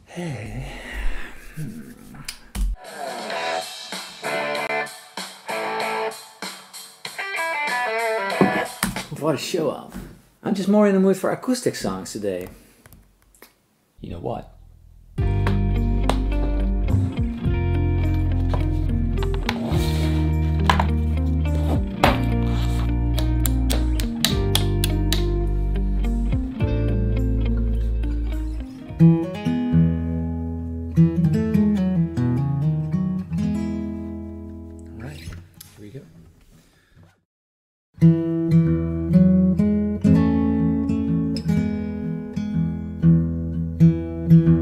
Hey. What a show off. I'm just more in the mood for acoustic songs today. You know what? Thank you.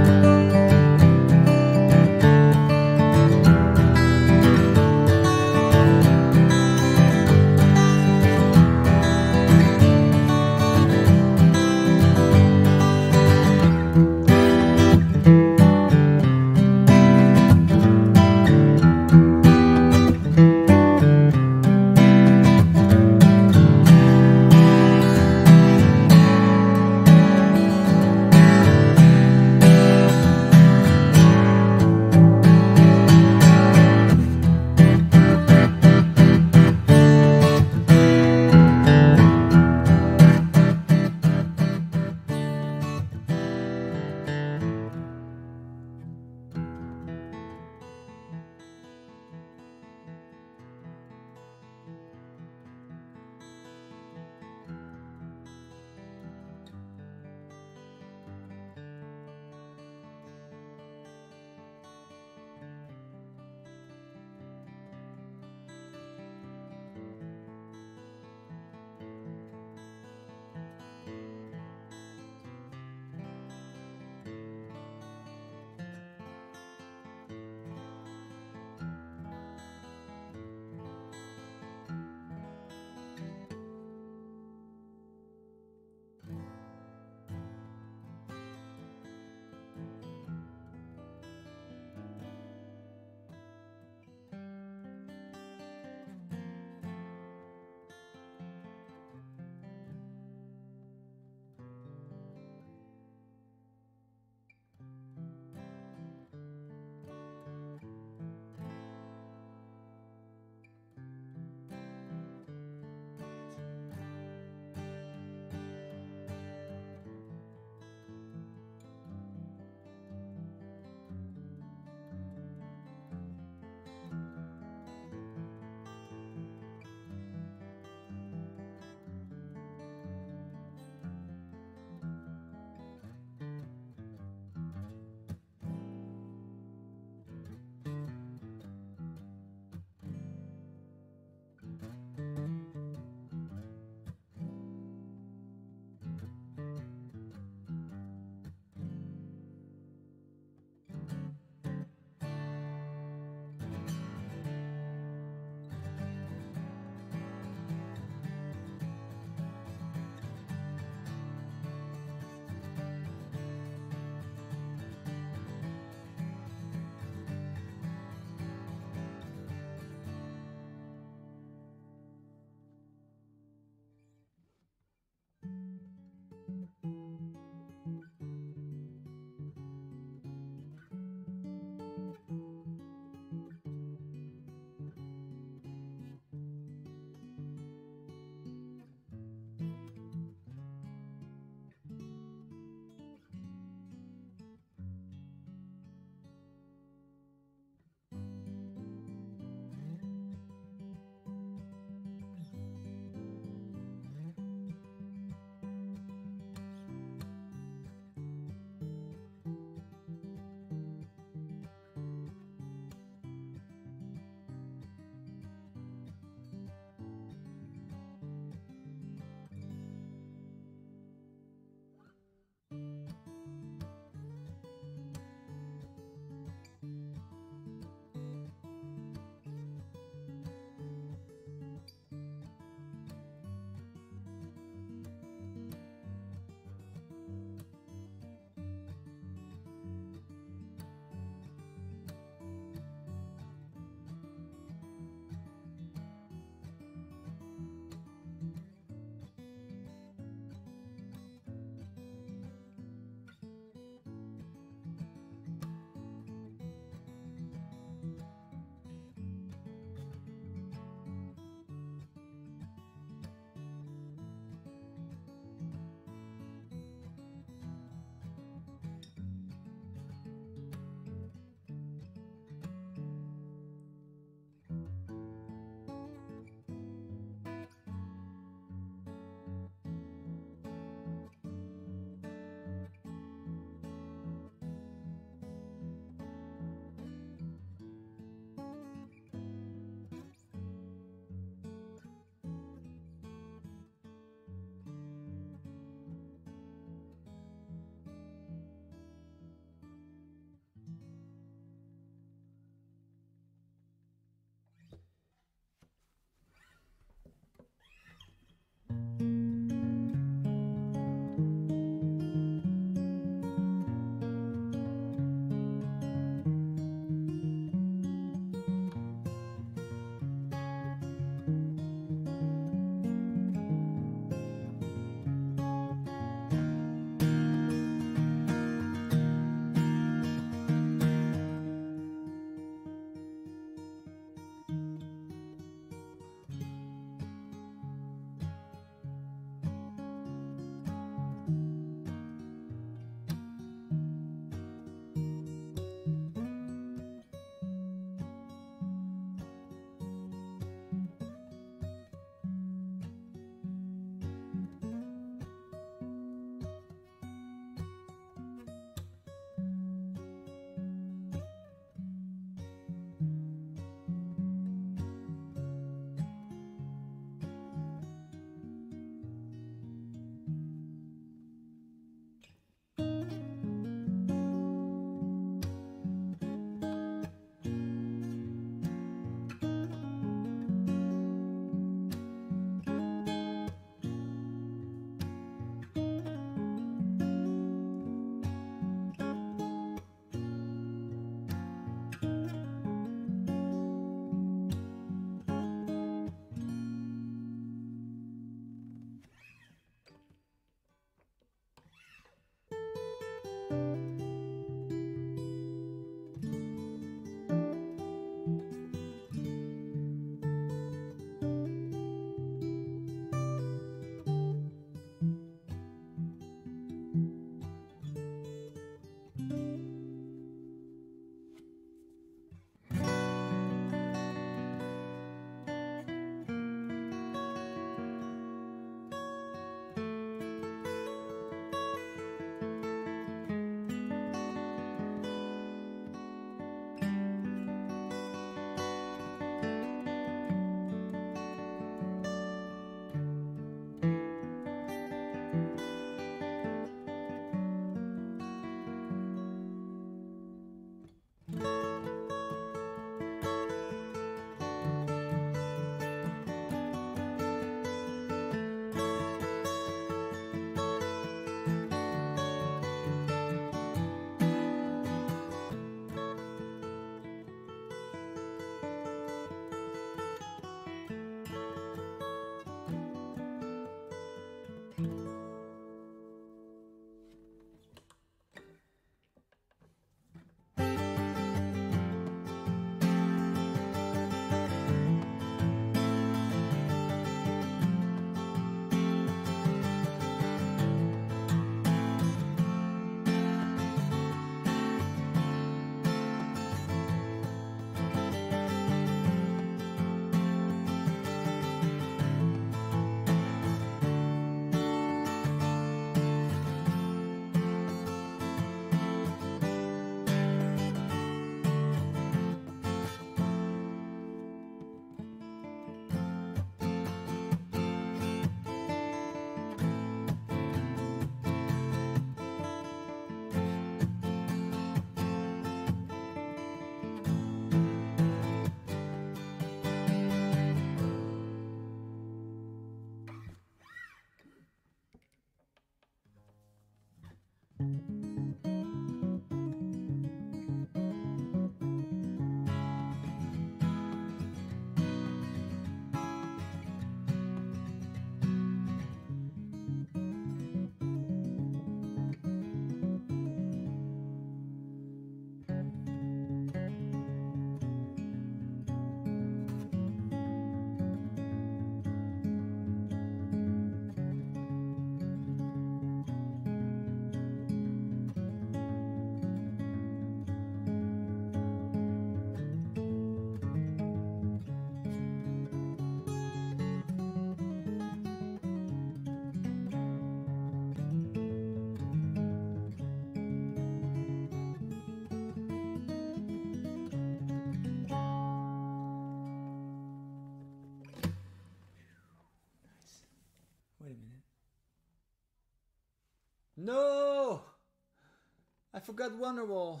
forgot Wonderwall.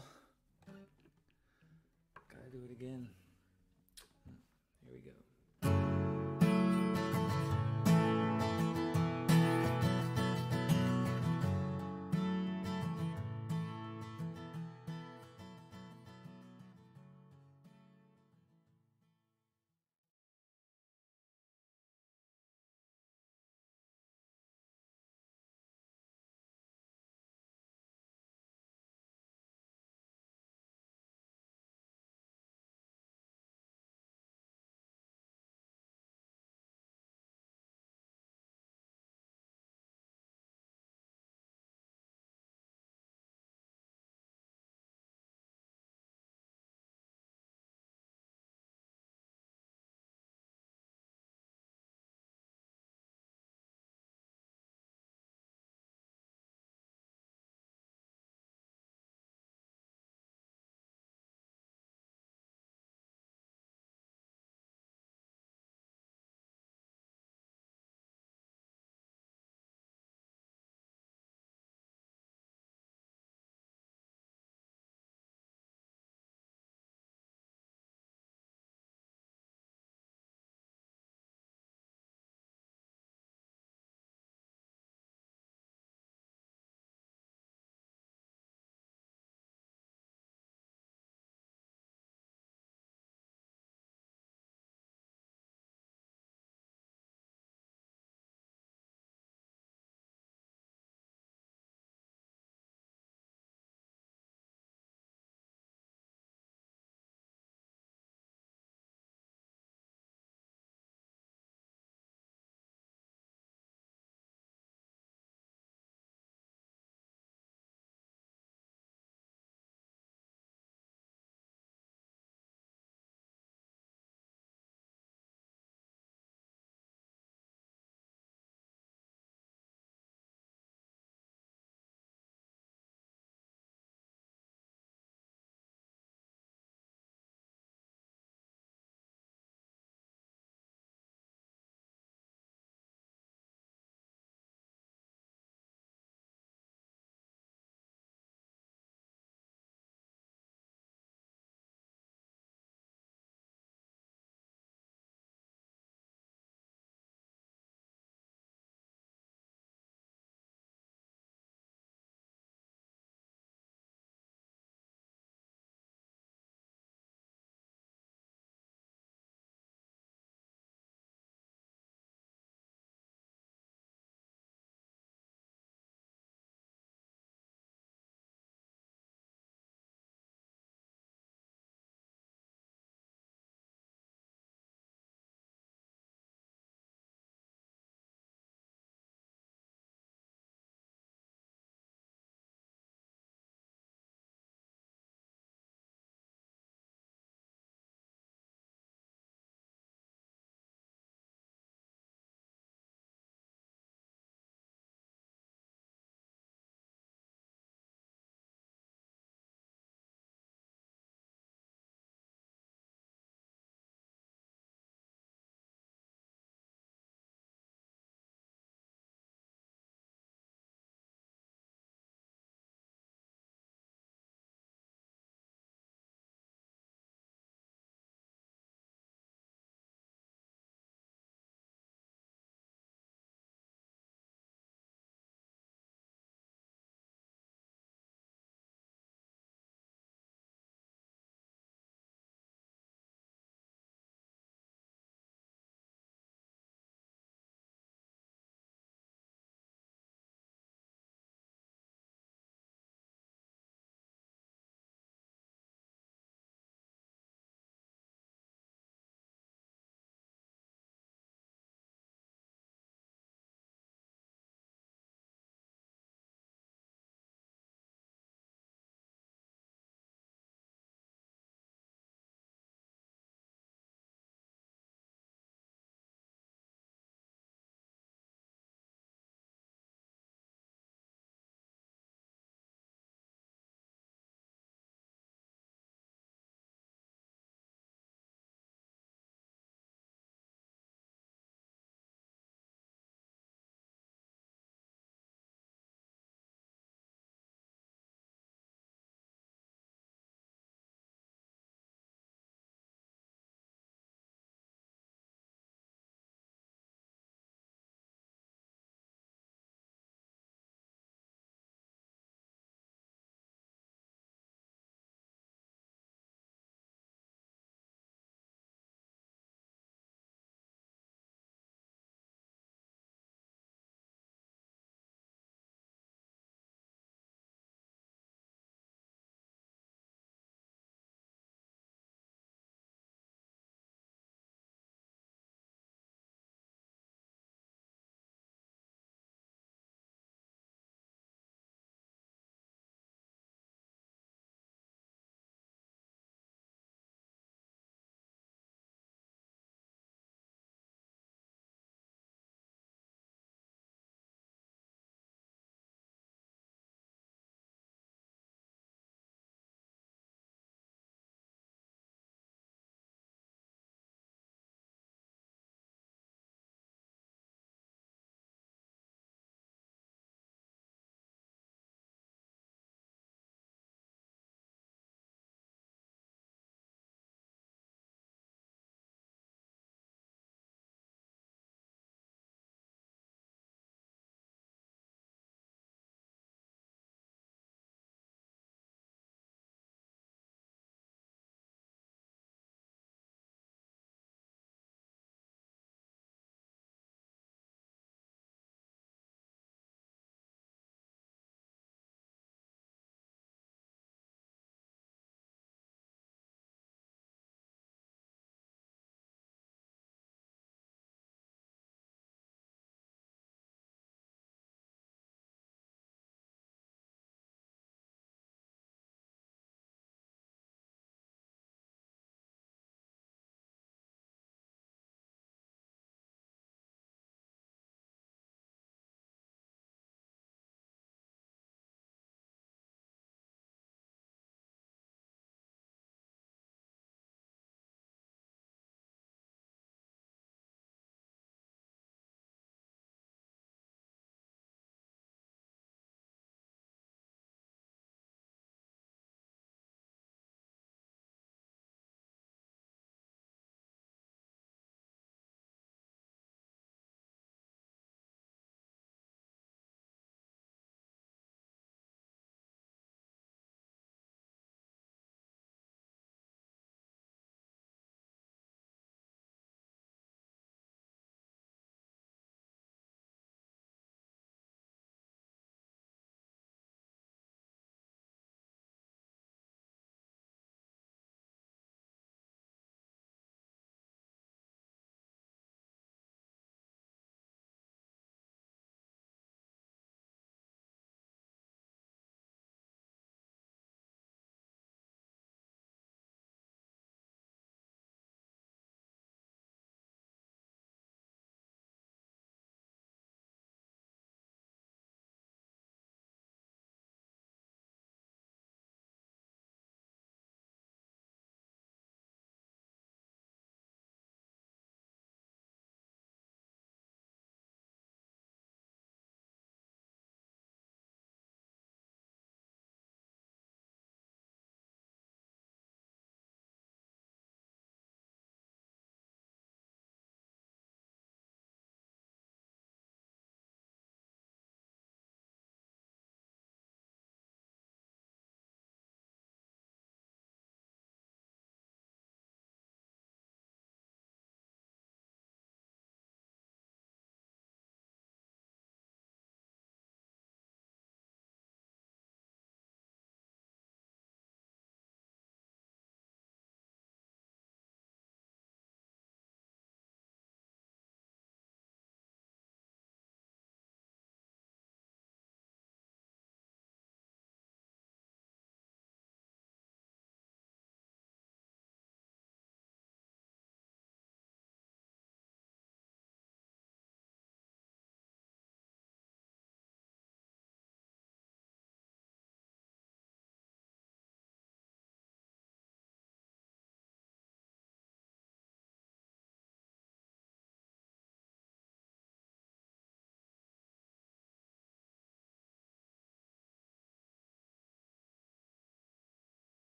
Gotta do it again. Here we go.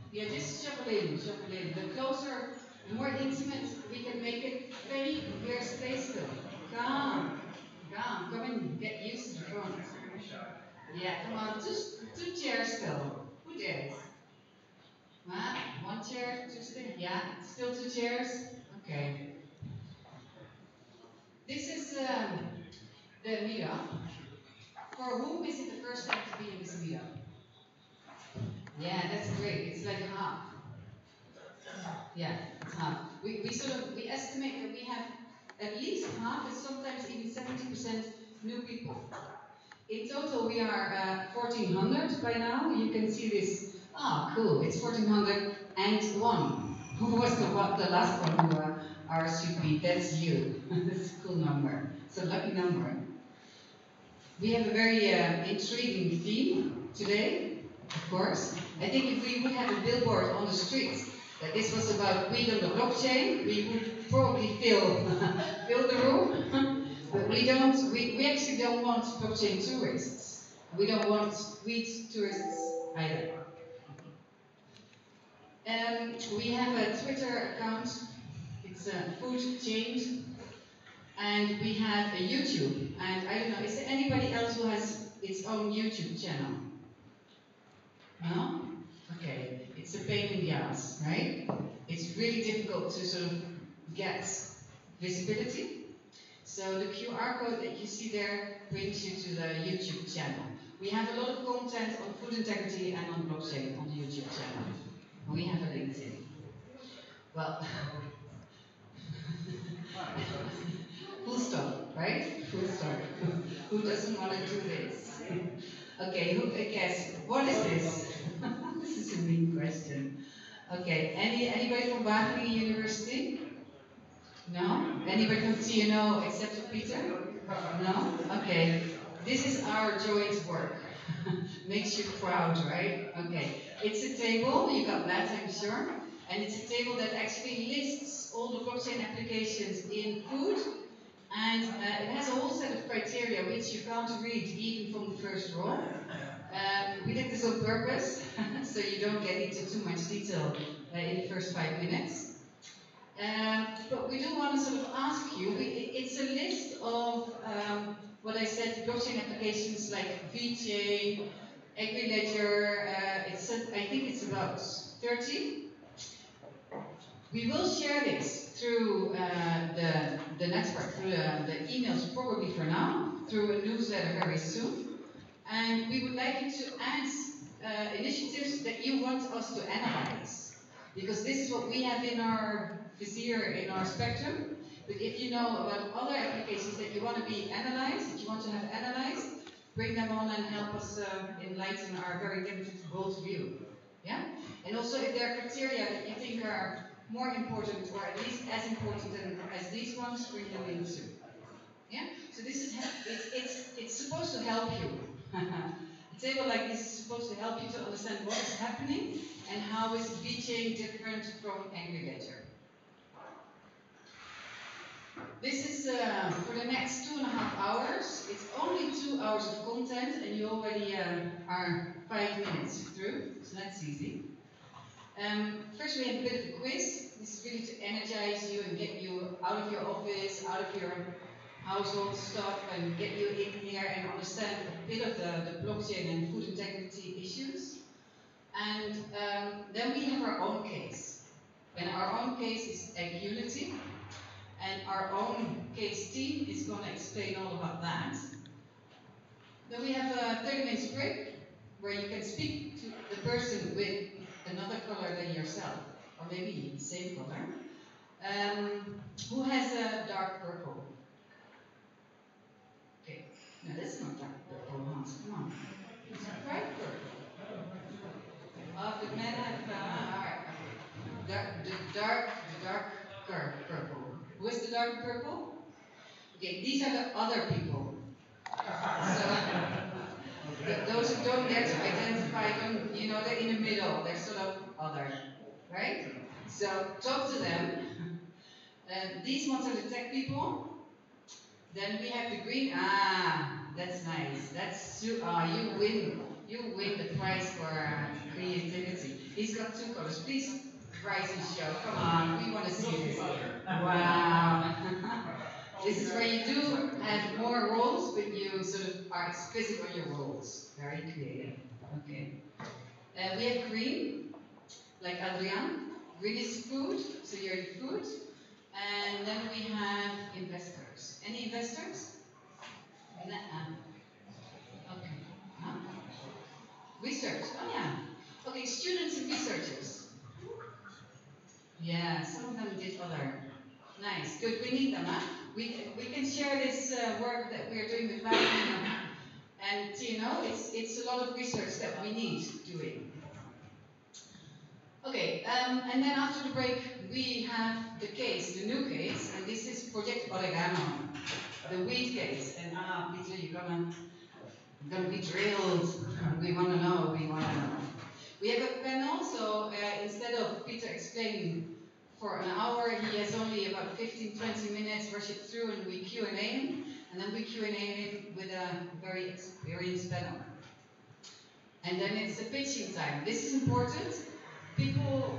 Yeah, just shuffle in, shuffle in. The closer, the more intimate we can make it. Ferry, here, stay still. Calm, calm. Come in, get used to the front. Yeah, come on, just 2 chairs still. Who dares? One chair, two still. Yeah, still 2 chairs. Okay. This is the meetup. For whom is it the first time to be in this meetup? Yeah, that's great. It's like half. Yeah, it's half. We estimate that we have at least half, and sometimes even 70% new people. In total, we are 1,400 by now. You can see this. Ah, cool. It's 1,401. Who was the last one who RSVP'd? That's you. That's a cool number. It's a lucky number. We have a very intriguing theme today, of course. I think if we would have a billboard on the street that this was about weed on the blockchain, we would probably fill the room. But we don't. We actually don't want blockchain tourists. We don't want weed tourists either. We have a Twitter account. It's Food Change. And we have a YouTube. And I don't know, is there anybody else who has its own YouTube channel? No? Okay. It's a pain in the ass, right? It's really difficult to sort of get visibility. So the QR code that you see there brings you to the YouTube channel. We have a lot of content on food integrity and on blockchain on the YouTube channel. We have a LinkedIn. Well, full stop, right? Full stop. Who doesn't want to do this? Okay, who guess? What is this? This is a mean question. Okay, anybody from Wageningen University? No? Anybody from TNO except for Pieter? No? Okay. This is our joint work. Makes you proud, right? Okay. It's a table, you got that, I'm sure. And it's a table that actually lists all the blockchain applications in food. And it has a whole set of criteria which you can't read even from the first row. We did this on purpose, so you don't get into too much detail in the first 5 minutes. But we do want to sort of ask you, it's a list of what I said, blockchain applications like VeChain, AgriLedger, I think it's about 30. We will share this through the network, through the emails probably for now, through a newsletter very soon. And we would like you to add initiatives that you want us to analyze. Because this is what we have in our vizier, in our spectrum. But if you know about other applications that you want to be analyzed, that you want to have analyzed, bring them on and help us enlighten our very limited world view. Yeah? And also if there are criteria that you think are more important, or at least as important as these ones, bring them in too. Yeah? So this is it's supposed to help you. A table like this is supposed to help you to understand what is happening and how is VeChain different from AgriLedger. This is for the next 2.5 hours. It's only 2 hours of content, and you already are 5 minutes through, so that's easy. First, we have a bit of a quiz. This is really to energize you and get you out of your office, out of your household stuff, and get you in here and understand a bit of the blockchain and food integrity issues. And then we have our own case. And our own case is AgUnity. And our own case team is going to explain all about that. Then we have a 30-minute break where you can speak to the person with another color than yourself, or maybe the same color, who has a dark purple. Okay, no, that's not dark purple, Hans, come on. It's bright purple. The men have, alright, okay. The darker purple. Who is the dark purple? Okay, these are the other people. So, those who don't get to identify them, you know, they're in the middle. They're sort of other, right? So talk to them. These ones are the tech people. Then we have the green. That's nice. That's you win. You win the prize for creativity. He's got 2 colors. Please rise and show. Come on, we want to see this. Wow. This is where you do have more roles, but you sort of are explicit on your roles. Very creative. Okay. We have green, like Adrian. Green is food, so you're in food. And then we have investors. Any investors? Nuh-uh. Okay. Huh? Research. Oh yeah. Okay, students and researchers. Yeah, some of them did other. Nice. Good. We need them, huh? We can share this work that we are doing with Beitema. And you know, it's a lot of research that we need doing. Okay, and then after the break we have the case, the new case, and this is Project Oregano, the wheat case. And Pieter, you're gonna be drilled. We wanna know. We have a panel, so instead of Pieter explaining for an hour, he has only about 15-20 minutes, rush it through, and we Q&A him, and then we Q&A him with a very experienced panel. And then it's a pitching time. This is important. People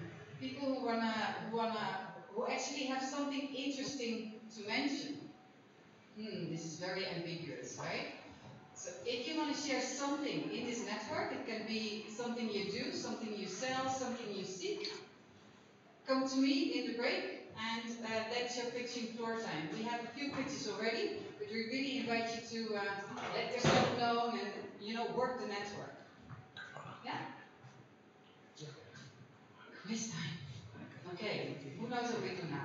who actually have something interesting to mention. This is very ambiguous, right? So if you want to share something in this network, it can be something you do, something you sell, something you seek. Come to me in the break, and that's your pitching floor time. We have a few pitches already, but we really invite you to let yourself known and, you know, work the network. Yeah? Quiz time. Okay, who knows what we do now?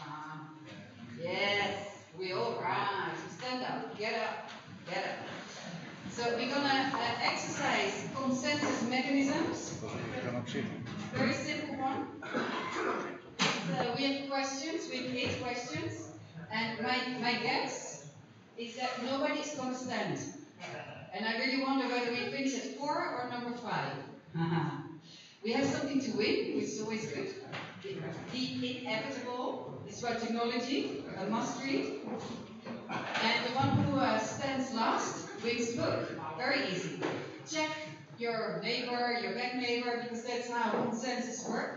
Yes, we all rise. Stand up, get up, get up. So we're gonna exercise consensus mechanisms. Very simple one. So we have questions, we have 8 questions. And my guess is that nobody's gonna stand. And I really wonder whether we finish at 4 or number 5. We have something to win, which is always good. The inevitable is about technology, a must read. And the one who stands last wins the book. Very easy. Check your neighbor, your back neighbor, because that's how consensus works.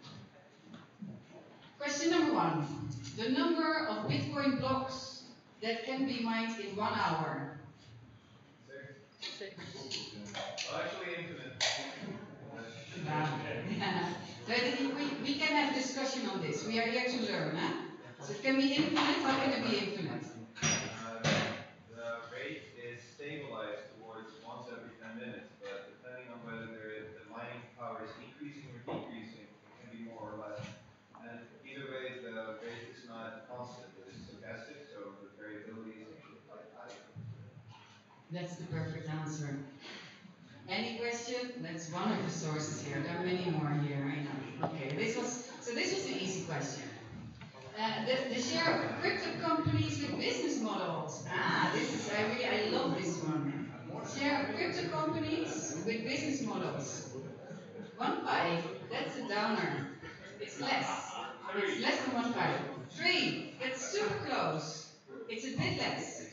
Question number 1. The number of Bitcoin blocks that can be mined in 1 hour. 6. Well, actually infinite. So we can have discussion on this. We are here to learn. Huh? So it can be infinite. How can it be infinite? The rate is stabilized towards once every 10 minutes, but depending on whether the mining power is increasing or decreasing, it can be more or less. And either way, the rate is not constant. It is stochastic, so the variability is actually quite high. That's the perfect answer. Any question? That's one of the sources here. There are many more here, I know. Okay, this was the easy question. The share of crypto companies with business models. I love this one. Share of crypto companies with business models. 1/5. That's a downer. It's less. It's less than 1/5. 3. That's super close. It's a bit less.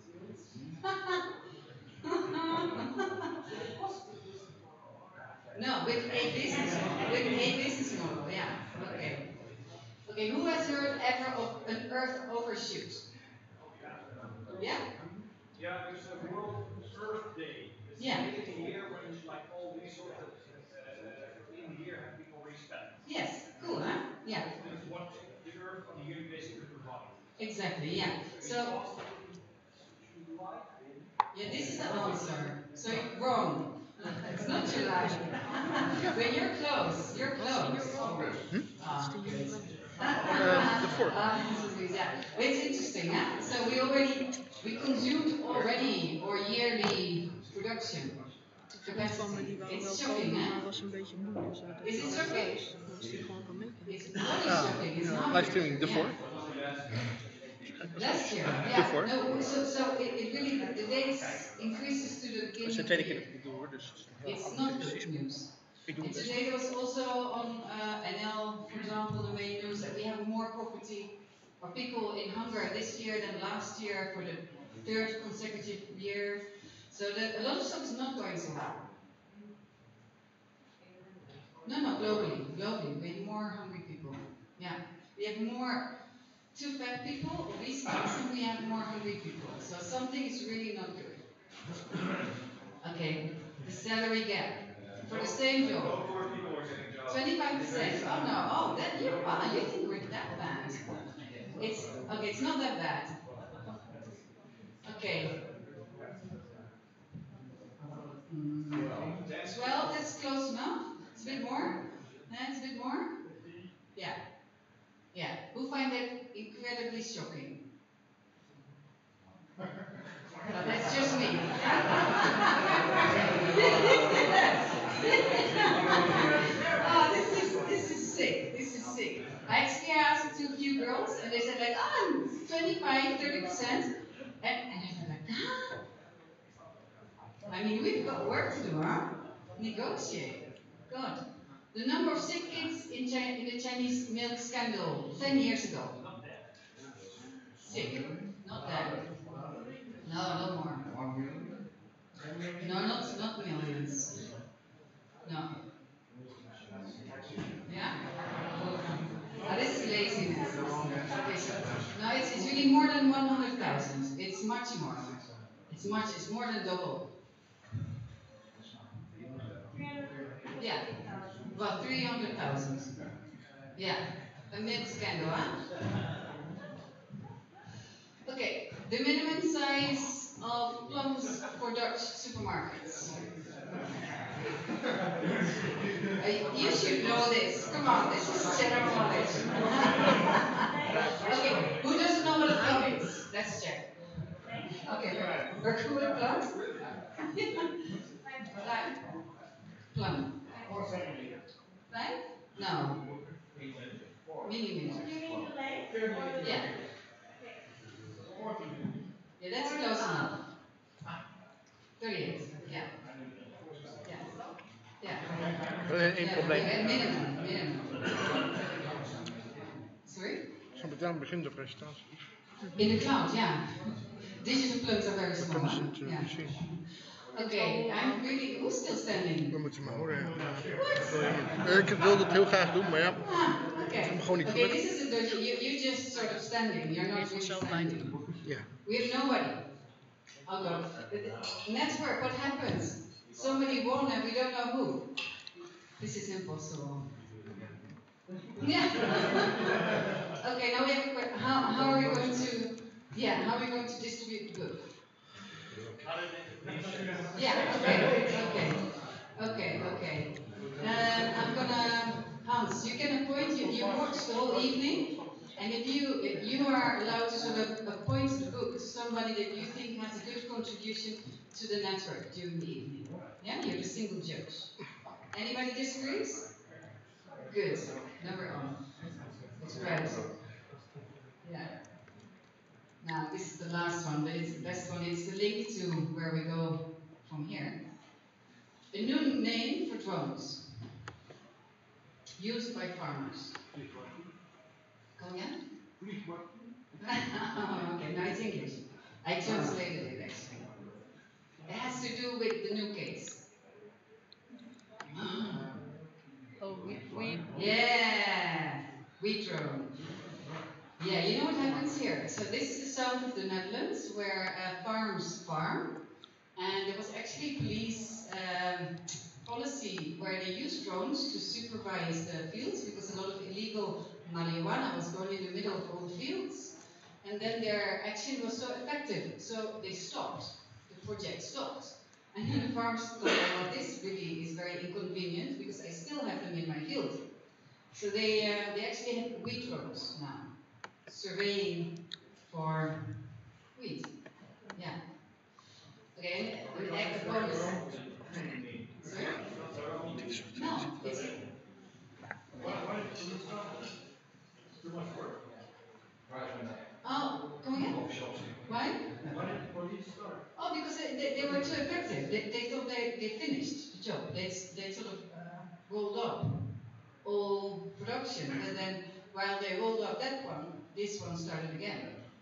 No, with a business model, yeah. Okay. Okay, who has heard ever of an Earth overshoot? Yeah? Yeah, there's a World Earth Day. It's Yeah. a year when it's like all resources in the year have been already spent. Yes, cool, huh? Yeah. That's what the Earth on a yearly basis could provide. Exactly, yeah. So, yeah, this is the answer. So you're wrong. It's not July. But you're close. You're close. Good. The 4th. Yeah. It's interesting, huh? So we consumed already our yearly production capacity. It's shocking, huh? Is it shocking? It's really shocking. It's not Live streaming the 4th. Last year, yeah. Before? No, so it really, the dates increases to the beginning of the year. It's not good news. And today there was also on NL, for example, the main news that we have more property or people in hunger this year than last year for the 3rd consecutive year. So a lot of stuff is not going so well. globally, we have more hungry people. Yeah, we have more too fat people, obese kids, and we have more hungry people. So something is really not good. Okay, the salary gap for the same job. No poor people are getting jobs. 25%. Oh no. Oh, you think we're that bad? It's okay. It's not that bad. Okay. 12. That's close enough. It's a bit more. It's a bit more. Yeah. Yeah. Who find that incredibly shocking? No, that's just me. Oh, this is sick. This is sick. I actually asked to a few girls, and they said like, 25, 30%, and I was like, ah. I mean, we've got work to do, huh? Negotiate. God, the number of sick kids in the Chinese milk scandal 10 years ago. Sick, not dead. No more. No, not millions. No. Yeah? This is laziness. Okay, so, no, it's really more than 100,000. It's much more. It's more than double. Yeah. About 300,000. Yeah. A milk scandal, huh? Okay. The minimum size of plums for Dutch supermarkets. You should know this. Come on, this is general knowledge. Okay, who doesn't know what a plum is? Let's check. Okay, we're cool with plums? Like, plum. 5? No. Mini. Yeah. Yeah, that's close enough. 38. Yeah. Yeah. Yeah. Eén probleem. Minimum. Sorry? Zo meteen begint de presentatie. In the cloud, yeah. Digital plums are very small. Dan is het Yeah. zien. Okay, I'm really. Who's still standing? Dan moeten ze maar horen. Ik wilde het heel graag doen, maar ja. Okay. Gewoon niet Okay, gelukt. this is the you just sort of standing. You're not really standing. Ja. We have nobody. Oh God. Network, what happens? Somebody won and we don't know who. This is impossible. Yeah. Okay, now we have a question. How are we going to how are we going to distribute the book? Yeah, okay. I'm gonna Hans, you can appoint you watched the whole evening, and if you are allowed to sort of appoint the book to somebody that you think has a good contribution to the network during the evening. Yeah, you're the single judge. Anybody disagrees? Good. Number on. It's right. Yeah. Now this is the last one, but it's the best one. It's the link to where we go from here. A new name for drones used by farmers. Come again? Okay, no, it's English. I translated it actually. It has to do with the new case. Yeah, wheat drone. Yeah, you know what happens here? So this is the south of the Netherlands where farms farm, and there was actually police policy where they used drones to supervise the fields because a lot of illegal marijuana was going in the middle of all the fields, and then their action was so effective, so they stopped. The project stopped. And then the farmers thought, well, this really is very inconvenient because I still have them in my field. So they actually have wheat drones now, surveying for wheat. Yeah. Okay, and the bonus. Sorry? No, it's. Too much work. Oh, come again? Why? Why did you start? Oh, because they were too effective. They thought they finished the job. They sort of rolled up all production, and then while they rolled up that one, this one started again.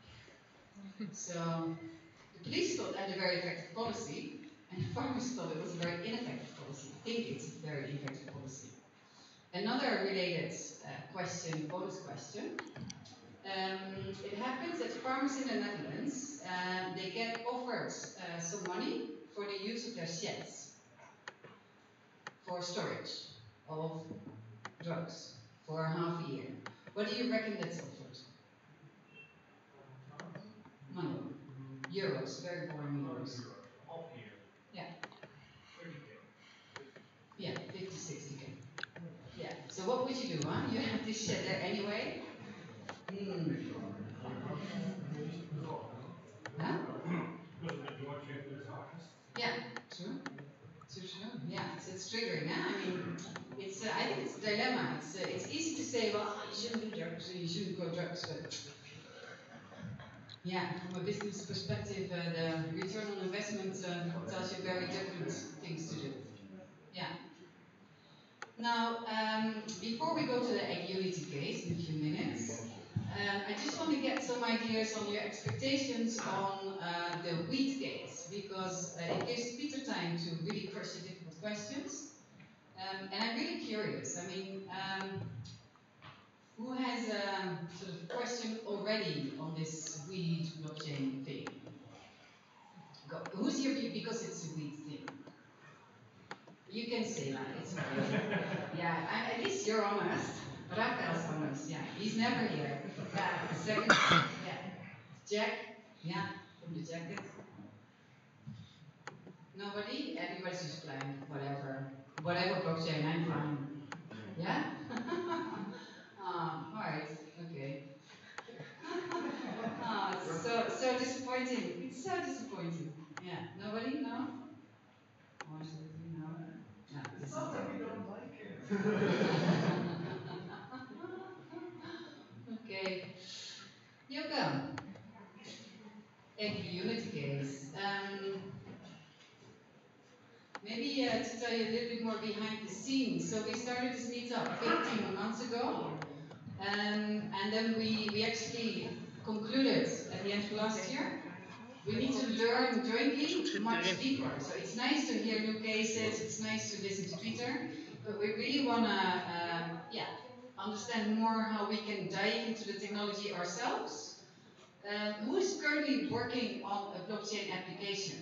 So the police thought that had a very effective policy, and the farmers thought it was a very ineffective policy. I think it's a very effective policy. And another related question, bonus question. It happens that farmers in the Netherlands, they get offered some money for the use of their sheds for storage of drugs for half a year. What do you reckon that's offered? Money. Euros, very boring euros. Half year. Yeah. 30K. Yeah, 50, 60K. Yeah. So what would you do, huh? You have this shed there anyway. Huh? Yeah, true. True. Yeah, it's triggering. Huh? I mean, it's. I think it's a dilemma. It's easy to say, well, you shouldn't do drugs, you shouldn't go drugs, but yeah, from a business perspective, the return on investment tells you very different things to do. Yeah. Now, before we go to the AgUnity case in a few minutes, I just want to get some ideas on your expectations on the wheat case, because it gives Pieter time to really crush the difficult questions. And I'm really curious. I mean, who has a sort of question already on this weed blockchain thing? Go. Who's here because it's a weed thing? You can say that. It's okay. Yeah, at least you're honest. Rafael's honest. Yeah, he's never here. Yeah, second. Yeah, Jack. Yeah, from the jacket. Nobody. Everybody's just playing. Whatever blockchain. I'm fine. Yeah. Alright. Okay. It's so disappointing. It's so disappointing. Yeah. Nobody? No. Or is it, no? No. It's not that we don't like it. Okay. Jurrien. AgUnity case. Maybe to tell you a little bit more behind the scenes. So we started this meetup 15 months ago. And then we actually concluded at the end of last year. We need to learn jointly much deeper. So it's nice to hear new cases, it's nice to listen to Pieter, but we really want to understand more how we can dive into the technology ourselves. Who is currently working on a blockchain application?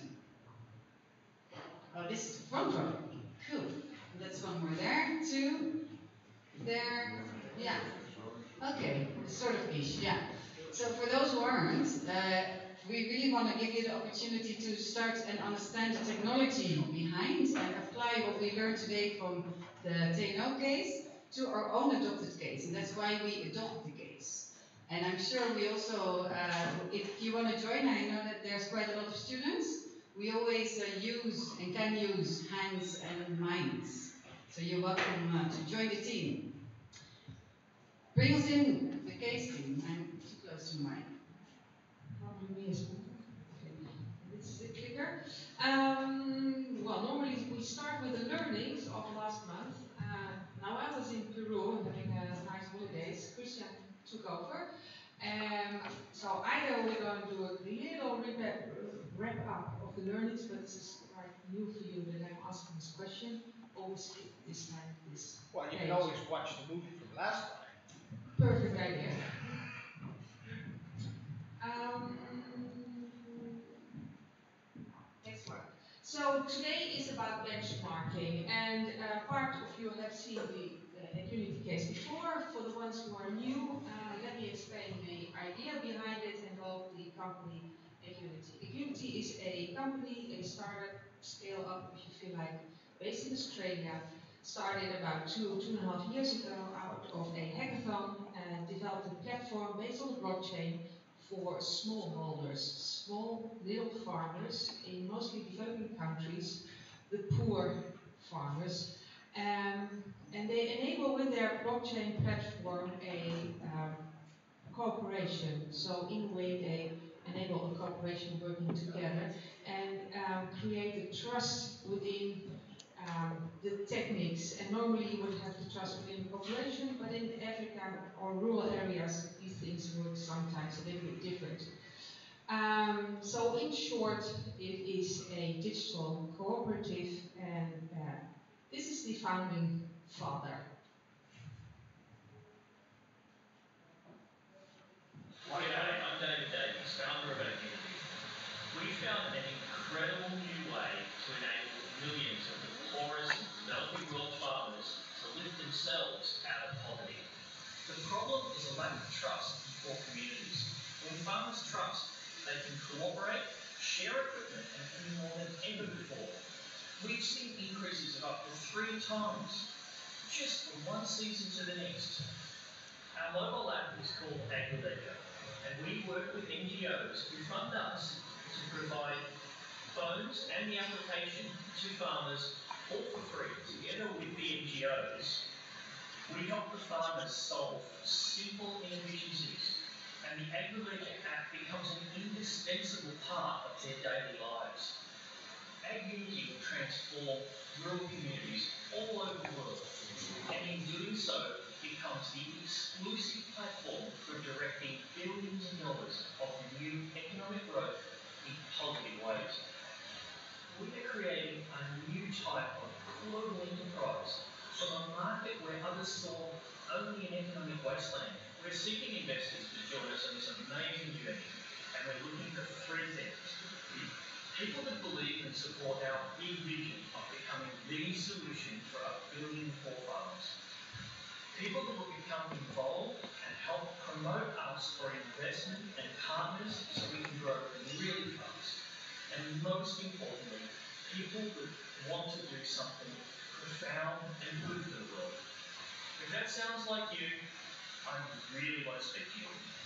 Oh, this is the front row. Cool. That's one more there, two, there, yeah. Okay, sort of ish, yeah. So for those who aren't, we really want to give you the opportunity to start and understand the technology behind and apply what we learned today from the TNO case to our own adopted case. And that's why we adopted the case. And I'm sure we also, if you want to join, I know that there's quite a lot of students. We always use and can use hands and minds. So you're welcome to join the team. Bring us in, the case team. I'm too close to the mic. Probably me as well. Okay. This is the clicker. Well, normally we start with the learnings of last month. Now I was in Peru having nice holidays. Christian took over. So either we're going to do a little wrap up of the learnings, but this is quite new for you that I'm asking this question, or we skip this time, this Well, you page. can always watch the movie from last time. Perfect idea. Next one. So today is about benchmarking, and part of you have seen the AgUnity case before. For the ones who are new, let me explain the idea behind it and of the company AgUnity. AgUnity is a company, a startup, scale up if you feel like, based in Australia. Started about two and a half years ago out of a hackathon and developed a platform based on the blockchain for smallholders, small little farmers in mostly developing countries, the poor farmers. And they enable with their blockchain platform a cooperation. So in a way they enable a cooperation working together and create a trust within the techniques, and normally you would have to trust within the population, but in Africa or rural areas, these things work sometimes a little bit different. So in short, it is a digital cooperative, and this is the founding father. themselves out of poverty. The problem is a lack of trust in poor communities. When farmers trust, they can cooperate, share equipment, and do more than ever before. We've seen increases of up to 3 times just from one season to the next. Our mobile app is called AgUnity, and we work with NGOs who fund us to provide phones and the application to farmers all for free. Together with the NGOs, we help the farmers solve simple inefficiencies, and the AgUnity app becomes an indispensable part of their daily lives. AgUnity will transform rural communities all over the world, and in doing so, becomes the exclusive platform for directing billions of dollars of new economic growth in positive ways. We are creating a new type of global enterprise from a market where others saw only an economic wasteland. We're seeking investors to join us on this amazing journey, and we're looking for 3 things. People that believe and support our big vision of becoming the solution for 1 billion poor farmers. People that will become involved and help promote us for investment and partners so we can grow really fast. And most importantly, people that want to do something profound and good for the world. If that sounds like you, I really want to speak to you.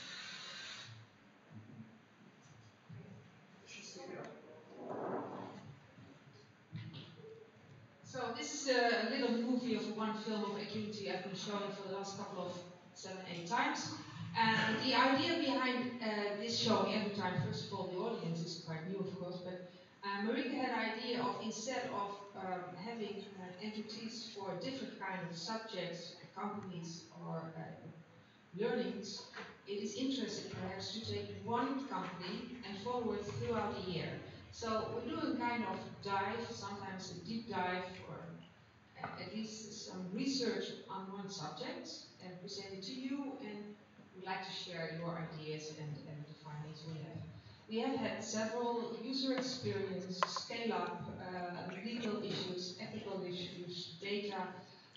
So this is a little movie of one film of AgUnity I've been showing for the last couple of 7, 8 times. And the idea behind this showing every time, first of all, the audience is quite new, of course, but Marika had an idea of, instead of having entities for different kind of subjects, companies, or learnings, it is interesting perhaps to take one company and follow it throughout the year. So we're doing kind of dive, sometimes a deep dive, or at least some research on one subject, and present it to you, and we'd like to share your ideas and the findings we have. We have had several user experience, scale-up, legal issues, ethical issues, data,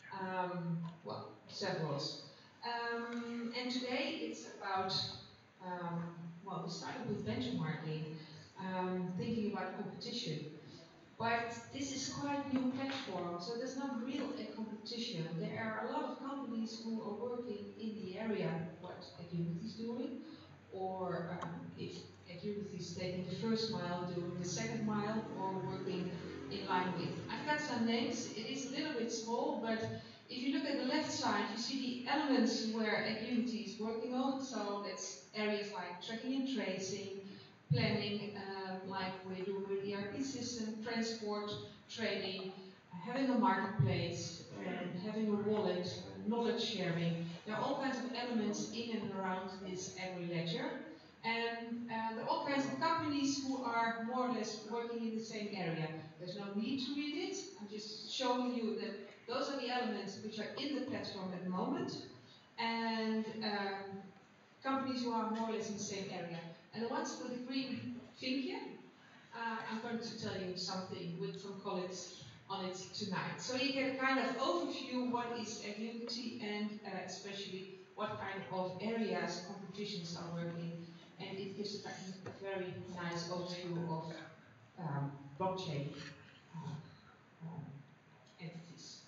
well, several. And today it's about, well, we started with benchmarking, thinking about competition. But this is quite a new platform, so there's not real a competition. There are a lot of companies who are working in the area what AgUnity is doing, or if AgUnity is taking the first mile, doing the second mile, or working in line with. I've got some names. It is a little bit small, but if you look at the left side, you see the elements where AgUnity is working on. So that's areas like tracking and tracing, planning, like we do with the ERP system, transport, trading, having a marketplace, having a wallet, knowledge sharing. There are all kinds of elements in and around this agri-ledger. And there are all kinds of companies who are more or less working in the same area. There's no need to read it. I'm just showing you that those are the elements which are in the platform at the moment. And companies who are more or less in the same area. And the ones with the green vinkje, I'm going to tell you something with some colleagues on it tonight. So you get a kind of overview what is AgUnity and especially what kind of areas competitions are working. And it gives a very nice overview of blockchain entities.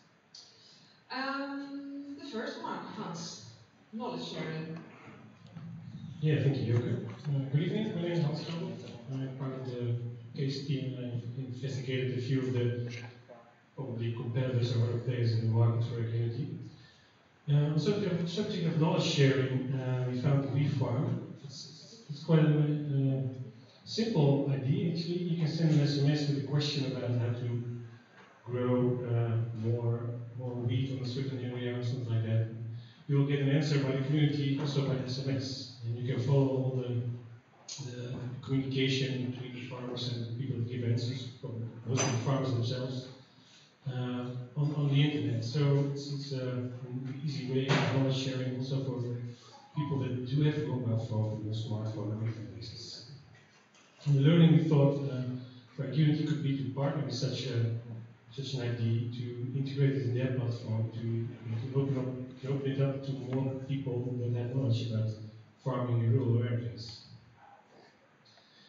The first one, Hans, knowledge sharing. Yeah, thank you, Joke. Good evening, my name is Hans Schnoekel. I'm part of the case team and I've investigated a few of the probably competitors or other players in the market for AgUnity. On the subject of knowledge sharing, we found the Bee Farm. It's quite a simple idea actually. You can send an SMS with a question about how to grow more wheat on a certain area or something like that. You will get an answer by the community, also by SMS, and you can follow all the communication between the farmers and the people that give answers, mostly the farmers themselves, on the internet. So it's an easy way of knowledge sharing also for people that do have a mobile phone, a smartphone, and everything like this. From the learning, we thought for AgUnity could be to partner with such an idea, to integrate it in their platform, to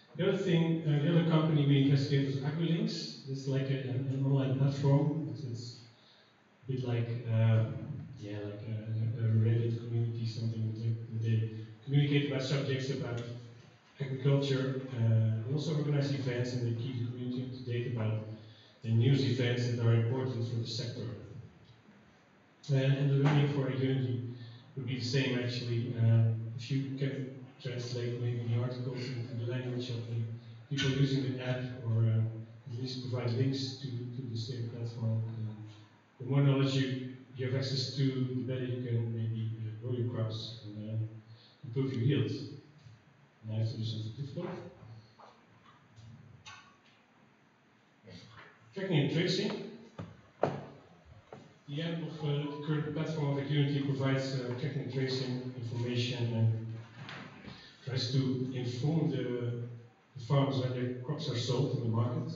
The other thing, the other company we investigated was AgUnity. It's like an online platform. It's a bit like, like a Reddit community, something that they communicate about subjects about agriculture. They also organize events and they keep the community up to date about the news events that are important for the sector. And the learning for AgUnity would be the same actually. If you can translate maybe the articles into the language of the people using the app, or at least provide links to the same platform. The more knowledge you have access to, the better you can maybe grow your crops and improve your yields. And I have to do something difficult. Tracking and tracing. The app of the current platform of AgUnity provides tracking and tracing information and tries to inform the farmers when their crops are sold in the market.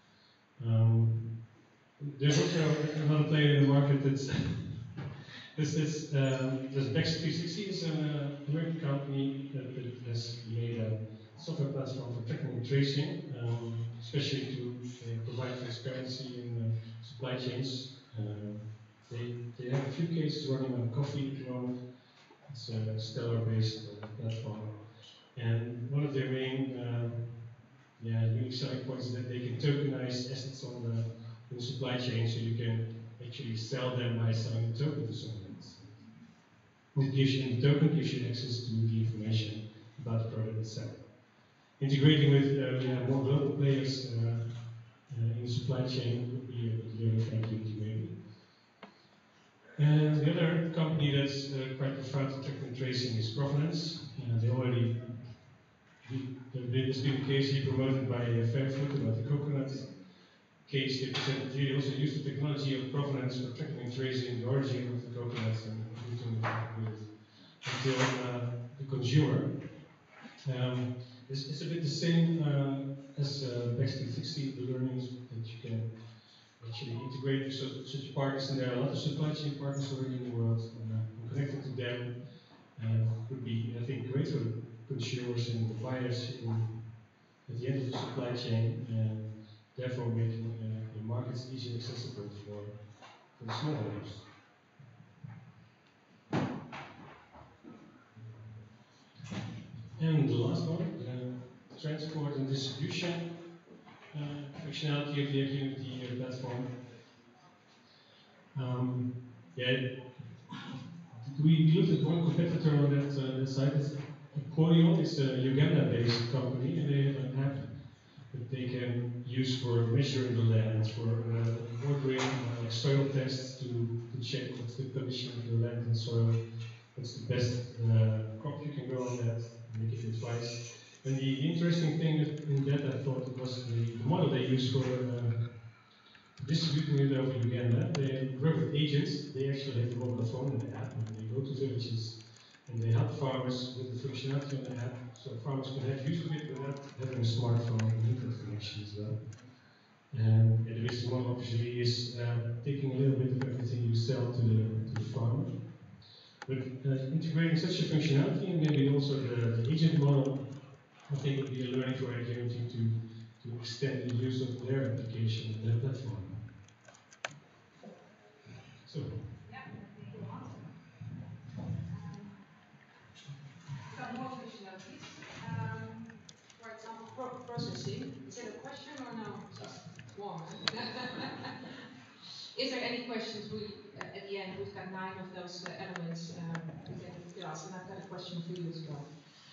There's also another player in the market that's there's Bex360 is an American company that has made a software platform for tracking and tracing, especially to provide transparency in supply chains. They have a few cases running on coffee at the moment. It's a Stellar-based platform. And one of their main unique selling points is that they can tokenize assets on the supply chain, so you can actually sell them by selling the token to someone else. The token gives you access to the information about the product itself. Integrating with more global players in the supply chain would be a good learning for AgUnity maybe. And the other company that's quite profound in tracking and tracing is Provenance. There's been a case here promoted by FairFood about the coconut case. They presented here. They also used the technology of Provenance for tracking and tracing the origin of the coconuts and routing it until the consumer. It's a bit the same as Bex360, the learnings that you can actually integrate with such partners, and there are a lot of supply chain partners already in the world, and connecting to them would be, I think, great for the consumers and the buyers at the end of the supply chain, and therefore making the markets easily accessible for the smallholders. And the last one, transport and distribution functionality of the AgUnity platform. We looked at one competitor on that site. Quorion is a Uganda-based company, and they have an app that they can use for measuring the land, for ordering soil tests to check what's the condition of the land and soil, what's the best crop you can grow on that, and they give advice. And the interesting thing in that, I thought, was the model they use for distributing it over Uganda. They work with agents. They actually have the mobile phone in the app, and they go to villages and they help farmers with the functionality on the app, so farmers can have use of it without having a smartphone and internet connection as well. And the business model obviously is taking a little bit of everything you sell to the farmer. But integrating such a functionality and maybe also the agent model, I think would be a learning for AgUnity to extend the use of their application and their platform. So. Yeah, thank you, Hans. Some more functionalities. For example, processing. Is that a question or no? Just warm. Is there any questions? At the end, we've got 9 of those elements we can discuss, and I've got a question for you as well.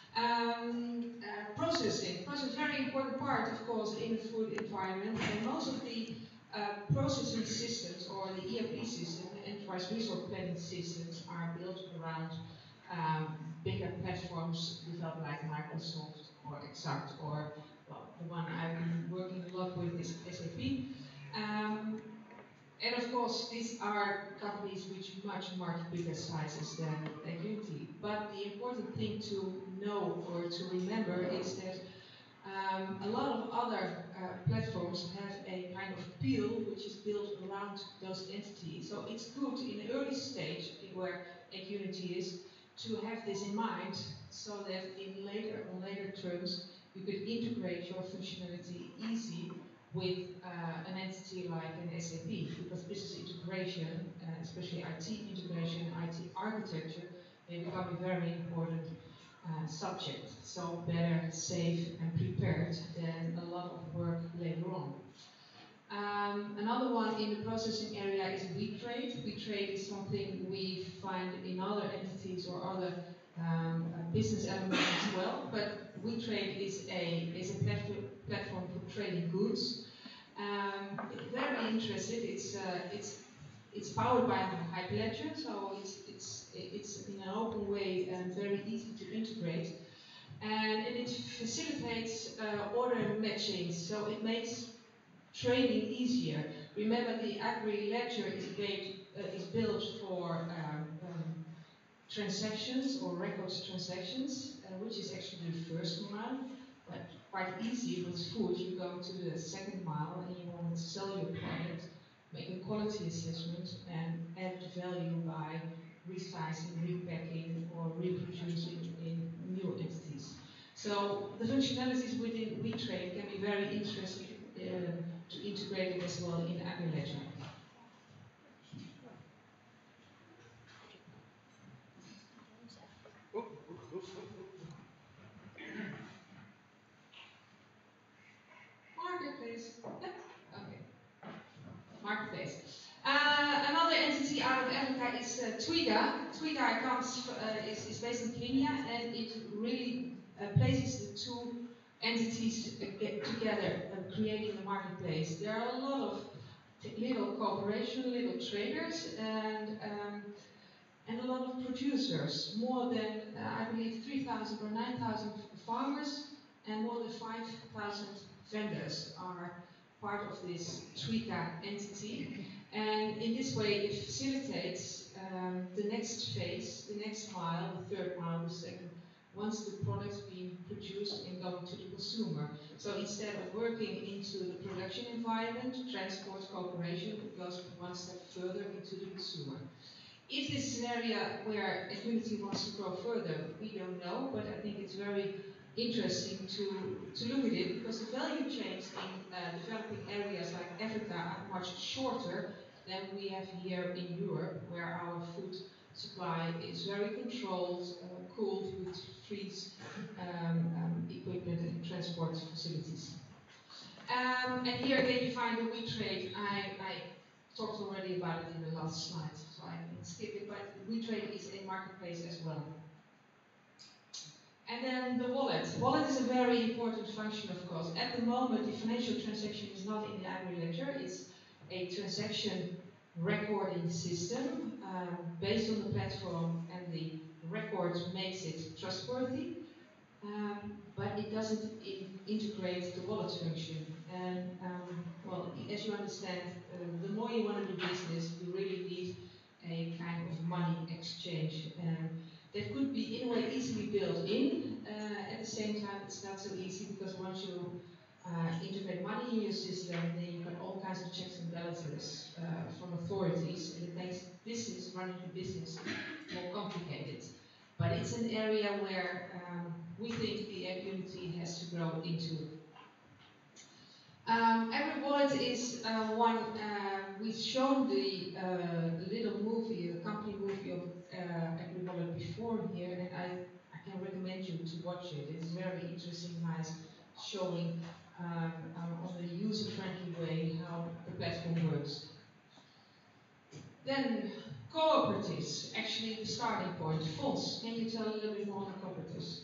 Processing. Processing is a very important part, of course, in the food environment, and most of the processing systems or the ERP system, the enterprise resource planning systems, are built around bigger platforms developed like Microsoft or Exact, or well, the one I've been working a lot with is SAP. And of course, these are companies which much bigger sizes than AgUnity. But the important thing to know or to remember is that a lot of other platforms have a kind of peel which is built around those entities. So it's good in the early stage where AgUnity is to have this in mind, so that on later terms you could integrate your functionality easy with an entity like an SAP, because business integration, especially IT integration, IT architecture, may become a very important subject. So better safe and prepared than a lot of work later on. Another one in the processing area is wheat trade. Wheat trade is something we find in other entities or other business elements as well. But wheat trade is a platform for trading goods. Very interested. It's powered by a Hyperledger, so it's in an open way and very easy to integrate. And it facilitates order matching, so it makes trading easier. Remember, the AgriLedger is built for transactions or records transactions, which is actually the first mile, but quite easy with food. You go to the second mile and you want to sell your product, make a quality assessment, and add value by resizing, repacking, or reproducing in new entities. So the functionalities within WeTrade can be very interesting to integrate it as well in AgriLedger. Marketplace. Okay. Marketplace. Another entity out of Africa is Twiga. Twiga is based in Kenya, and it really places the two entities together, creating the marketplace. There are a lot of little cooperation, little traders, and a lot of producers. More than, I believe, 3,000 or 9,000 farmers and more than 5,000 vendors are part of this Twiga entity. And in this way, it facilitates the next phase, the next mile, the third mile, the second, once the product's being produced and going to the consumer. So instead of working into the production environment, transport, cooperation, it goes one step further into the consumer. If this is an area where AgUnity wants to grow further, we don't know, but I think it's very interesting to look at it, because the value chains in developing areas like Africa are much shorter than we have here in Europe, where our food supply is very controlled, cooled with freeze equipment and transport facilities. And here again you find the wheat trade. I talked already about it in the last slide, so I can skip it, but wheat trade is a marketplace as well. And then the wallet. Wallet is a very important function, of course. At the moment, the financial transaction is not in the AgriLedger. It's a transaction recording system based on the platform, and the record makes it trustworthy, but it doesn't integrate the wallet function. And well, as you understand, the more you want to do business, you really need a kind of money exchange. That could be in a way easily built in. At the same time, it's not so easy, because once you integrate money in your system, then you got all kinds of checks and balances from authorities, and it makes business, running the business, more complicated. But it's an area where we think the AgUnity has to grow into. Every wallet is one, we've shown the little movie, the company movie of every wallet before here, and I can recommend you to watch it. It's very interesting, nice, showing on a user-friendly way how the platform works. Then cooperatives, actually the starting point. Fons, can you tell a little bit more on cooperatives?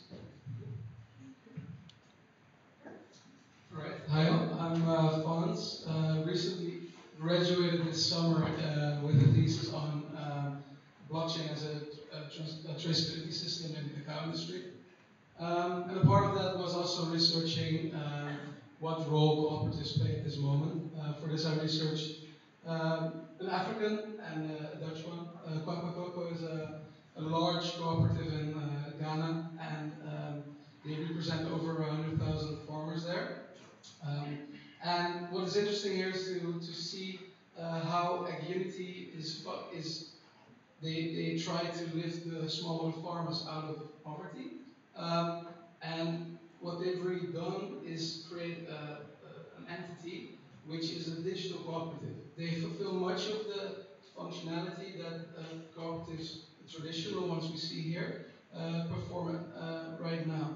Alright, hi all, I'm Fons. Recently graduated this summer with a thesis on blockchain as a traceability system in the cacao industry. And a part of that was also researching what role cooperatives play at this moment. For this I researched an African and a Dutch one. Kwakwa Coco is a large cooperative in Ghana, and they represent over 100,000 farmers there. And what is interesting here is to see how AgUnity is they try to lift the smallholder farmers out of poverty. And what they've really done is create an entity which is a digital cooperative. They fulfill much of the functionality that cooperatives, the traditional ones we see here, perform right now.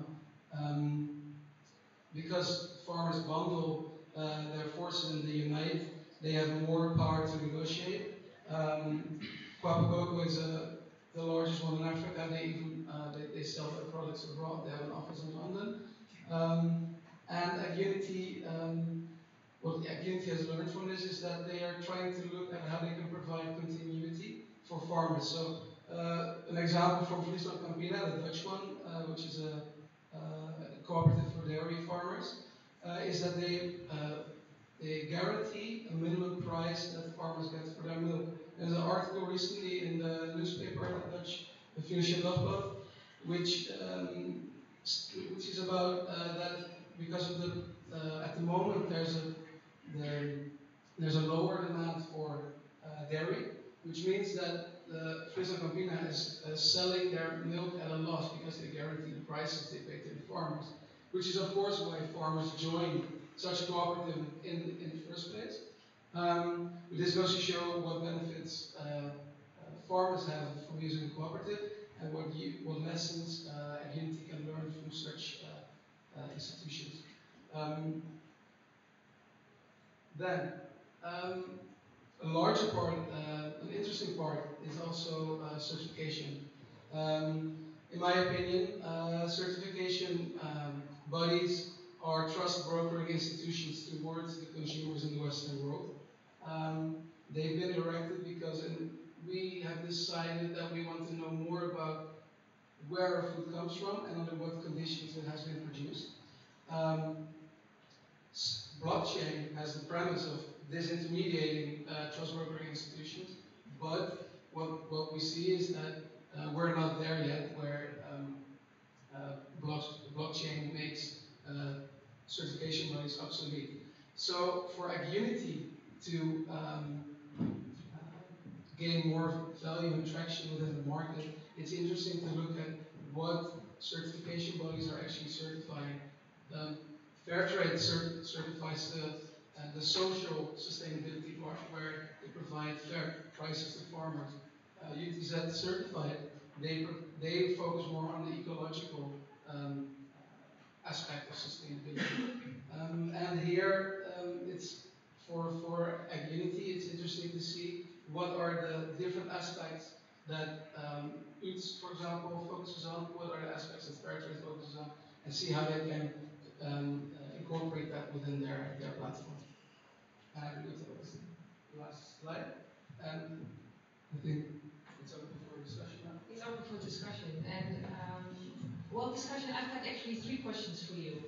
Because farmers bundle their forces and they unite, they have more power to negotiate. Coca-Cola is the largest one in Africa. They even they sell their products abroad. They have an office in London. And AgUnity, what AgUnity has learned from this is that they are trying to look at how they can provide continuity for farmers. So an example from Friesland Campina, the Dutch one, which is a cooperative for dairy farmers, is that they guarantee a minimum price that farmers get for their milk. There's an article recently in the newspaper, the Dutch Financial Dagblad, which is about that because of the at the moment there's a lower demand for dairy, which means that the Friesland Campina is selling their milk at a loss because they guarantee the prices they pay to the farmers, which is of course why farmers join such cooperative in the first place. This goes to show what benefits farmers have from using a cooperative and what lessons AgUnity can learn from such institutions. Then, a larger part, an interesting part, is also certification. In my opinion, certification bodies are trust brokering institutions towards the consumers in the Western world. They've been erected because we have decided that we want to know more about where our food comes from and under what conditions it has been produced. Blockchain has the premise of disintermediating trust brokering institutions, but what we see is that we're not there yet, where blockchain makes certification bodies obsolete. So for AgUnity to gain more value and traction within the market, it's interesting to look at what certification bodies are actually certifying. Fairtrade certifies the social sustainability part, where they provide fair prices to farmers. UTZ certified, they focus more on the ecological aspect of sustainability. And here, it's for AgUnity, it's interesting to see what are the different aspects that UTZ, for example, focuses on, what are the aspects that Fairtrade focuses on, and see how they can incorporate that within their platform. And I believe that was the last slide. And I think it's open for discussion now. It's open for discussion. And well, discussion, I've got actually 3 questions for you.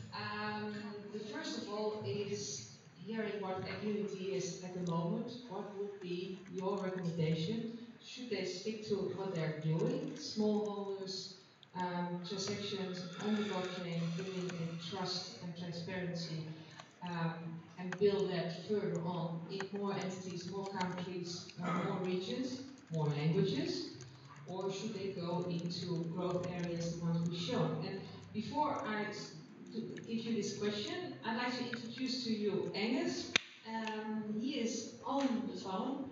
The first of all is hearing what AgUnity is at the moment. What would be your recommendation? Should they stick to what they're doing? Smallholders, transactions on the blockchain, bringing in trust and transparency, and build that further on in more entities, more countries, more regions, more languages? Or should they go into growth areas, the ones we've shown? And before I give you this question, I'd like to introduce to you Angus. He is on the phone.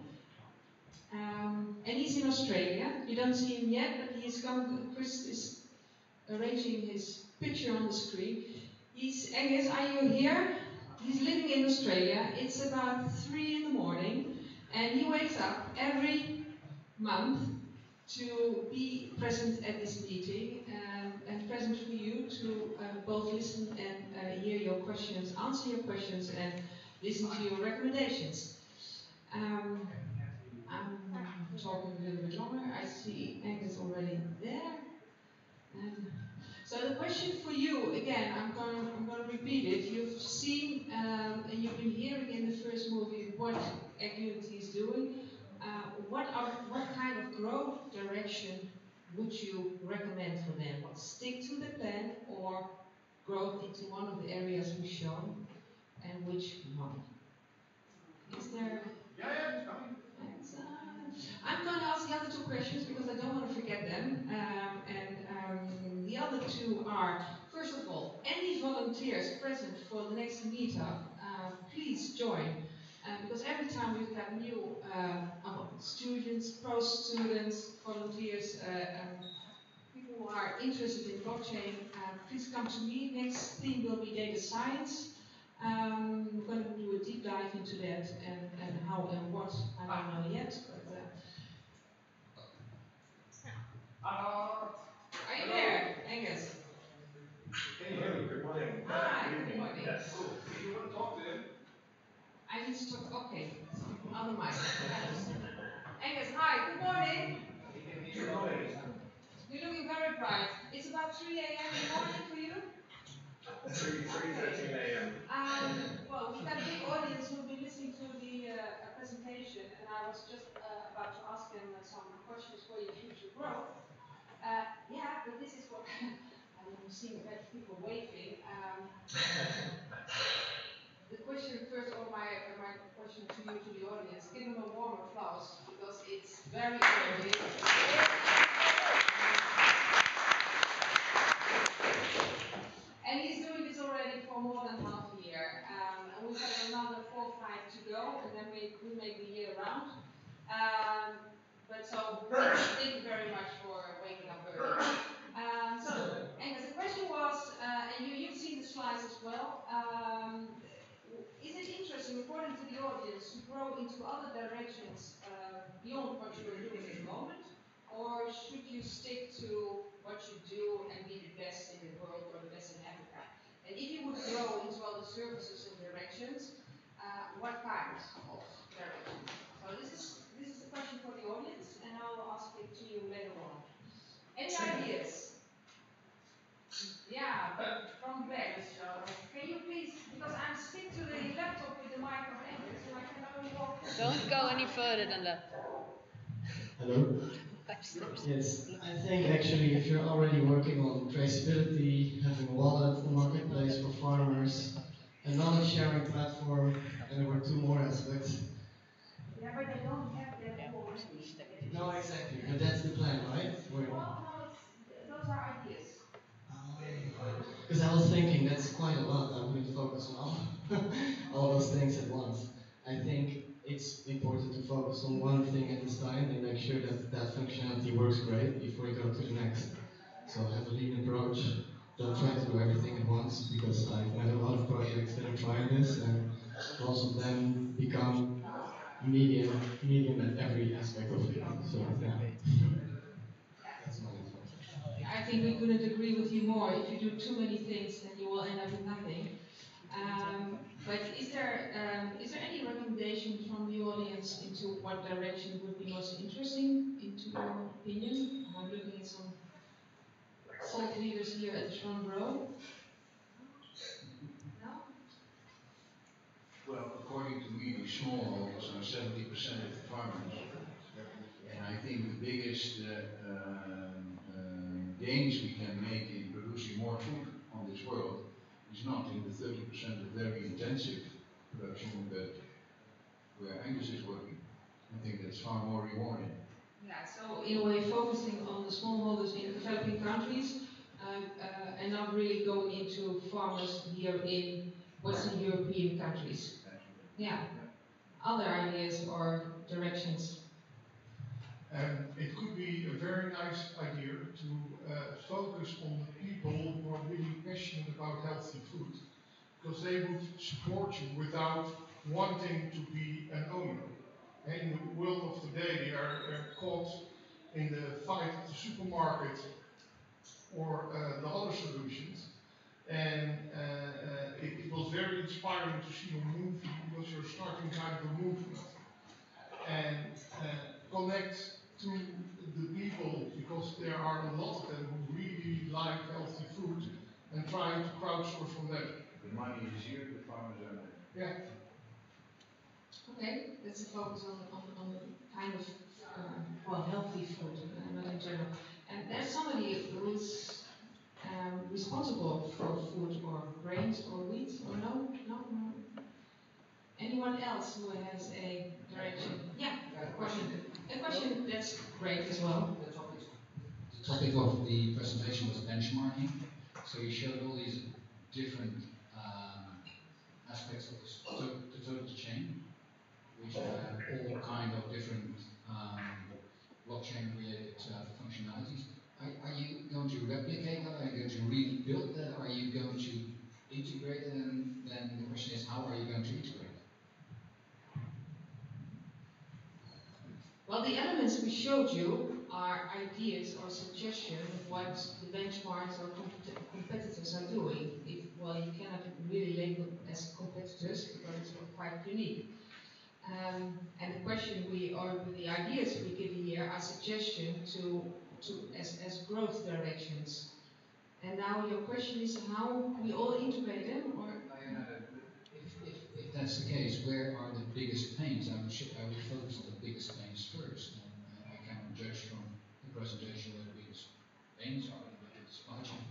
And he's in Australia. You don't see him yet, but he's come. Chris is arranging his picture on the screen. Angus, are you here? He's living in Australia. It's about 3 in the morning, and he wakes up every month to be present at this meeting and present for you to both listen and hear your questions, answer your questions, and listen to your recommendations. I'm talking a little bit longer. I see Angus already there. So the question for you, again, I'm going to repeat it. You've seen and you've been hearing in the first movie what AgUnity is doing. What kind of growth direction would you recommend for them? Stick to the plan or growth into one of the areas we've shown, and which one? Is there? Yeah, it's coming. I'm going to ask the other 2 questions because I don't want to forget them. And the other 2 are, first of all, any volunteers present for the next meetup, please join. Because every time we've got new students, post-students, volunteers, people who are interested in blockchain, please come to me. Next theme will be data science. We're going to do a deep dive into that and how and what, I don't know yet. But, are you there, Angus? Can you hear me? Good morning. Hi, good morning. Yes. Cool. If you want to talk to him. I need to talk, okay. Other mic. Angus, hi, good morning. He can hear you. Good morning. You're looking very bright. It's about 3 a.m. in the morning for you? 3:13 a.m. Well, we've got a big audience who will be listening to the presentation, and I was just about to ask them some questions for your future growth. Yeah, but this is what I'm seeing people waving. The question first, or my question to you, to the audience, give them a warm applause because it's very early. And he's doing this already for more than half a year. And we've got another 4 or 5 to go, and then we make the year round. But so, thank you very much for waking up early. So, Angus, the question was, and you've seen the slides as well, is it interesting, according to the audience, to grow into other directions beyond what you are doing at the moment? Or should you stick to what you do and be the best in the world or the best in Africa? And if you would grow into other services and directions, what kinds of directions? So this is the question for the audience, and I will ask it to you later on. Any ideas? Yeah, from back. Can you please, because I'm stick to the laptop with the mic of Angus, so I can only walk. Don't go any further than that. Hello? Yes, I think actually if you're already working on traceability, having a wallet, a marketplace for farmers, a knowledge sharing platform, and there were 2 more aspects. Yeah, but they don't have that already. No, exactly, but that's the plan, right? Well, no, those are ideas. Because I was thinking that's quite a lot. I wouldn't focus on all those things at once. I think it's important to focus on one thing at this time and make sure that that functionality works great before you go to the next. So have a lean approach. Don't try to do everything at once, because I've met a lot of projects that are trying this, and most of them become medium at every aspect of it. So yeah, that's my advice. I think we couldn't agree with you more. If you do too many things, then you will end up with nothing. But is there any recommendation from the audience into what direction would be most interesting, into your opinion? I'm looking at some thought leaders here at the front row. No? Well, according to me, the smallholders are 70% of the farmers. And I think the biggest gains we can make in producing more food on this world is not in the 30% of very intensive production, but where Angus is working. I think that's far more rewarding. Yeah, so in a way focusing on the smallholders in developing countries and not really going into farmers here in Western European countries. Yeah. Other ideas or directions? It could be a very nice idea to focus on the people who are really passionate about healthy food, because they would support you without wanting to be an owner. In the world of today, they are caught in the fight of the supermarket or the other solutions. And it was very inspiring to see your movie, because you're starting kind of a movement. And connect to the people, because there are a lot of them who really like healthy food, and trying to crowdsource from them. The money is here, the farmers are there. Yeah. Okay, let's focus on kind of well, healthy food, not in general. And there's somebody who's responsible for food or grains or wheat, or no? Anyone else who has a direction? Yeah, a question that's great as well. The topic of the presentation was benchmarking. So you showed all these different aspects of the total chain, which have all kind of different blockchain-related functionalities. Are you going to replicate that? Are you going to rebuild that? Are you going to integrate it? And then the question is, how are you going to integrate it? Well, the elements we showed you are ideas or suggestions of what the benchmarks or competitors are doing. Well, you cannot really label them as competitors because it's quite unique. And the question with the ideas we give here are suggestions as growth directions. And now your question is how we all integrate them, or? If that's the case, where are the biggest pains? I would focus on the biggest pains first. And I cannot judge from the presentation where the biggest pains are in the supply chain.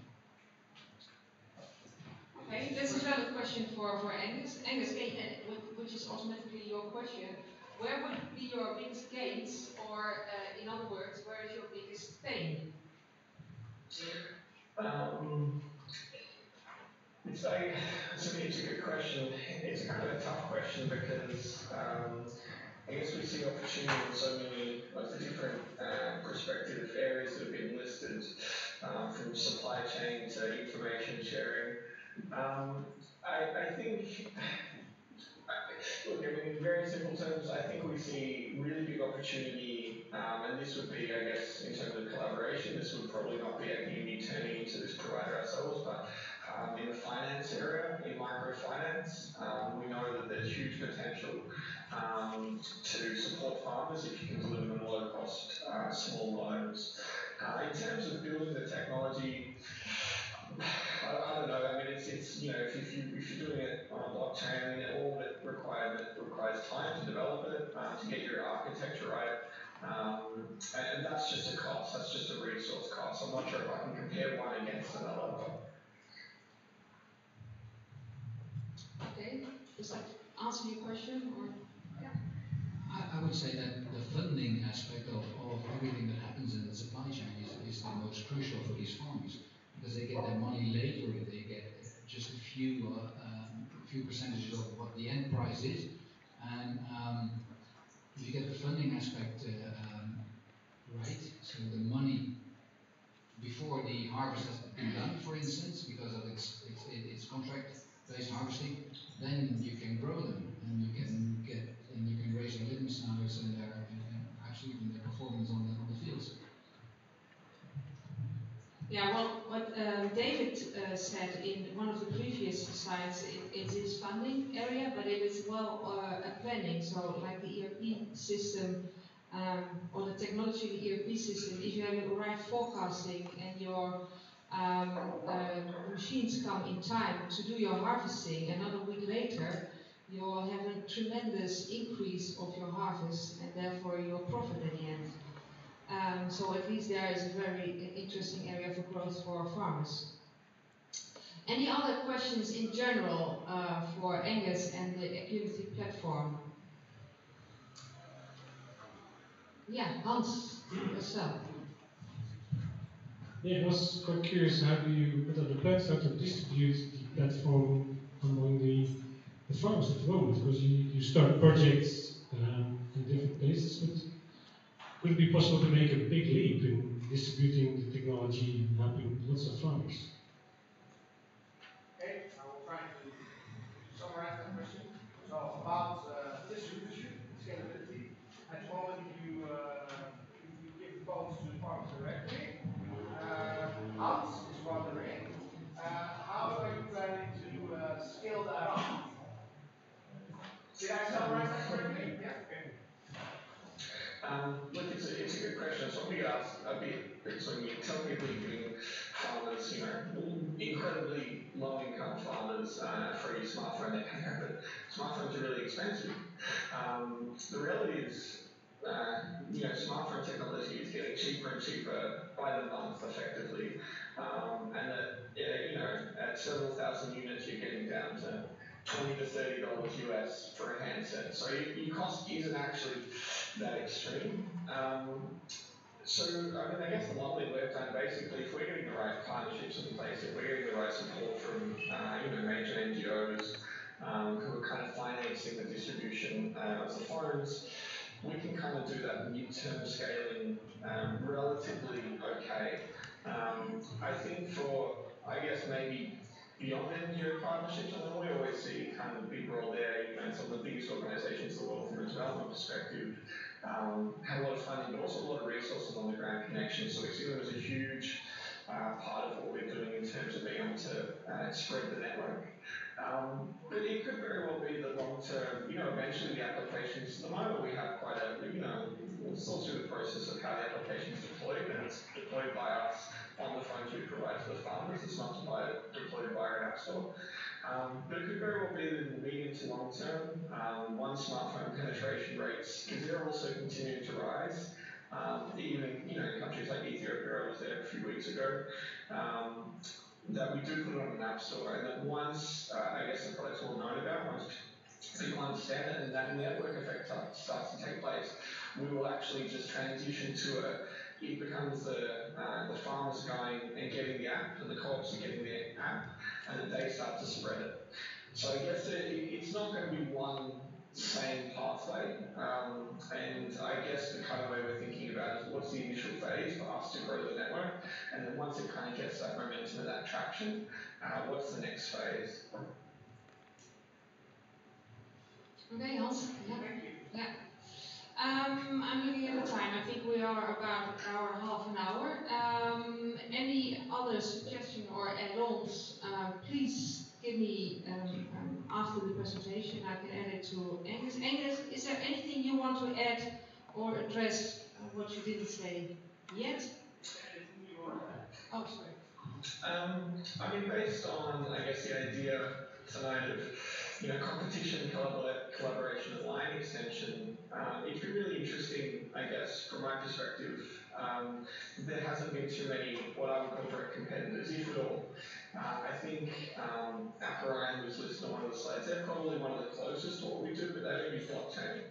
Okay, that's a valid question for Angus. Angus, which is automatically your question. Where would be your biggest gains, or in other words, where is your biggest pain? It's a good question. It's a kind of a tough question because I guess we see opportunity in so many of the different prospective areas that have been listed, from supply chain to information sharing. I think, look, I mean, in very simple terms, I think we see really big opportunity, and this would be, I guess, in terms of collaboration, this would probably not be AgUnity turning into this provider ourselves, but in the finance area, in microfinance, we know that there's huge potential to support farmers if you can deliver them low-cost, small loans. In terms of building the technology, I don't know. I mean, it's if you're doing it on a blockchain, I mean, all of it requires time to develop it, to get your architecture right, and that's just a cost. That's just a resource cost. I'm not sure if I can compare one against another. Okay, does that answer your question, or? Yeah. I would say that the funding aspect of everything that happens in the supply chain is the most crucial for these farmers, because they get their money later, they get just a few percentages of what the end price is, and if you get the funding aspect right, so the money before the harvest has been done, for instance, because of its contract-based harvesting, then you can grow them and you can raise the litmus standards and absolutely their performance on the fields. Yeah, well, what David said in one of the previous slides, it is funding area, but it is planning. So, like the ERP system or the technology of the ERP system, if you have the right forecasting and your machines come in time to do your harvesting, another week later, you'll have a tremendous increase of your harvest and therefore your profit at the end. So at least there is a very interesting area for growth for farmers. Any other questions in general for Angus and the AgUnity platform? Yeah, Hans, yourself. Yeah, I was quite curious, what are the plans how to distribute the platform among the farmers at the moment? Because you start projects in different places, but could it be possible to make a big leap in distributing the technology and helping lots of farmers? Okay, I will try to summarize that question. So about distribution, scalability. At the moment, you give the phones to the farmers directly. Hans is wondering, how are you planning to scale that up? Did I summarize that correctly? Yeah. Okay. Look, it's a good question. So when we get asked a bit, because when you tell people you're giving farmers, incredibly low-income farmers a free smartphone, they're going to go, but smartphones are really expensive. The reality is, smartphone technology is getting cheaper and cheaper by the month, effectively, and that at several thousand units, you're getting down to $20 to $30 US for a handset. So your cost isn't actually that extreme. So, I mean, I guess the modelling we've done, basically, if we're getting the right partnerships in place, if we're getting the right support from, major NGOs who are kind of financing the distribution of the phones, we can kind of do that mid-term scaling relatively okay. I think for, I guess, maybe beyond NGO partnerships, I mean, we always see kind of the big role there, some of the biggest organisations in the world from a development perspective had a lot of funding, but also a lot of resources on the ground connections. So we see them as a huge part of what we're doing in terms of being able to spread the network. But it could very well be that long term, eventually the applications, at the moment we have quite a, it's all through the process of how the application is deployed, and it's deployed by us on the phones we provide to the farmers. It's not deployed by our app store. But it could very well be that in the medium to long term, once smartphone penetration rates, because they're also continuing to rise, even in countries like Ethiopia, I was there a few weeks ago, that we do put it on an app store, and that once, I guess the product's well known about, once people understand it and that network effect starts to take place, we will actually just transition to it becomes the farmers going and getting the app, and the co-ops are getting the app, and then they start to spread it. So I guess it's not going to be one same pathway, and I guess the kind of way we're thinking about is what's the initial phase for us to grow the network, and then once it kind of gets that momentum and that traction, what's the next phase? Okay, Hans. Yeah. I'm looking at the time. I think we are about half an hour. Any other suggestion or add-ons, please give me after the presentation. I can add it to Angus. Angus, is there anything you want to add or address what you didn't say yet? Oh, sorry. I mean, based on, I guess, the idea tonight of competition, collaboration, and line extension, it's been really interesting, I guess, from my perspective. There hasn't been too many what I would call direct competitors, if at all. I think Verhagen was listed on one of the slides. They're probably one of the closest to what we do, but they don't use blockchain.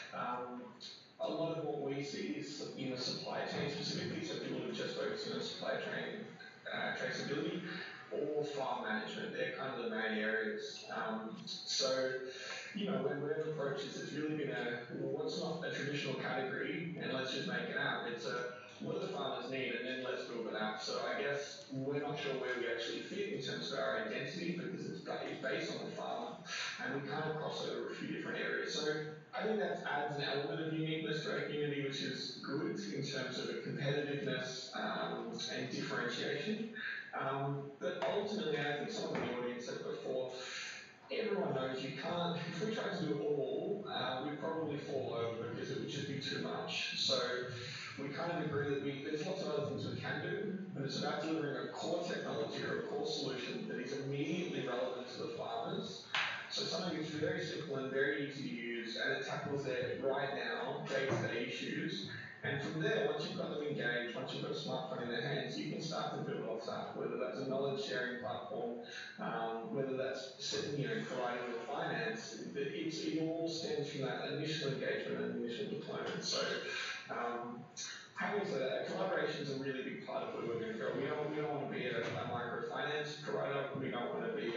A lot of what we see is in the supply chain specifically, so people who just focus on supply chain traceability or farm management. They're kind of the main areas. So, when we've approached this, it's really been what's not a traditional category, and let's just make an app. It's what do the farmers need, and then let's build an app. So I guess we're not sure where we actually fit in terms of our identity, because it's based on the farmer, and we kind of cross over a few different areas. So I think that adds an element of uniqueness to AgUnity, which is good in terms of a competitiveness and differentiation. But ultimately, I think some of the audience said before, everyone knows you can't, if we try to do it all, we'd probably fall over because it would just be too much. So we kind of agree that there's lots of other things we can do, but it's about delivering a core technology or a core solution that is immediately relevant to the farmers. So something that's very simple and very easy to use, and it tackles their right now, day-to-day issues. And from there, once you've got them engaged, once you've got a smartphone in their hands, you can start to build off that, whether that's a knowledge sharing platform, whether that's providing the finance. It all stems from that initial engagement and initial deployment. So having said that, collaboration is a really big part of where we're going to go. We don't want to be a microfinance provider. We don't want to be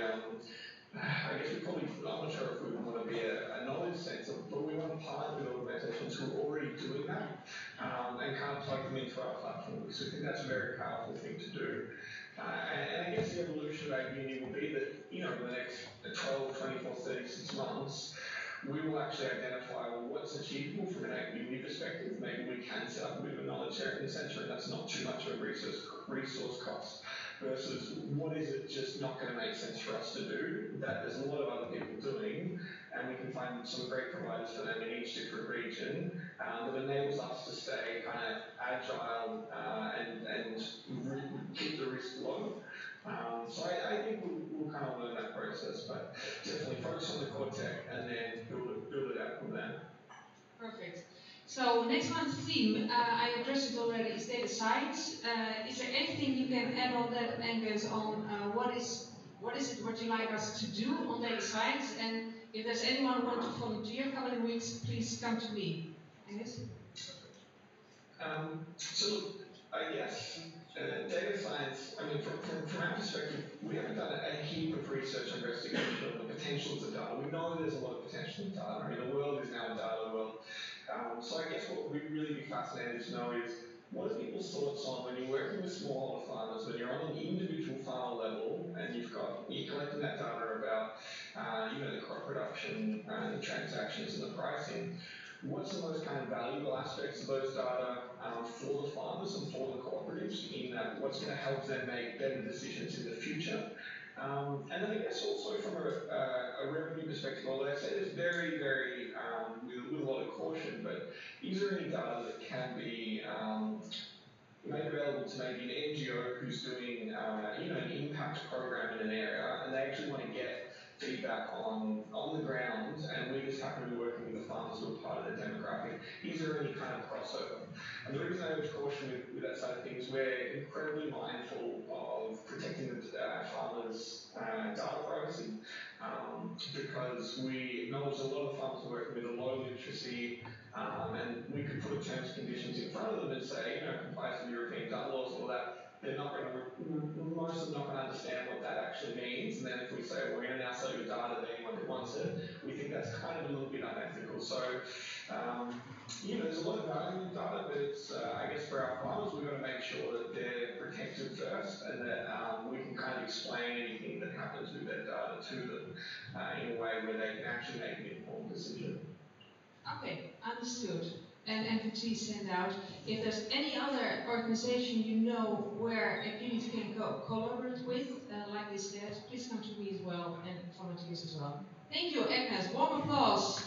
I guess I'm not sure if we want to be a knowledge center, but we want to partner with organizations who are already doing that and kind of plug them into our platform, because we think that's a very powerful thing to do. And I guess the evolution of AgUnity will be that, in the next 12, 24, 36 months, we will actually identify what's achievable from an AgUnity perspective. Maybe we can set up a bit of a knowledge sharing center, and that's not too much of a resource cost, versus what is it just not going to make sense for us to do that there's a lot of other people doing, and we can find some great providers for them in each different region that enables us to stay kind of agile and keep the risk low. So I think we'll kind of learn that process, but definitely focus on the core tech and then build it out from there. Perfect. So next month's theme, I addressed it already, is data science. Is there anything you can add on that, Angus, on what is it what you like us to do on data science? And if there's anyone who wants to volunteer coming weeks, please come to me. Angus? So look, I guess data science, I mean, from our perspective, we haven't done a heap of research or investigation on the potentials of data. We know there's a lot of potential in data. I mean, the world is now a data world. So I guess what we'd really be fascinated to know is, what are people's thoughts on when you're working with smallholder farmers, when you're on an individual farmer level and you're collecting that data about, the crop production and the transactions and the pricing? What's the most kind of valuable aspects of those data for the farmers and for the cooperatives in what's going to help them make better decisions in the future? And then I guess also from a revenue perspective, although I say this very, very with a lot of caution, but is there any data that can be made available to maybe an NGO who's doing an impact program in an area, and they actually want to get feedback on the ground, and we just happen to be working with the farmers who are part of the demographic? Is there any kind of crossover? And the reason I urge caution with that side of things, we're incredibly mindful of protecting the farmers' data privacy, because we acknowledge a lot of farmers are working with a low literacy, and we could put terms and conditions in front of them and say, complies with European data laws and all that. They're not going to, most of them not going to understand what that actually means. And then if we say, well, we're going to now sell your data to anyone who wants it, we think that's kind of a little bit unethical. So, there's a lot of value in data, but it's, I guess for our farmers, we've got to make sure that they're protected first, and that we can kind of explain anything that happens with their data to them in a way where they can actually make an informed decision. Okay, understood. And please send out, if there's any other organization where AgUnity can collaborate with, like this said, please come to me as well, and volunteers as well. Thank you, Agnes. Warm applause.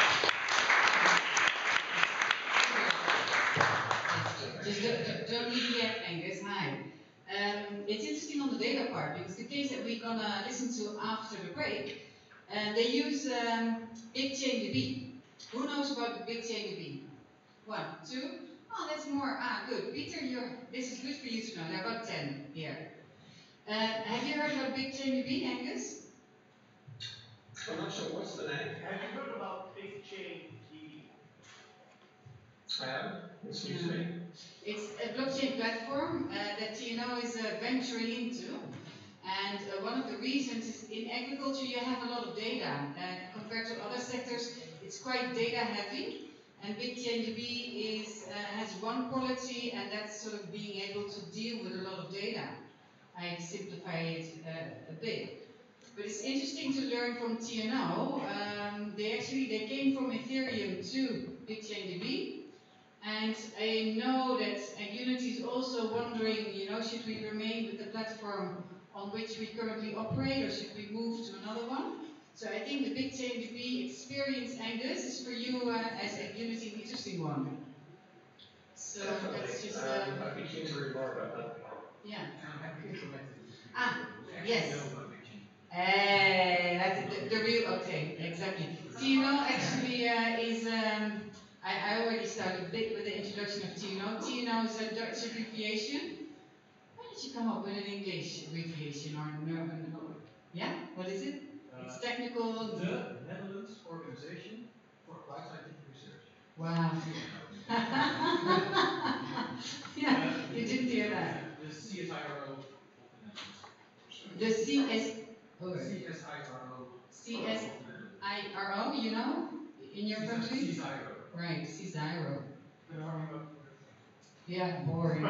Just don't leave yet, Angus. Hi. It's interesting on the data part, because the case that we're gonna listen to after the break, they use BigChainDB. Who knows about BigChainDB? 1, 2. Oh, that's more. Good. Pieter, this is good for you to know. There are about 10 here. Have you heard about BigChainDB, Angus? I'm not sure. What's the name? Have you heard about BigChainDB? I haven't. Excuse me. It's a blockchain platform that TNO is venturing into. And one of the reasons is in agriculture you have a lot of data. Compared to other sectors, it's quite data heavy. And BigChainDB has one quality, and that's sort of being able to deal with a lot of data. I simplify it a bit. But it's interesting to learn from TNO. They came from Ethereum to BigChainDB. And I know that AgUnity is also wondering, should we remain with the platform on which we currently operate, or should we move to another one? So I think the BigChainDB experience, Angus, is for you as AgUnity an interesting one. So that's just. I'd be keen to read more about that. Yeah. Yes. That's the real. Okay, exactly. TNO actually is. I already started a bit with the introduction of TNO. TNO is a Dutch abbreviation. Why did you come up with an English abbreviation or no? Yeah. What is it? It's technical. The Netherlands Organization for Applied Scientific Research. Wow. Yeah, you didn't hear that. The CSIRO. The CSIRO. CSIRO, in your country? CSIRO. Right, CSIRO. Yeah, boring.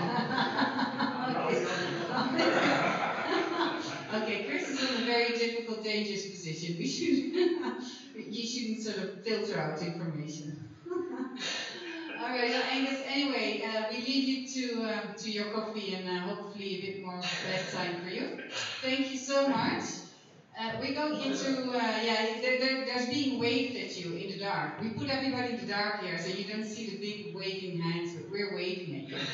Okay, Chris is in a very difficult, dangerous position. You shouldn't sort of filter out information. All right, well, Angus. Anyway, we leave you to your coffee and hopefully a bit more bedtime for you. Thank you so much. We go into there's being waved at you in the dark. We put everybody in the dark here, so you don't see the big waving hands, but we're waving at you.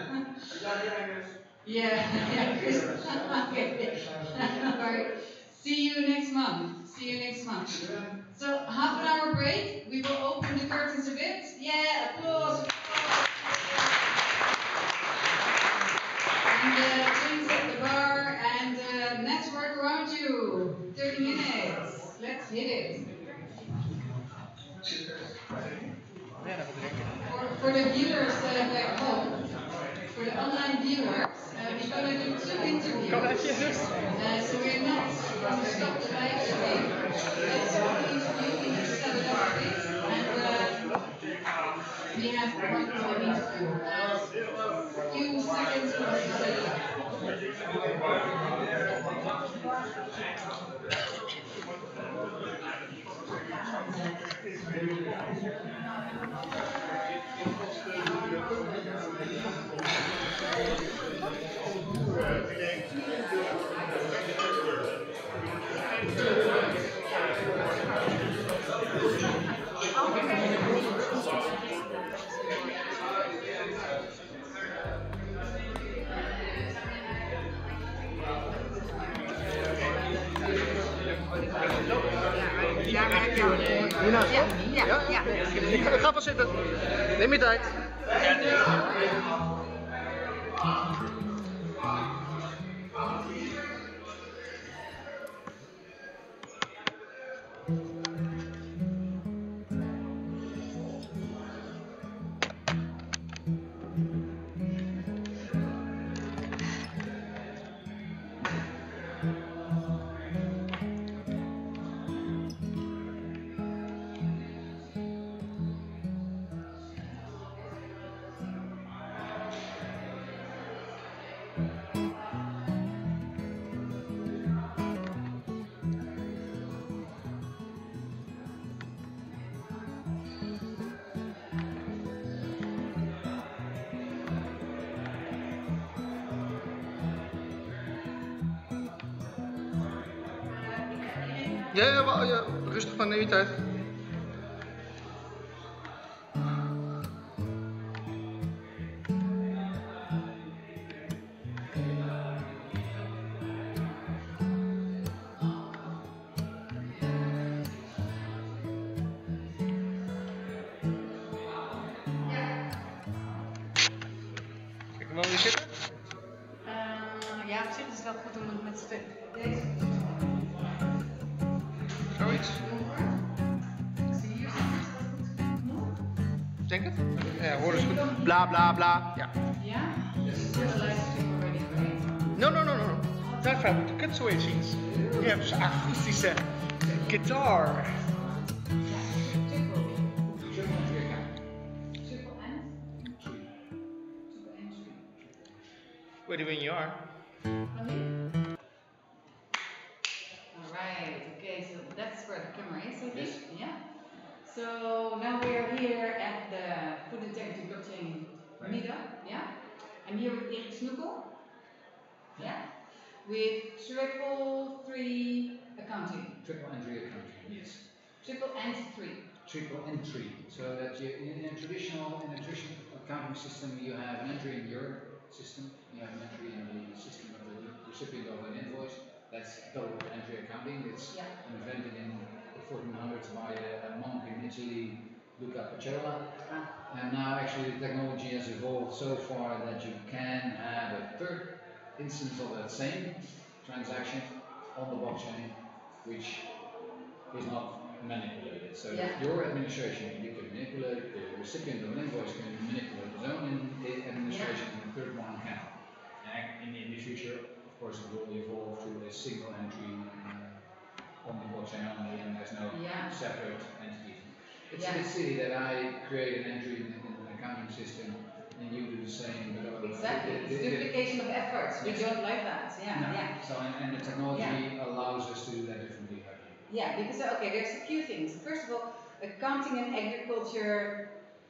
Yeah, Chris. Okay. All right. See you next month. So half an hour break. We will open the curtains a bit. Yeah, applause. And drinks at the bar and network around you. 30 minutes. Let's hit it. For the viewers back home, for the online viewers, we're going to do 2 interviews. So we're not going to stop the live stream. Let's start the interview, we need to set it up a bit, and we have one time interview. A few seconds for us to set it up. Rinus, ja? Ik ga vast zitten. Neem je tijd. Ja, rustig van, neem je tijd. Kijk, wil je zitten? Ja, op zich is het wel goed om het met deze. Zoiets. Denk het? Ja, hoor eens goed. Bla bla bla. Ja. Ja? No. Daarvoor moet ik het zo eens zien. Je hebt zo'n akoestische gitaar. Ready when you are. Alright, okay, so that's where the camera is, I think. Yes. Yeah. So now we are here at the Food Integrity Blockchain Meetup. Yeah. I'm here with Erich Schnoekel. Yeah. With Triple Accounting. Triple entry accounting, yes. Triple and 3. Triple entry. So that you, in a traditional accounting system, you have an entry in your system, you have an entry in the system of the recipient of an invoice. That's double entry accounting. It's invented in the 1400s by a monk in Italy, Luca Paciolo. And now actually the technology has evolved so far that you can have a third instance of that same transaction on the blockchain, which is not manipulated. So your administration, you can manipulate, the recipient of an invoice can manipulate his own administration, and the third one can. And in the future, of course, it will evolve to a single entry on the blockchain only, and there's no separate entity. It's a bit silly that I create an entry in an accounting system and you do the same. Exactly. It's duplication of efforts. We don't like that. Yeah. So and the technology allows us to do that differently. Yeah, because there's a few things. First of all, accounting and agriculture,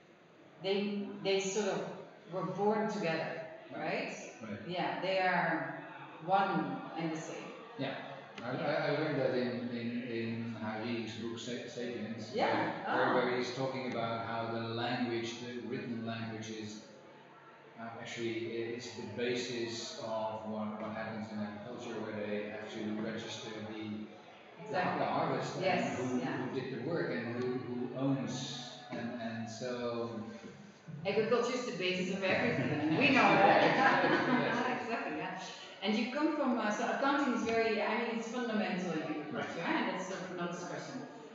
they sort of were born together, right? Yeah, they are one and the same. Yeah. I learned that in Hari's book Sapiens, where he's talking about how the language, the written language, is actually it's the basis of what happens in agriculture, where they have to register the harvest and who did the work and who owns and so. Agriculture is the basis of everything. We know that. Exactly. Yeah. And you come from, so accounting is very, it's fundamental in agriculture, and that's sort of no discussion.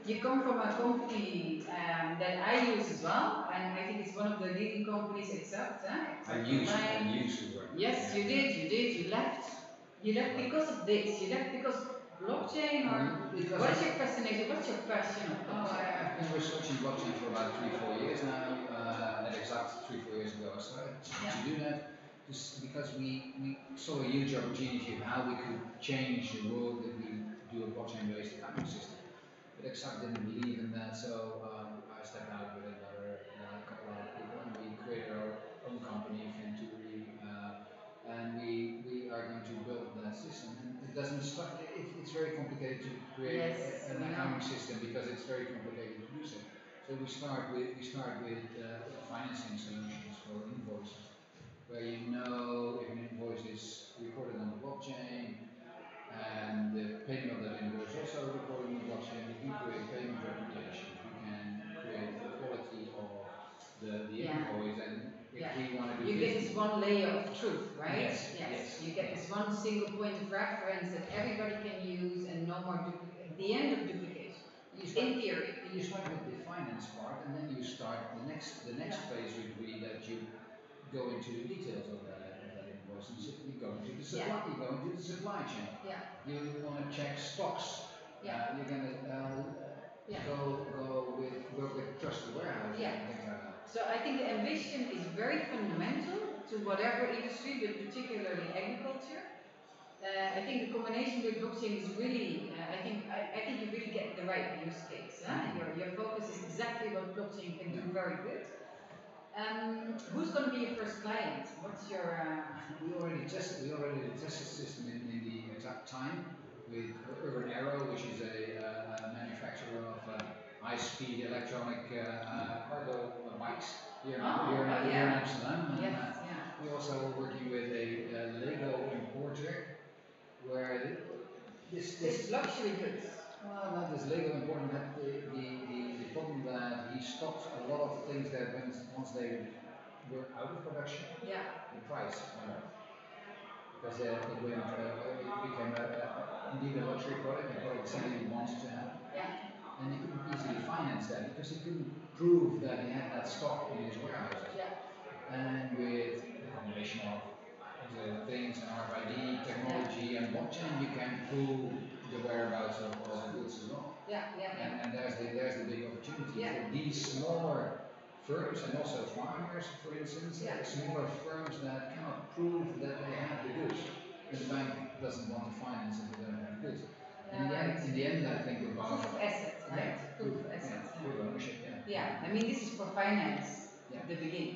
You come from a company that I use as well, and I think it's one of the leading companies except I used to work. Yes, you did. You left. You left because of this. You left because blockchain, or what is your fascination? What's your passion of blockchain? I've been researching blockchain for about 3-4 years now. At exact 3-4 years ago, I started to do that just because we saw a huge opportunity of how we could change the world if we do a blockchain-based accounting system. But Exact didn't believe in that, so I stepped out with another couple of people, and we created our own company, Venturi, and we are going to build that system. And it doesn't start. It's very complicated to create an accounting system because it's very complicated to do so. So we start with financing solutions for invoices, where you know if an invoice is recorded on the blockchain, and the payment of that invoice is also recorded on the blockchain. We can create payment reputations. We can create the quality of the invoice, and if we want to do you get this one layer of truth, right? Yes. You get this one single point of reference that everybody can use, and no more the end of duplication. In theory. You start with the finance part, and then you start the next phase would be that you go into the details of that invoice, and you go into the supply, you go into the supply chain. You want to check stocks. You're going to work with trusted warehouses and things like that. So I think the ambition is very fundamental to whatever industry, but particularly agriculture. I think the combination with blockchain is really, I think you really get the right use case. Your focus is exactly what blockchain can do very good. Who's going to be your first client? What's your? We already tested the system in the exact time with Oregano, which is a manufacturer of high-speed electronic cargo bikes here in Amsterdam. We also are working with a Lego importer, where this luxury goods. Well, not this Lego importer had the problem that he stopped a lot of things that once they were out of production, the price went up. Because it became indeed a luxury product, a product somebody wanted to have. And he couldn't easily finance that because he couldn't prove that he had that stock in his warehouses. And with the combination of the things and RFID technology and blockchain, you can prove the whereabouts of the goods as well. And there's the big opportunity for these smaller firms, and also farmers, for instance, smaller firms that cannot prove that they have the goods. And the bank doesn't want to finance if they don't have goods. In the end, I think about proof of assets, right? Proof of assets. Proof of ownership. I mean, this is for finance, the beginning.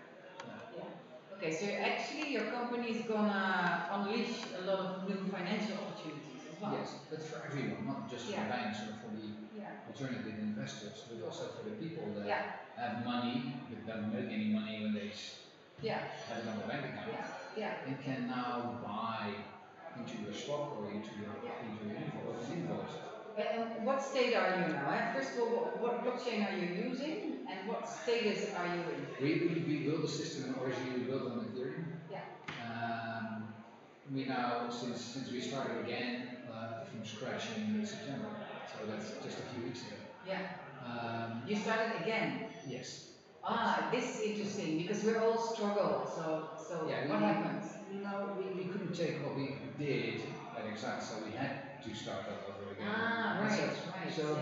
Okay, so actually your company is gonna unleash a lot of new financial opportunities as well. Yes, but for everyone, not just for banks or for the alternative investors, but also for the people that have money but don't make any money when they have it on the bank account. And can now buy into your stock or into your invoice. And what state are you now? First of all, what blockchain are you using, and what status are you in? We built a system originally built on Ethereum. We now, since we started again from scratch in September, so that's just a few weeks ago. You started again? Yes. This is interesting because we all struggle. So what happens? No, we couldn't take what we did at Exact, so we had to start all over again. Right. So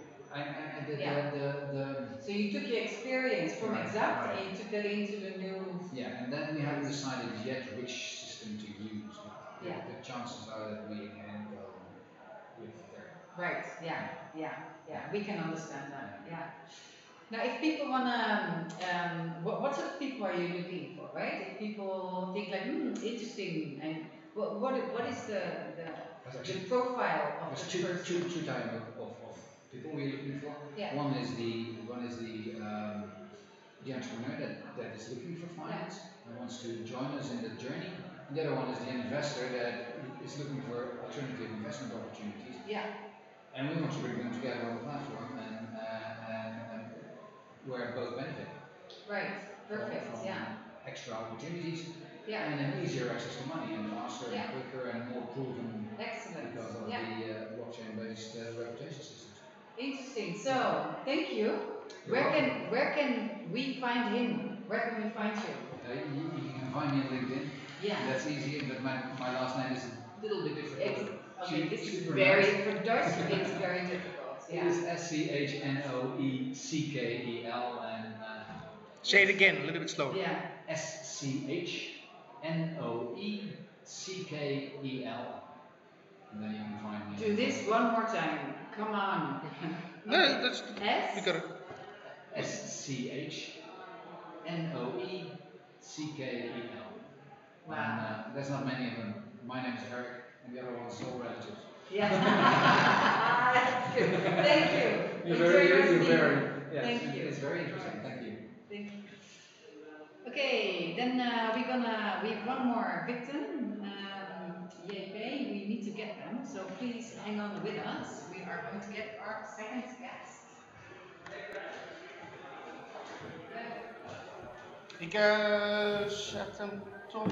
so you took your experience from Exact and you took that into the new. And then we haven't decided yet which system to use. The chances are that we can go with there. Right. We can understand that. Now, if people wanna, what sort of people are you looking for, right? If people think like, interesting, and what is the profile of the person? Two types of people we're looking for. One is the entrepreneur that is looking for finance and wants to join us in the journey. And the other one is the investor that is looking for alternative investment opportunities. And we want to bring them together on the platform and where both benefit. Right. Perfect. From extra opportunities and an easier access to money and faster and quicker and more proven because of the blockchain-based reputation systems. Interesting. So, thank you. Where can we find him? Where can we find you? You can find me on LinkedIn. Yeah. That's easy, but my last name is a little bit difficult. Okay, this is to very, pronounce. for Dutch, it's very difficult. It is Schnoekel and. Say it again, a little bit slower. Yeah. Schnoekel. And then you can find me. Do this one more time. Come on. No, that's S. We got it. Schnoekel. Wow. And there's not many of them. My name is Erich, and the other one's sole relative. Yeah. That's good. Thank you. You're very. Yeah, Thank you. It's very interesting. Thank you. Thank you. Okay, then we have one more victim. JP, we need to get them, so please hang on with us. We are going to get our second guest. Ik zet hem toch.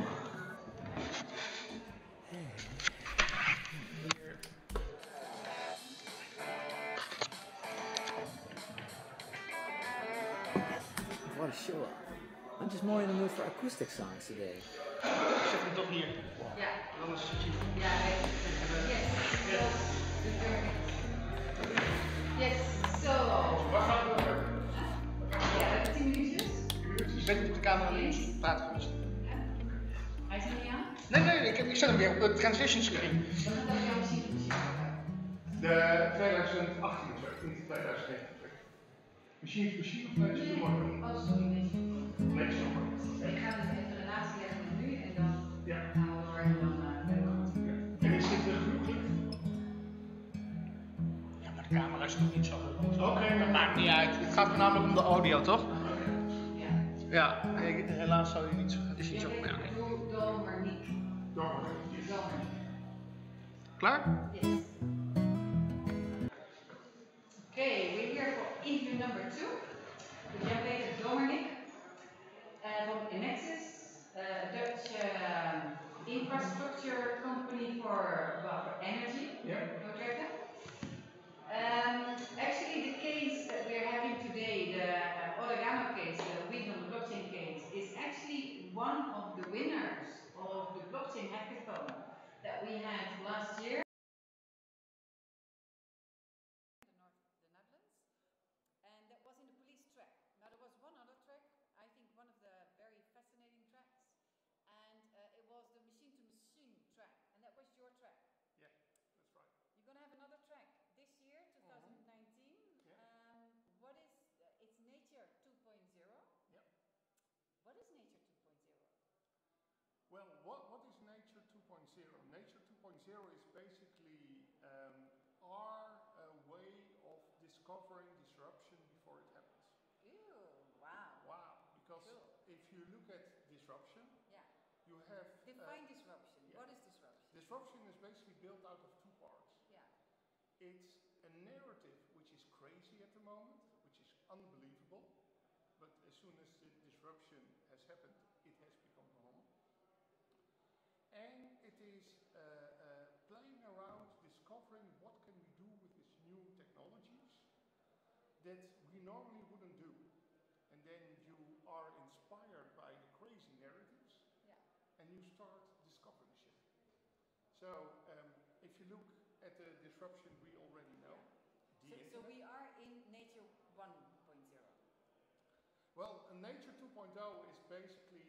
What a show up. I'm just more in the mood for acoustic songs today. Ik zet hem toch hier. Ja. Anders zie je. Ja, yes. So. Waar gaan we over? Ja, 10 minuutjes. Je bent op de camera links praten geweest. Hij is nog niet aan? Nee, ik zet hem weer op de transition screen. Wat gaat dat jouw muziek? De 2018 of zo, niet 2019. Machine of Leisure Tomorrow? Oh, sorry, nee. Leisure Tomorrow. Ik ga dus even de relatie leggen met nu en dan Ja. gaan we door en dan En is dit genoeglijk? Ja, maar de camera is nog niet zo goed. Oké, dat maakt niet uit. Het gaat voornamelijk om de audio, toch? Ja. Ja, helaas zou je niet zo, is niet zo opmerking. Klaar? Yes. Okay, we're here for interview number 2 with Jan-Peter Domernik from Enexis, a Dutch infrastructure company for energy. Yeah. Actually, the case that we're having today, the Oregano case, the win on the blockchain case, is actually one of the winners of the blockchain hackathon that we had last year. The Netherlands, and that was in the police track. Now there was one other track, I think one of the very fascinating tracks, and it was the machine-to-machine track, and that was your track. Yeah, that's right. You're going to have another track this year, 2019. What is, it's Nature 2.0. Yeah. What is Nature 2.0? Well, what is Nature 2.0? Nature 2.0 is basically our way of discovering disruption before it happens. Ew, wow. Wow, because cool. If you look at disruption, yeah. You have... Define disruption. Yeah. What is disruption? Disruption is basically built out of 2 parts. Yeah. It's a narrative which is crazy at the moment, which is unbelievable, but as soon as the disruption has happened, it has become normal. And it is playing around, discovering what can we do with these new technologies that we normally wouldn't do. And then you are inspired by the crazy narratives, and you start discovering shit. So if you look at the disruption we already know, so we are in Nature 1.0. Well, Nature 2.0 is basically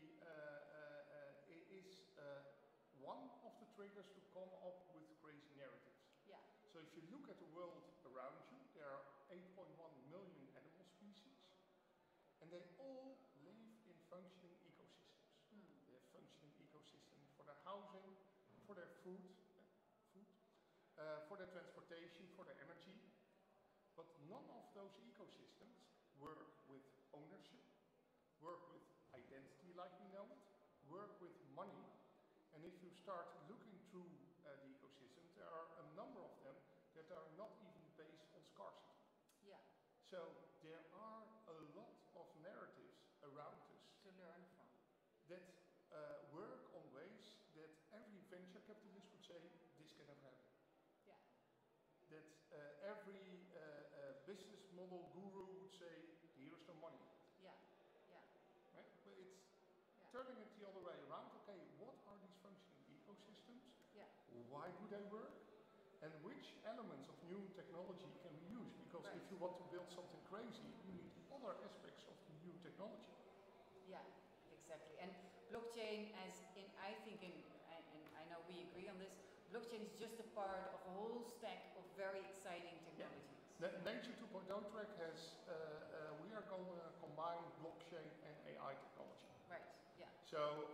one of the triggers to come up with crazy narratives. Yeah. So if you look at the world around you, there are 8.1 million animal species, and they all live in functioning ecosystems. They have functioning ecosystems for their housing, for their food, for their transportation, for their energy. But none of those ecosystems work with ownership, work with identity like we know it, work with money. And if you start looking through the ecosystems, there are a number of them that are not even based on scarcity. Yeah. So there are a lot of narratives around us to learn from that work on ways that every venture capitalist would say this cannot happen. Yeah. That every business model guru would say, here's the money. Yeah, yeah. Right? But it's turning it the other way around. Okay, what are these functioning ecosystems? Yeah. Why do they work? And which elements of new technology can we use? Because if you want to build something crazy, you need other aspects of the new technology. Yeah, exactly. And blockchain, as in, I think, and I know we agree on this, blockchain is just a part of a whole stack of very exciting technologies. The Nature 2.0 track has, we are going to combine blockchain and AI technology. Right, yeah. So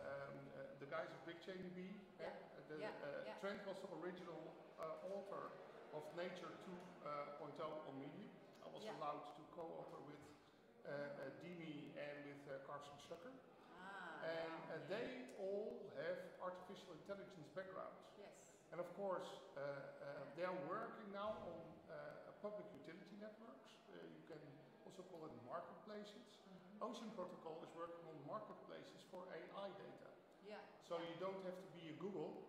the guys of BigChainDB, Trent was the original author of Nature 2.0 on Medium. I was allowed to co-author with Dimi and with Carsten Stucker. And they all have artificial intelligence backgrounds. Yes. And of course, they are working now on public utility networks. You can also call it marketplaces. Ocean Protocol is working on marketplaces for AI data. Yeah. So you don't have to be a Google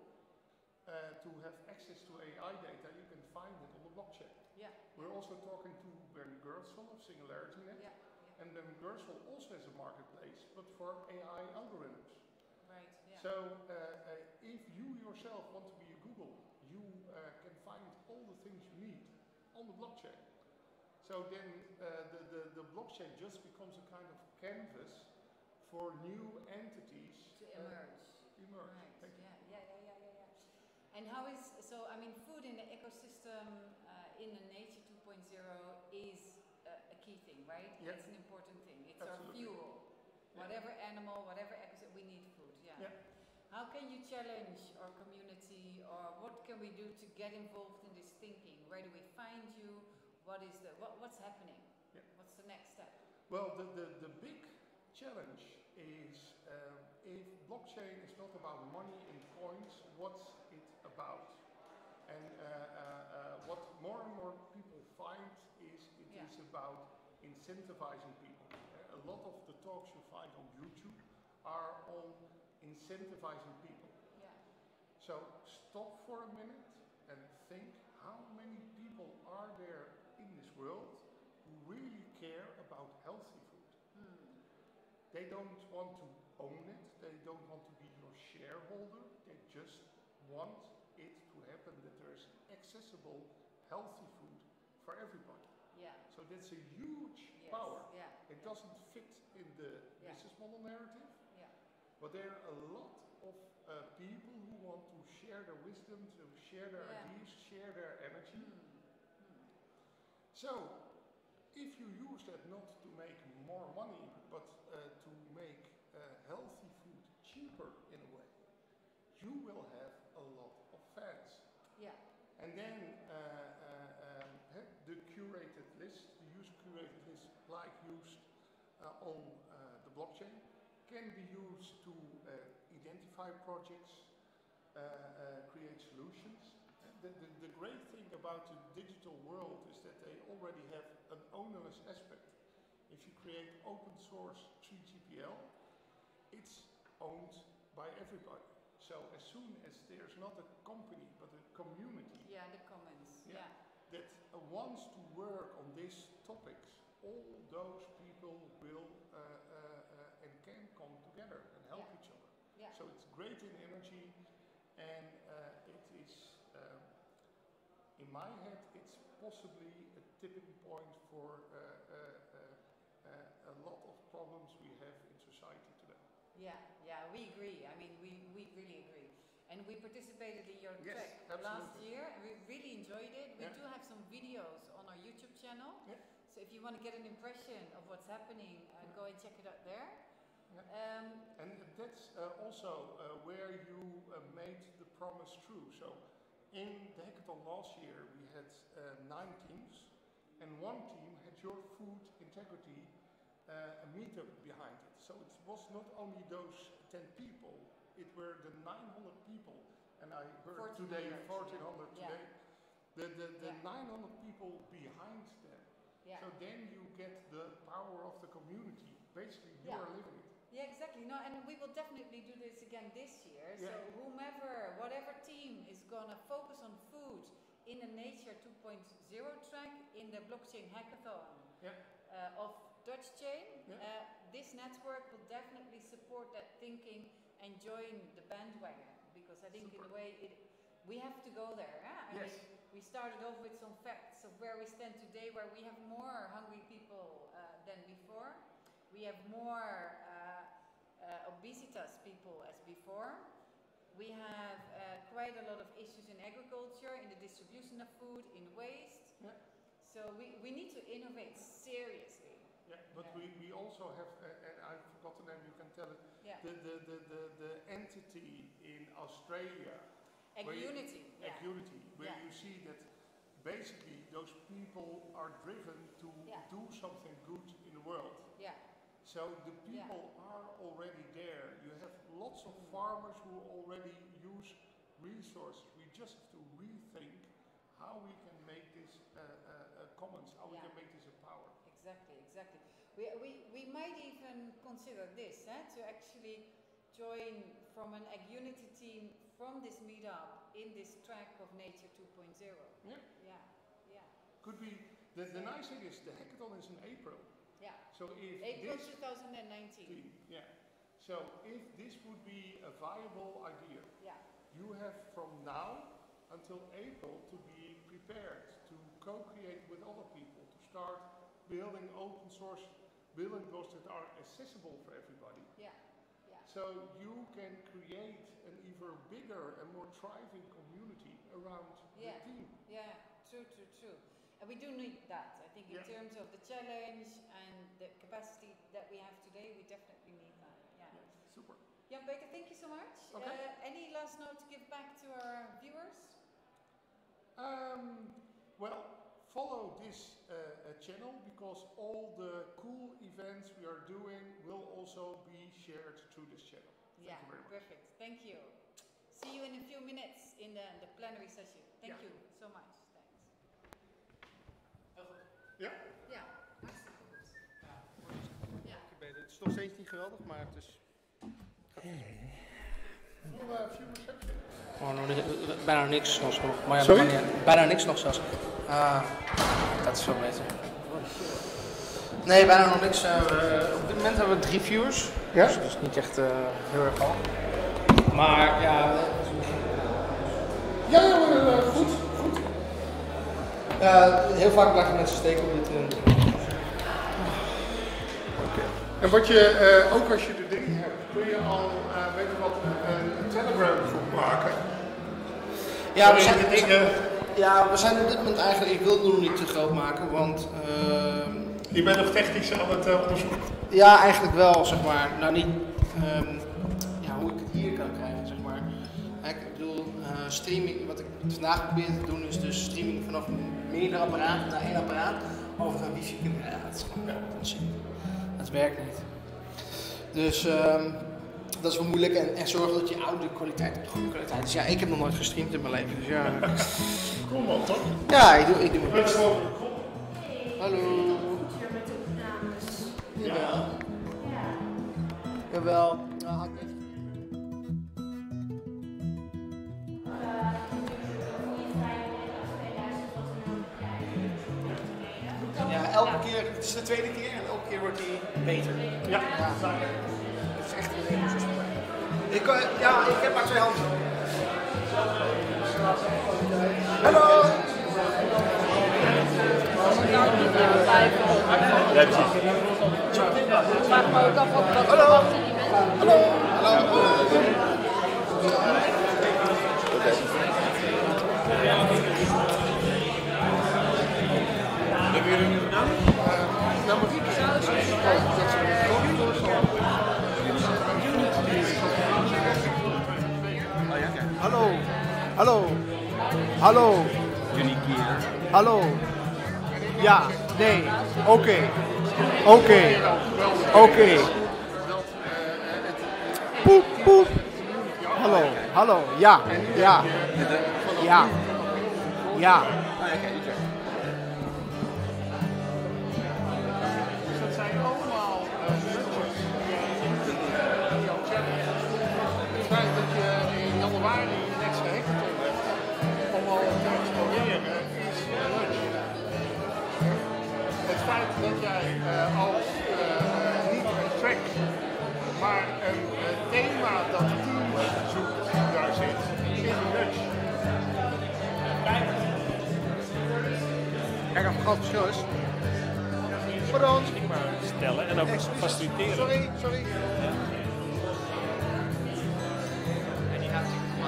to have access to AI data. You can find it on the blockchain. Yeah. We're also talking to Bernd Gertsel of SingularityNet. Yeah. And then Gertsel also has a marketplace, but for AI algorithms. Right, yeah. So if you yourself want to be a Google, you can find all the things you need on the blockchain. So then the blockchain just becomes a kind of canvas for new entities to emerge. Right. Yeah. And how is, so I mean, food in the ecosystem in the Nature 2.0 is a key thing, right? Yeah. It's an important thing. It's Absolutely. our fuel. Yeah. Whatever animal, whatever ecosystem, we need food. Yeah. How can you challenge our community, or what can we do to get involved in this thinking? Where do we find you? What is the what's happening? Yeah. What's the next step? Well, the big challenge is if blockchain is not about money and coins, what's it about? And what more and more people find is it is about incentivizing people. A lot of the talks you find on YouTube are on incentivizing people. Yeah. So stop for a minute and think, how many people are there in this world who really care about healthy food? They don't want to own it, they don't want to be your shareholder, they just want it to happen that there is accessible, healthy food for everybody. Yeah. So that's a huge power. Yeah. It doesn't fit in the business model narrative, but there are a lot of people who want to share their wisdom, to share their ideas, share their energy. So if you use that not to make more money, but to make healthy food cheaper in a way, you will have a lot of fans. Yeah. And then the curated list, the user curated list, like used on the blockchain, can be used to identify projects, create solutions. The great thing about the digital world is that they already have an ownerless aspect. If you create open source 3GPL, it's owned by everybody. So as soon as there's not a company but a community, the commons, that wants to work on these topics, all those people will and can come together and help each other. Yeah. So it's great in energy, and it is, in my head, it's possibly a tipping point for a lot of problems we have in society today. Yeah, we agree. I mean, we really agree. And we participated in your track absolutely. last year, and we really enjoyed it. We do have some videos on our YouTube channel. So if you want to get an impression of what's happening, go and check it out there. And that's also where you made the promise true. So in the hackathon last year, we had 9 teams, and one team had your food integrity a meetup behind it. So it was not only those 10 people, it were the 900 people, and I heard today 1400 today. The 900 people behind them. So then you get the power of the community. Basically, you are living it. Yeah, exactly. No, and we will definitely do this again this year. So whomever, whatever team is gonna focus on food in the Nature 2.0 track in the blockchain hackathon of Dutch Chain. This network will definitely support that thinking and join the bandwagon, because I think in a way we have to go there. I mean, we started off with some facts of where we stand today, where we have more hungry people than before. We have more obesitas people as before. We have quite a lot of issues in agriculture, in the distribution of food, in waste. So we need to innovate seriously. Yeah, but we also have, and I forgot the name, you can tell it, the entity in Australia. AgUnity. AgUnity, where you see that basically those people are driven to do something good in the world. So the people are already there. You have lots of farmers who already use resources. We just have to rethink how we can make this commons, how we can make this a power. Exactly. We might even consider this, to actually join from an AgUnity team from this meetup in this track of Nature 2.0. Could be, the nice thing is the hackathon is in April. So if April 2019. So if this would be a viable idea, you have from now until April to be prepared to co-create with other people, to start building open source building blocks that are accessible for everybody. So you can create an even bigger and more thriving community around the team. True. And we do need that. I think in terms of the challenge and the capacity that we have today, we definitely need that. Super. Jan-Peter, thank you so much. Any last note to give back to our viewers? Well, follow this channel, because all the cool events we are doing will also be shared through this channel. Thank you very much. Perfect. Thank you. See you in a few minutes in the plenary session. Thank you so much. Het is nog steeds niet geweldig, maar het is... Bijna niks nog. Maar ja, sorry? Bijna niks nog zelfs. Dat is wel beter. Nee, bijna nog niks. Op dit moment hebben we 3 viewers. Dus dat is niet echt heel erg hoog. Maar ja... Goed. Heel vaak blijven mensen steken op dit moment. En wat je, ook als je de dingen hebt, kun je al, weet je wat, een Telegram groep maken? We zijn op dit moment eigenlijk, ik wil het nog niet te groot maken, want... je bent nog technisch aan het onderzoeken? Ja, eigenlijk wel, zeg maar. Nou niet, hoe ik het hier kan krijgen, zeg maar. Ik bedoel, streaming, wat ik vandaag probeer te doen, is dus streaming vanaf meerdere apparaten naar één apparaat over een wifi. Ja, dat is gewoon onzin. Dat werkt niet. Dus dat is wel moeilijk en zorgen dat je audio kwaliteit op de goede kwaliteit is. Ja, ik heb nog nooit gestreamd in mijn leven, dus ja. Kom man, toch? Ja, ik doe mijn best. Hallo. Hier met de opnames. Jawel. Jawel. Nou, had ik even. Ja, elke keer, het is de tweede keer en elke keer wordt hij beter. Ja. Het is echt een hele ik heb maar 2 handen. Hallo! Ja, precies. Vraag me ook af wat Hallo! Hallo! Hebben jullie nu gedaan? Nou, moet ik Hallo! Hallo! Hallo! Hallo! Ja, nee, oké. Poep, poep. Hallo, ja. Dat zijn allemaal het feit dat je in januari een extra hackathon hebt om al te exploreren Het feit dat jij als niet een track, maar een thema dat team zoekt daar zit, is een nudge. Kijk, een groot verschil is. Pardon. Stellen en ook faciliteren. Sorry. En die gaat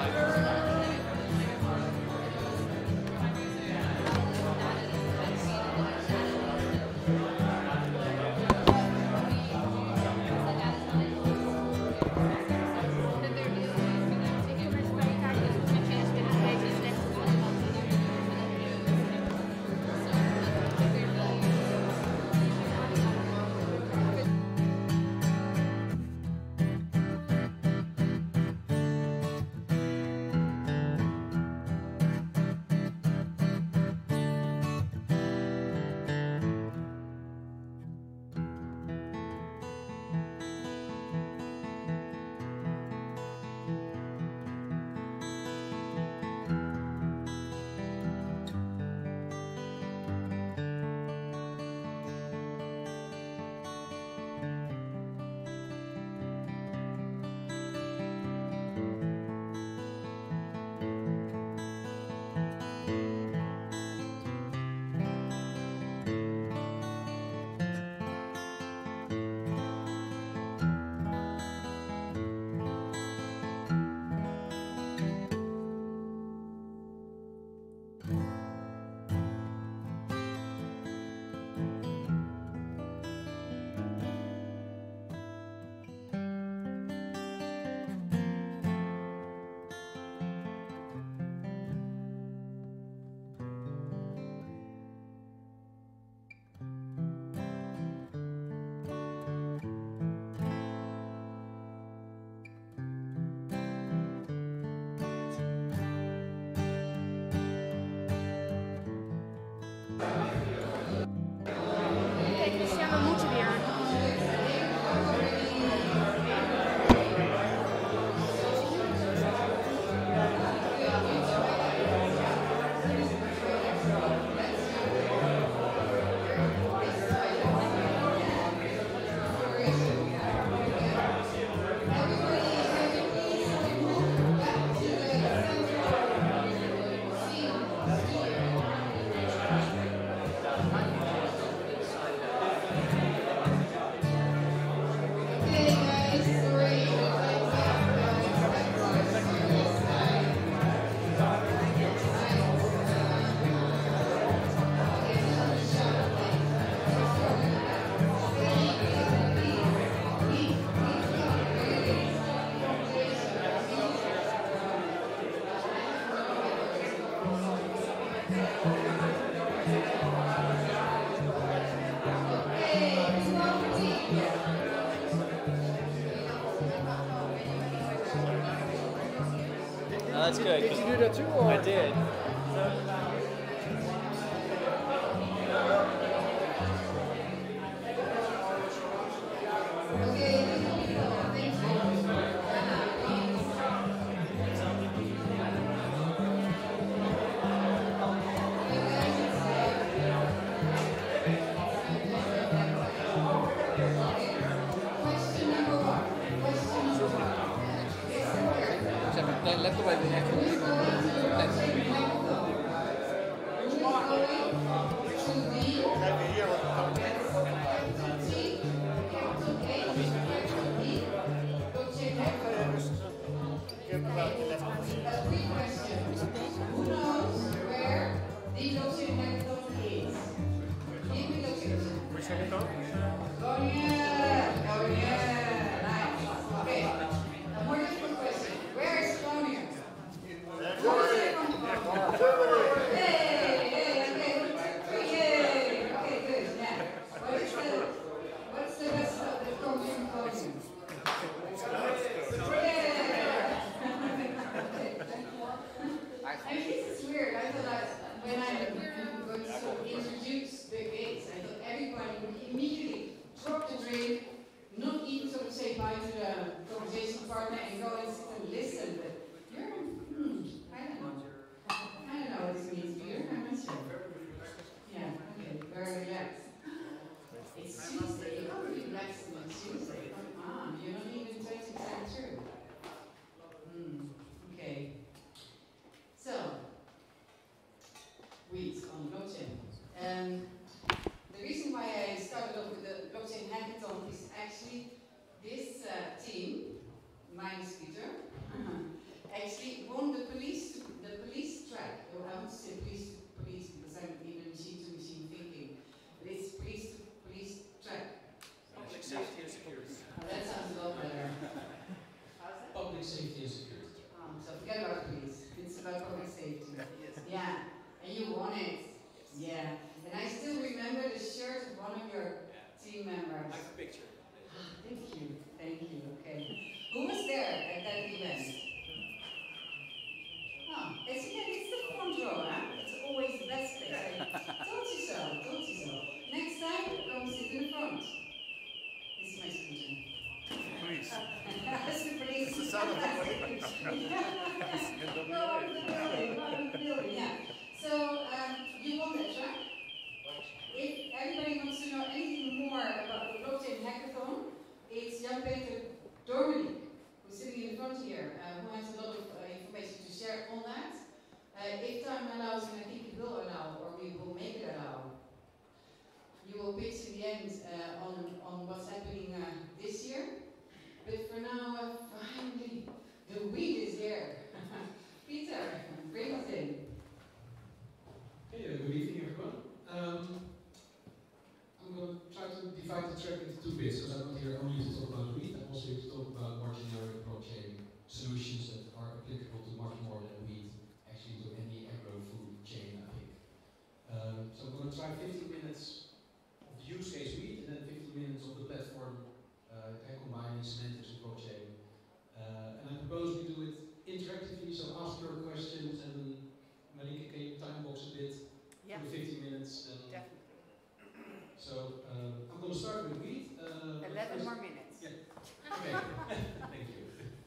That's good. Did you do that too? Or? I did. Let go by the neck. Who knows where the Blockchain Hackathon is? Give me location. Which hackathon? Oh yeah, nice. Okay, a more difficult question. Where is Schnoekel? Okay, good. Yeah. What's the rest of the Blockchain podium? with 15 minutes. Definitely. So I'm going to start with wheat. 11 more minutes. Yeah. Okay. Thank you.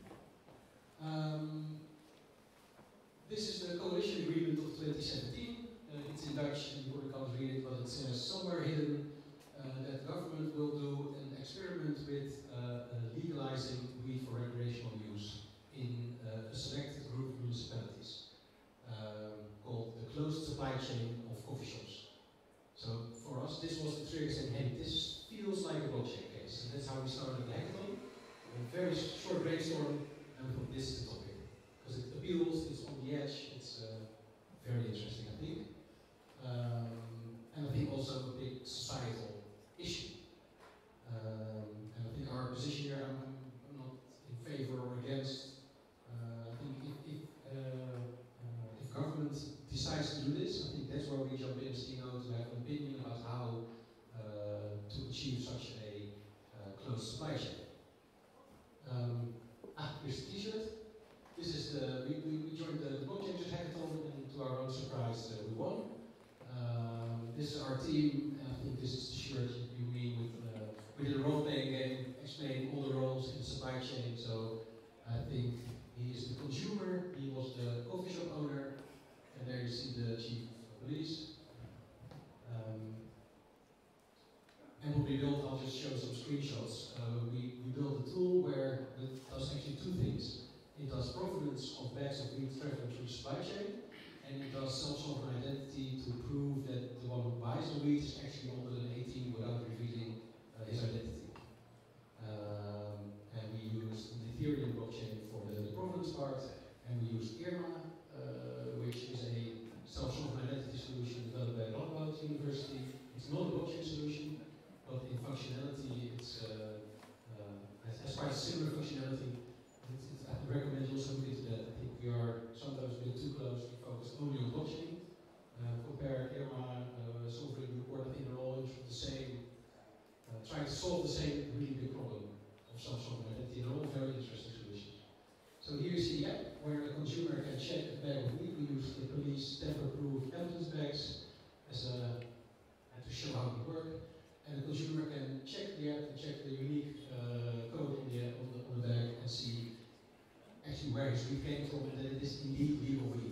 This is the coalition agreement of 2017. It's in Dutch, and you probably can't read it, but it says somewhere hidden that the government will do an experiment with legalizing wheat for recreational use in a selected group of municipalities called the closed supply chain of coffee shops. So for us, this was the trigger saying, hey, this feels like a blockchain case. And that's how we started the hackathon. A very short brainstorm, and we thought this is the topic. Because it appeals, it's on the edge, it's very interesting, I think. And I think also a big societal issue. And I think our position here, I'm not in favor or against. I think if government decides to do this, I think that's where we jump in as Tino to have an opinion about how to achieve such a closed supply chain. Here's the t-shirt. This is the, we joined the Blockchaingers hackathon, and to our own surprise, we won. This is our team, and I think this is the shirt you mean with, we did a role-playing game explaining all the roles in the supply chain, so I think he is the consumer, he was the coffee shop owner, and there you see the chief of police. And what we built, I'll just show some screenshots. We built a tool where it does actually two things. It does provenance of bags of wheat traveling through the supply chain, and it does self-sovereign identity to prove that the one who buys the wheat is actually older than 18 without revealing his identity. And we used an Ethereum blockchain for the provenance part, and we used IRMA, which is a self-sovereign identity solution developed by Radboud University. It's not a blockchain solution, but in functionality, it has quite a similar functionality. I recommend you also look into that. I think we are sometimes a bit too close to focus only on blockchain. Compare IRMA, Sovereign Report, I think they're all the same, trying to solve the same really big problem of self-sovereign identity. They're all very interesting solutions. So here you see the app where the consumer can check a bag of wheat. We use the police tamper-proof evidence bags as to show how they work. And the consumer can check the app and check the unique code on the bag and see actually where his wheat came from and that it is indeed legal wheat.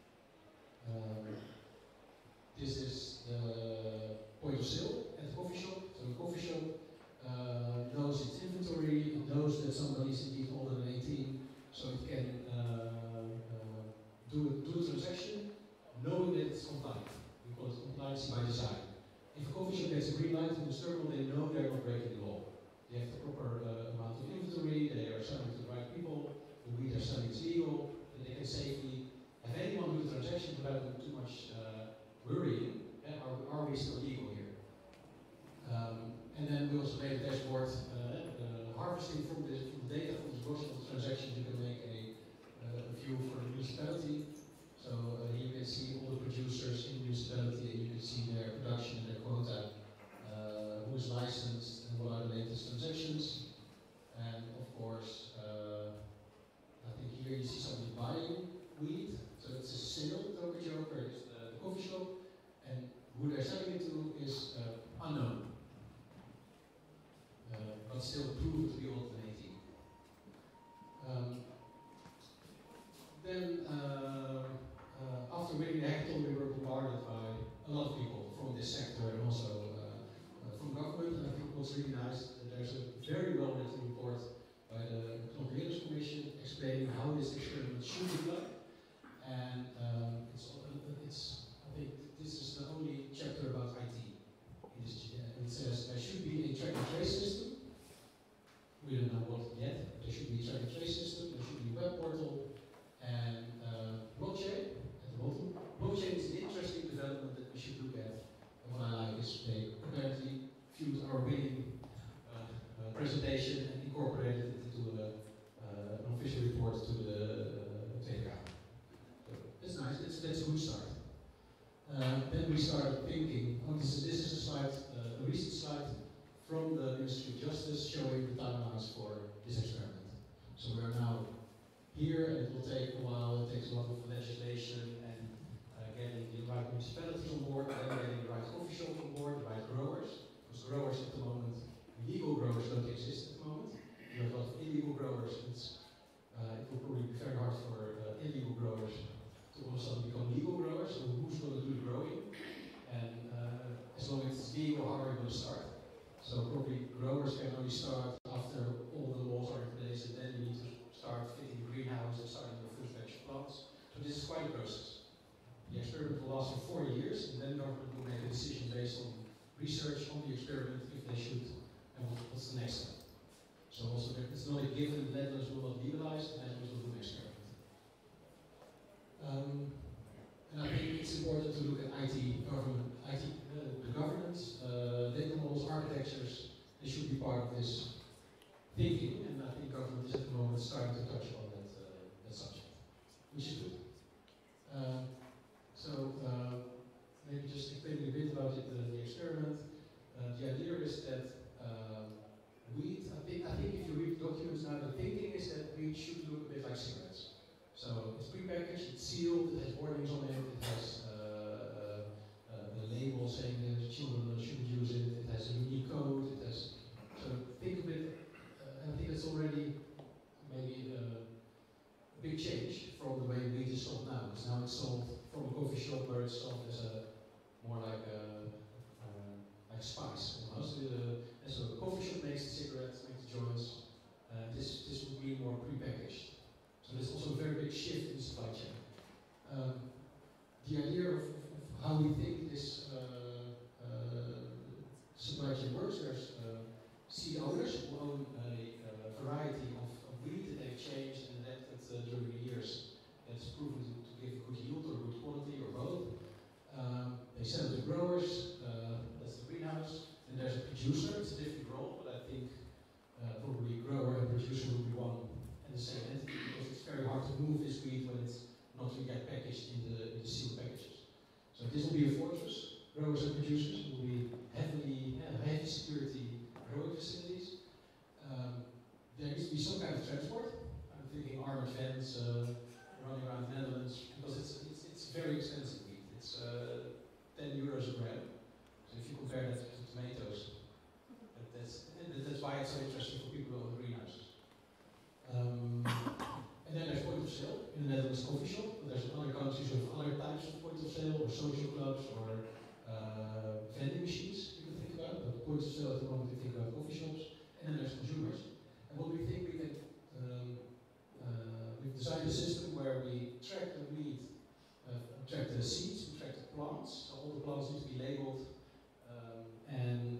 This is the point of sale at the coffee shop. So the coffee shop knows its inventory, it knows that somebody is indeed older than 18, so it can do a transaction knowing that it's compliant. We call it compliance by design. If a coffee shop gets a green light from the terminal, they know they're not breaking the law. They have the proper amount of inventory, they are selling to the right people, the wheat they're selling is legal, and they can safely have anyone do the transaction without too much worrying. Are we still legal here? And then we also made a dashboard harvesting from the data from the gross of the transactions. You can make a view for the municipality. So here you can see all the producers in the municipality, and you can see their production and their quota, who is licensed, and what are the latest transactions. And of course, I think here you see somebody buying wheat. So it's a sale, Token Joker is the coffee shop, and who they're selling it to is unknown. But still proven to be older than 18. Then, after winning the hackathon, we were bombarded by a lot of people from this sector and also from government. And I think what's really nice, there's a very well-written report by the Rinus Commission explaining how this experiment should be done. And I think this is the only chapter about IT. It says there should be a track and trace system. We don't know what yet, but there should be a track and trace system, there should be a web portal, and blockchain at the bottom. Blockchain is an interesting development that we should look at. And what I like is they apparently viewed our winning presentation and incorporated it into an official report to the TK. So that's nice, that's a good start. Then we started thinking, this is a slide, a recent slide from the Ministry of Justice showing the timelines for this experiment. So we are now here, and it will take a while. It takes a lot of legislation and getting the right municipalities on board, then getting the right coffee shops on board, the right growers, because growers at the moment, legal growers don't exist at the moment. You have a lot of illegal growers, it will probably be very hard for illegal growers to all of a sudden become legal growers, so who's going to do the growing? And as long as it's legal, how are you going to start? So probably growers can only start after all the laws are in place, and then you need to start fitting the greenhouse and starting your first batch of plants. So this is quite a process. The experiment will last for 4 years, and then the government will make a decision based on research on the experiment if they should, and what's the next step. So also it's not a given the Netherlands will not legalize, the Netherlands will do an experiment. And I think it's important to look at IT, government, the governance, data models, architectures, they should be part of this thinking, and I think government is at the moment starting to touch on that subject, which is good. Maybe just explaining a bit about it, the experiment. The idea is that wheat, I think if you read documents now, the thinking is that wheat should look a bit like cigarettes. So it's prepackaged, it's sealed, it has warnings on it, it has a label saying that children shouldn't use it, it has a unique code, it has, so think of it, I think it's already maybe a big change from the way wheat is sold now, because now it's sold from a coffee shop where it's sold as a, more like a spice almost. And so the coffee shop makes the cigarettes, makes the joints, this would be more prepackaged. So there's also a very big shift in the supply chain. The idea of how we think this supply chain works, there's seed owners who own a variety of wheat that they've changed and adapted during the years. That's proven to give good yield or good quality or both. They sell it to growers, that's the greenhouse. And there's a producer, it's a different role, but I think probably grower and producer will be one and the same entity, because it's very hard to move this wheat when it's not yet packaged in the sealed packages. So this will be a fortress. Growers and producers will be heavy security growing facilities. There needs to be some kind of transport. I'm thinking armored vans running around the Netherlands, because it's very expensive wheat. It's 10 euros a gram. So if you compare that to tomatoes, that's why it's so interesting for people who own greenhouses. And then there's point of sale. In the Netherlands, coffee shop. But there's other countries with other types of point of sale, or social clubs, or vending machines you can think about. But point of sale at the moment we think about coffee shops. And then there's consumers. And what we think we can, we've designed a system where we track the wheat, track the seeds, we track the plants. So all the plants need to be labeled, and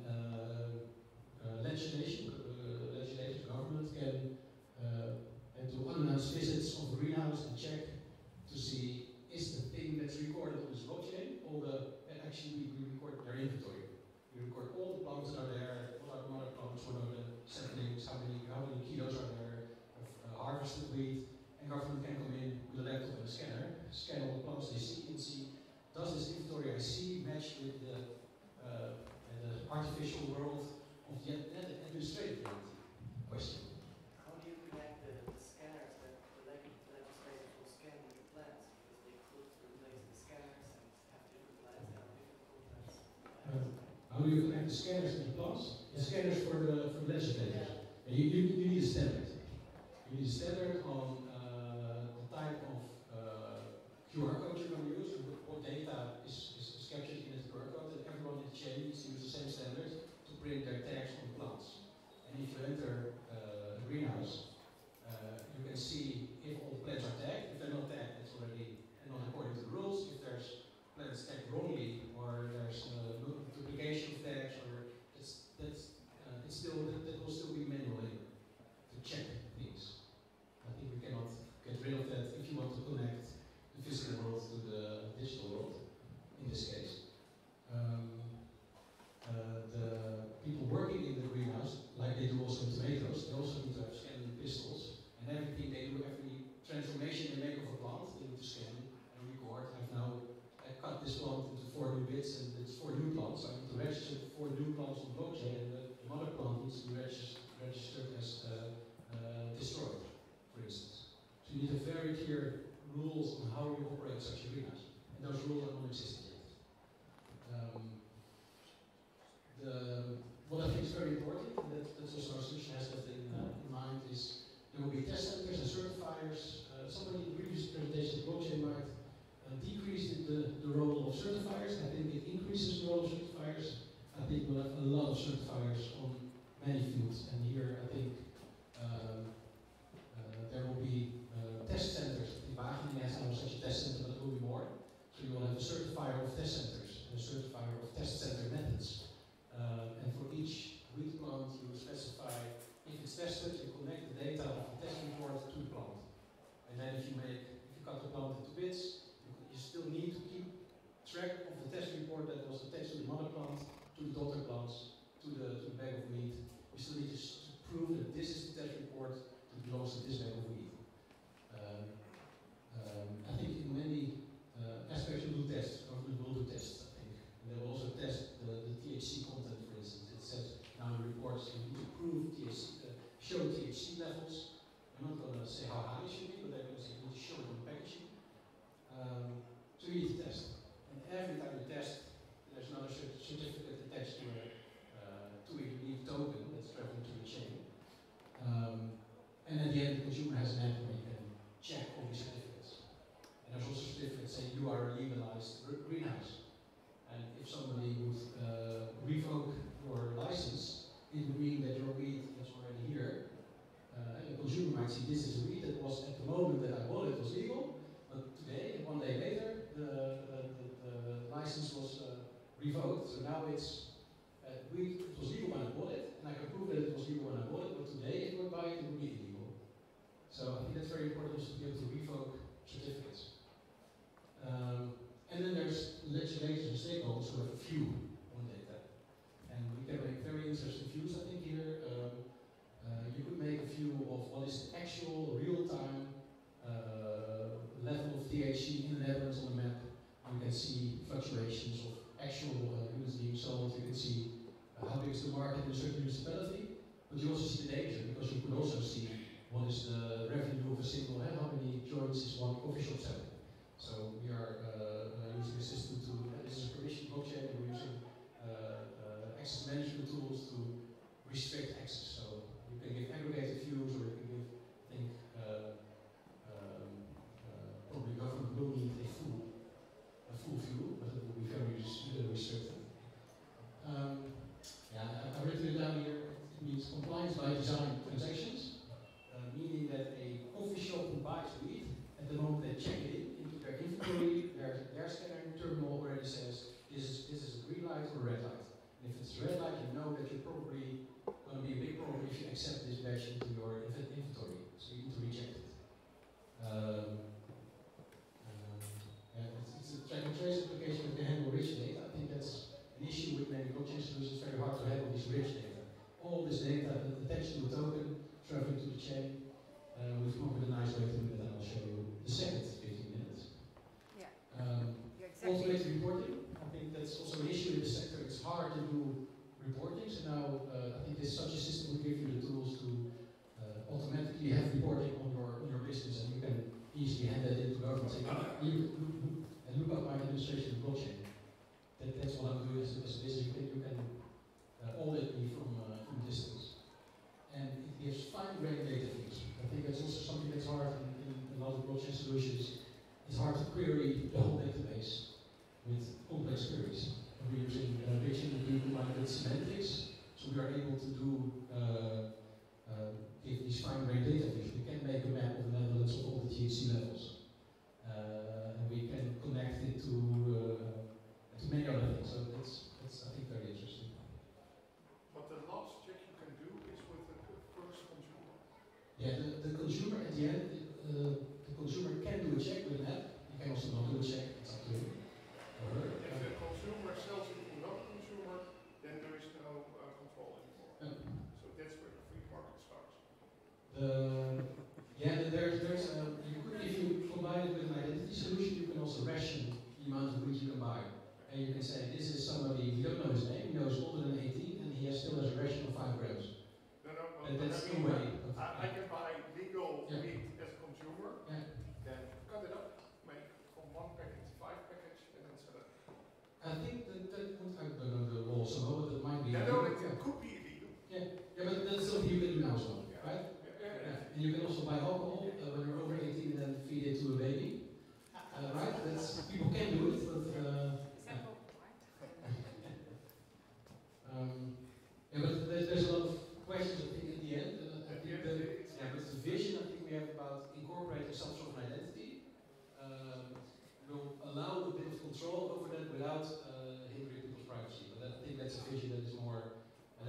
legislative government can do unannounced visits of the greenhouse and check to see is the thing that's recorded on this blockchain, and actually we record their inventory. We record all the plants that are there, what are the mother plants, what are the saplings, how many kilos are there of harvested wheat, and government can come in with a laptop and a scanner, scan all the plants they see and see, does this inventory I see match with the artificial world of the administrative reality question. How do you connect the scanners that the legislators will scan with the plants? Because they could replace the scanners and have different plants that have different contents. How do you connect the scanners to the plants? The scanners for the legislators. And you need a standard. You need a standard on the type of QR code you're going to use, and what data is captured in the QR code, and everyone in the chain needs to use the same standard to print their tags on the plants. And if you enter a greenhouse, you can see if all the plants are tagged. If they're not tagged, it's already not according to the rules. If there's plants tagged wrongly, or there's duplication of tags, or that will still be manual labor to check things. I think we cannot get rid of that if you want to connect the physical world to the digital world, in this case. The people working in the greenhouse, like they do also in tomatoes, they also need to have scanning pistols, and everything they do, every transformation they make of a plant, they need to scan and record. I cut this plant into 4 new bits, and it's 4 new plants. I need to register 4 new plants on blockchain, and the mother plant needs to be registered as destroyed, for instance. So you need a very clear rules on how you operate such a greenhouse. And those rules are non-existent yet. What I think is very important, and that's also our solution has that in mind, is there will be test centers and certifiers. Somebody in the previous presentation, blockchain might decrease the role of certifiers. I think it increases the role of certifiers. I think we'll have a lot of certifiers on many fields, and here I think there will be test centers. In Verhagen has now such a test center, but there will be more. So you will have a certifier of test centers, and a certifier of test center methods. And for each wheat plant, you specify if it's tested, you connect the data of the test report to the plant. And then if you cut the plant into bits, you still need to keep track of the test report that was attached to the mother plant, to the daughter plants, to the bag of wheat. You still need to prove that this is the test report that belongs to this bag of wheat. I think in many aspects you do tests, government will do tests, I think. And they will also test the THC content, for instance. It says now in reports you need to prove THC, show THC levels. I'm not going to say how high it should be, but they're going to say you need to show it on the packaging. So you need to test. And every time you test, there's another certificate attached to a unique token that's traveling through the chain. And at the end, the consumer has an app where you can check all these certificates. And there's also certificates saying you are a legalized greenhouse. And if somebody would revoke your license, it would mean that your wheat that's already here, and the consumer might see this is a wheat that was at the moment that I bought it was legal, but today, one day later, the license was revoked. So now it's wheat. It was legal when I bought it, and I can prove that it was legal when I bought it. But today, if you buy it, it would be illegal. So I think that's very important also to be able to revoke certificates. And then there's legislators and stakeholders who have a view on data. And we can make very interesting views, I think, here. You could make a view of what is the actual real-time level of THC in the Netherlands on the map. You can see fluctuations of actual units being sold. You can see how big is the market in a certain municipality. But you also see the danger, because you could also see what is the revenue of a single, how many joints is one coffee shop selling. So we are using a system to, this is a permission blockchain, and we're using access management tools to restrict access. So you can give aggregated views, or you can give, I think, probably government will need a full view, but it will be very restricted. I've written it down here. It means compliance by design transactions, meaning that a coffee shop who buys wheat, at the moment they check it into their inventory, their scanner terminal already says this is a green light or a red light. And if it's a red light, you know that you're probably going to be a big problem if you accept this batch into your inventory. So you need to reject it. It's a track and trace application that can handle rich data. I think that's an issue with many blockchain solutions. It's very hard to handle this rich data. All this data attached to a token, traveling to the chain. We've come up with a nice way to do that, and I'll show you the second 15 minutes. Yeah. Exactly. Automated reporting. I think that's also an issue in the sector. It's hard to do reporting, so now I think such a system will give you the tools to automatically have reporting on your business, and you can easily hand that into government. Say, look up my administration in blockchain. That's what I'm doing as a business. You can audit me from distance. And it gives fine-grained data views. I think that's also something that's hard in a lot of blockchain solutions. It's hard to query the whole database with complex queries. We're using Beitema combined with semantics, so we are able to do give these fine-grained data views. We can make a map of the Netherlands of all the THC levels, and we can connect it to many other things. So that's I think very interesting. But the last check you can do is with the first consumer. Yeah, the consumer at the end, the consumer can do a check with an app. You can also not do a check. It's up to him or her. If the consumer sells it to another consumer, then there is no control anymore. So that's where the free market starts. If you combine it with an identity solution, you can also ration the amount of wheat you can buy. And you can say, this is somebody, we don't know his name, he knows older than 18, and he still has a ration of 5 grams. And that's the way. I can buy legal meat as a consumer, then cut it up, make from one package 5 packets,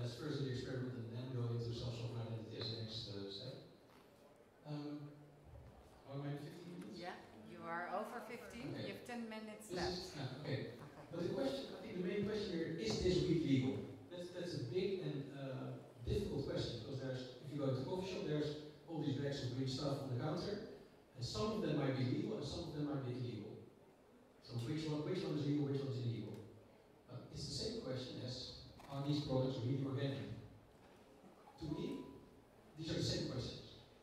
let's first do the experiment and then go into self-sovereign identity as the next step. How am I 15 minutes? Yeah, you are over 15. Okay. You have 10 minutes left. Okay. But the question, I think the main question here, is this weed legal? That's a big and difficult question, because if you go to a coffee shop, there's all these bags of green stuff on the counter, and some of them might be legal and some of them might be illegal. So which one is legal, which one is illegal? It's the same question as, are these products really organic? To me, these are the same questions.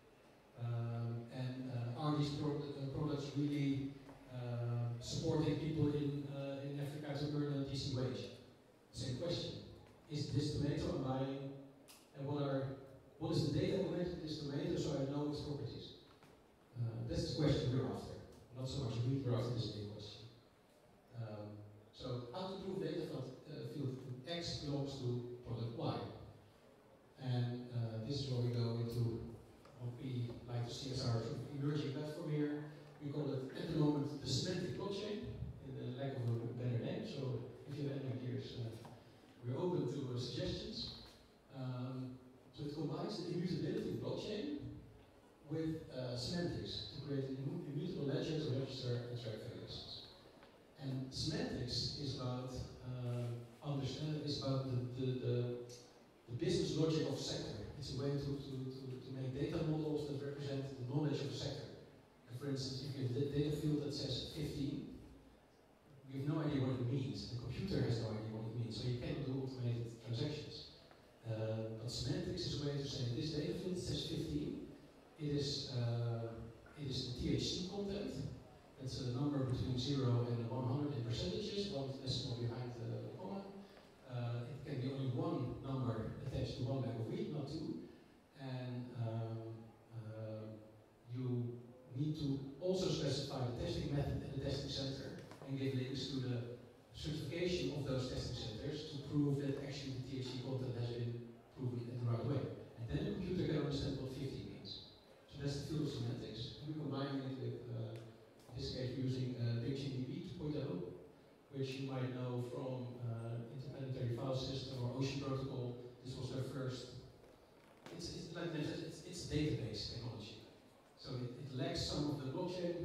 Are these products really supporting people in Africa to earn a decent wage? Same question. Is this tomato I'm buying, and what is the data connected to this tomato so I know its properties? That's the question we're after. Not so much we're after this big question. So how to prove data field X belongs to product Y? And this is where we go into what we like to see as our sort of emerging platform here. We call it at the moment the semantic blockchain, in the lack of a better name. So if you have any ideas, we're open to suggestions. So it combines the immutability of blockchain with semantics to create immutable ledgers to register and track variations. And semantics is about the business logic of a sector. It's a way to make data models that represent the knowledge of a sector. And for instance, if you have a data field that says 15, you have no idea what it means. The computer has no idea what it means, so you cannot do automated transactions. But semantics is a way to say this data field says 15. It is the THC content. That's a number between 0 and 100 in percentages, one decimal behind the comma. It can be only one number attached to one bag of wheat, not two. And you need to also specify the testing method and the testing center and give links to the certification of those testing centers to prove that actually the THC content has been proven in the right way. And then the computer can understand what 50 means. So that's the field of semantics. And we're combining it with, in this case, using BigGDB 2.0, which you might know from Interplanetary File System or Ocean Protocol. This was their first. It's like it's database technology. So it lacks some of the blockchain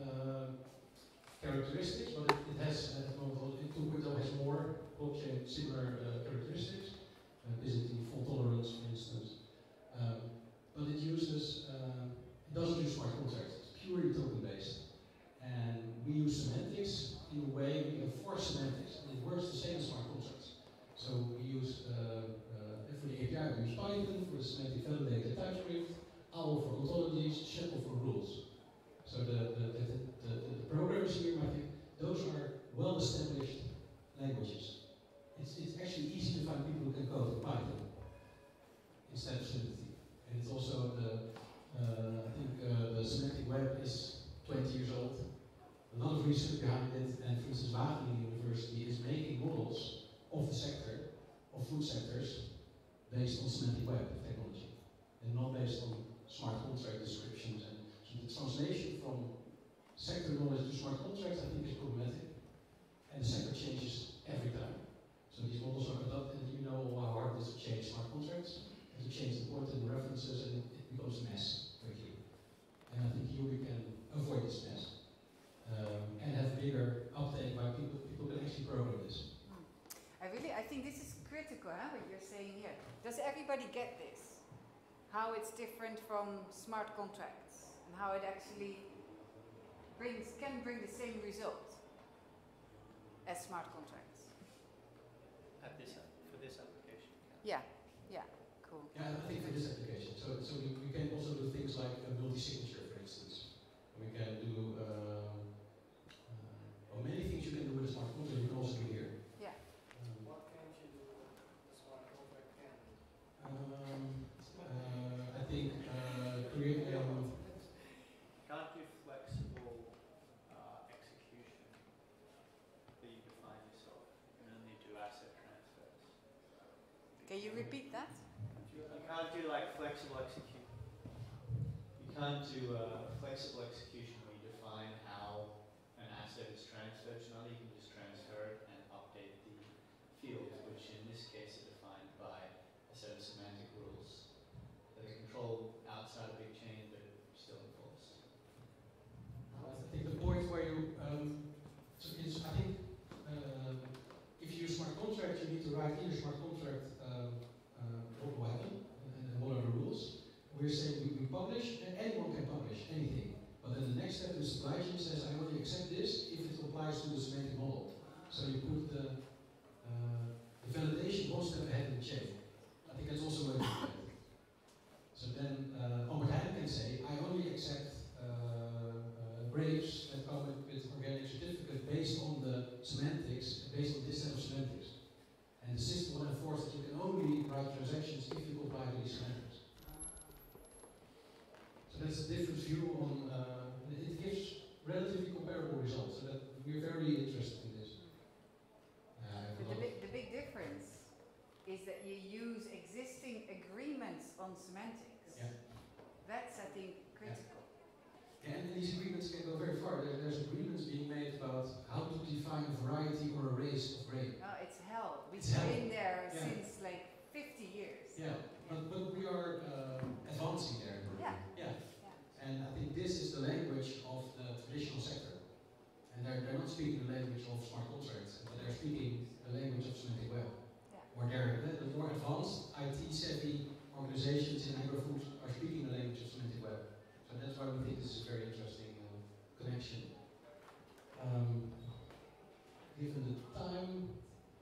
characteristics, but it has, at the moment, 2.0 has more blockchain similar characteristics, visiting fault tolerance, for instance. But it uses, it doesn't use smart contracts, it's purely token based. And we use semantics in a way, we enforce semantics, and it works the same as smart contracts. So we use, for the API, we use Python, for the semantic validated TypeScript, OWL for ontologies, Schnoekel for rules. So the programmers here, I think, those are well-established languages. It's actually easy to find people who can code in Python instead of Solidity. And it's also I think the semantic web is 20 years old. A lot of research behind it, and for instance, Verhagen University is making models of the sector, of food sectors, based on semantic web technology, and not based on smart contract descriptions. And so the translation from sector knowledge to smart contracts, I think, is problematic. And the sector changes every time. So these models are adopted, and you know how hard it is to change smart contracts, and to change the content and references, and it becomes a mess quickly. And I think here we can avoid this mess. And have bigger uptake by people can actually program this. I think this is critical, what you're saying here. Does everybody get this? How it's different from smart contracts and how it actually can bring the same result as smart contracts? For this application. Yeah, cool. Yeah, I think for this application. So we can also do things like multi-signature, for instance. We can do many things you can do with a smart contract. You can also do here. Yeah. What can't you do with the smart contract can? I think create. Can't do flexible execution that you define yourself. You can only do asset transfers. Can you repeat that? You can't do like flexible execution. You can't do flexible execution where you define how an asset is transferred. So now you can just transfer it and update the fields, which in this case are defined by applies to the semantic model. So you put the validation one step ahead in the chain. I think that's also a way to do it. So then Verhagen can say, I only accept grapes that come with organic certificate based on the semantics, based on this set of semantics. And the system will enforce that you can only write transactions if you comply to these semantics. So that's a different view on, it gives relatively comparable results, so that we're very interested in this. But the big difference is that you use existing agreements on semantics. Yeah. That's, I think, critical. Yeah, and these agreements can go very far. There's agreements being made about how to define a variety or a race of grain. Oh, it's hell. We've It's been there yeah. since like 50 years. Yeah, but we are advancing there. Yeah. Yeah. And I think this is the language of the traditional sector. And they're not speaking the language of smart contracts, but they're speaking the language of semantic web. Yeah. Or the more advanced IT-savvy organizations in agri-food are speaking the language of semantic web. So that's why we think this is a very interesting connection. Given the time,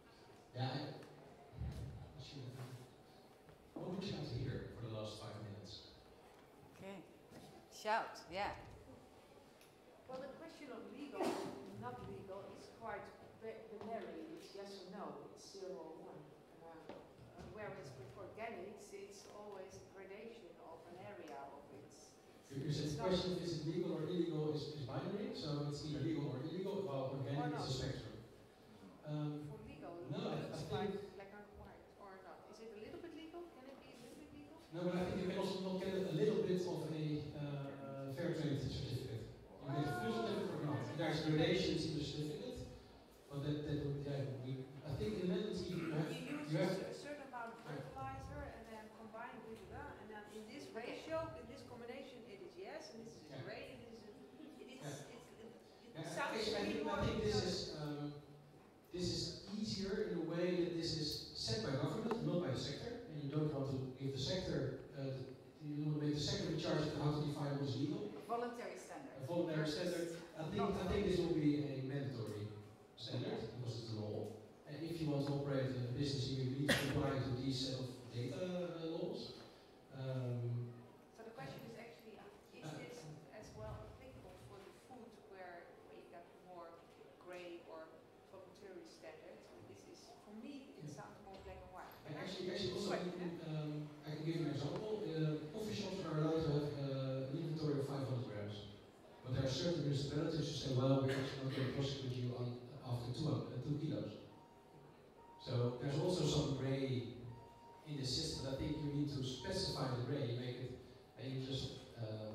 what would you like to hear for the last 5 minutes? Okay. Shout, yeah. Well, the question of legal, not legal, is quite binary. It's yes or no. It's 0 or 1. Whereas with organics, it's always a gradation of an area of its. Because the question of is it legal or illegal is binary, so it's either legal or illegal, while organic is a spectrum. For legal, no, I it's think. like required or not. Is it a little bit legal? Can it be a little bit legal? No, but I think you can also not get a little bit of a fair trade certificate. You get a full certificate or not. There's gradations in the certificate, but that would, I think in the Netherlands you have a certain amount of fertilizer and then combine with that, and then in this ratio, in this combination, it is yes, and this is gray, it sounds really more. I think this is easier in a way that this is set by government, not by the sector, and you don't want to give the sector, you want to make the sector in charge of how to define what is legal. Voluntary standard. A voluntary standard. I think this will be a mandatory standard because it's the law. And if you want to operate a business, you need to comply to these set of data laws. So the question is actually, is this as well applicable for the food where you got more grey or voluntary standards? This is, for me, it sounds more black and white. And actually also, I can give you an example. Coffee shops are allowed to have an inventory of 500 grams. But there are certain municipalities who say, well, we're actually not going to prosecute you after 2 kilos. So there's also some grey in the system. I think you need to specify the grey, make it, and you just, I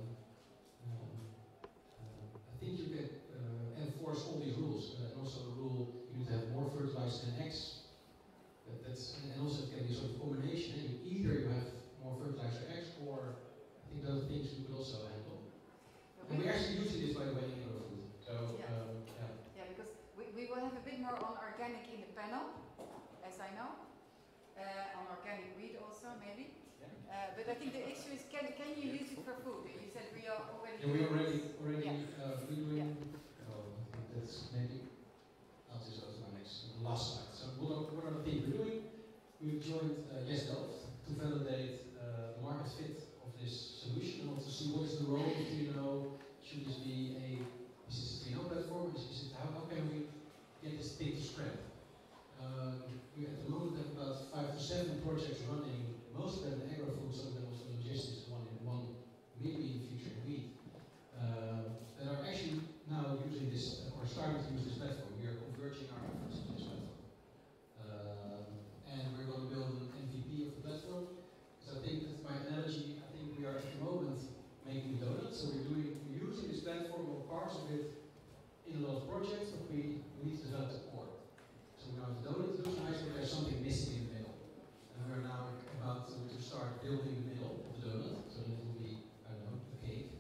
think you can enforce all these rules. And also the rule, you need to have more fertilizer than X. And also it can be sort of a combination. Either you have more fertilizer X, or I think those things we could also handle. And we're actually using this, by the way, in our food. So, yeah, because we will have a bit more on organic in the panel, as I know. On organic wheat also, maybe. But I think the issue is, can you use it for food? You said we are already. Yeah, we already doing. That's maybe. I'll just go to my last slide. So what are the things we're doing? We've joined Yes Delft to validate the market fit of this solution, and also see what is the role of TNO. Should this be is this a TNO platform? How can we get this thing to spread? We at the moment have about 5 to 7 projects running, most of them in agri-food, some of them also logistics, one, maybe in the future in wheat, that are actually now using this, or starting to use this platform. We are converging our efforts to this platform. And we're going to build an MVP of the platform. So I think that's my analogy. I think we are at the moment making donuts, so we're using this platform or parts of it in a lot of projects, but we need to develop the core. So we have the donut, it looks nice, but there's something missing in the middle. And we're now about to start building the middle of the donut, so that it will be, I don't know, a cake.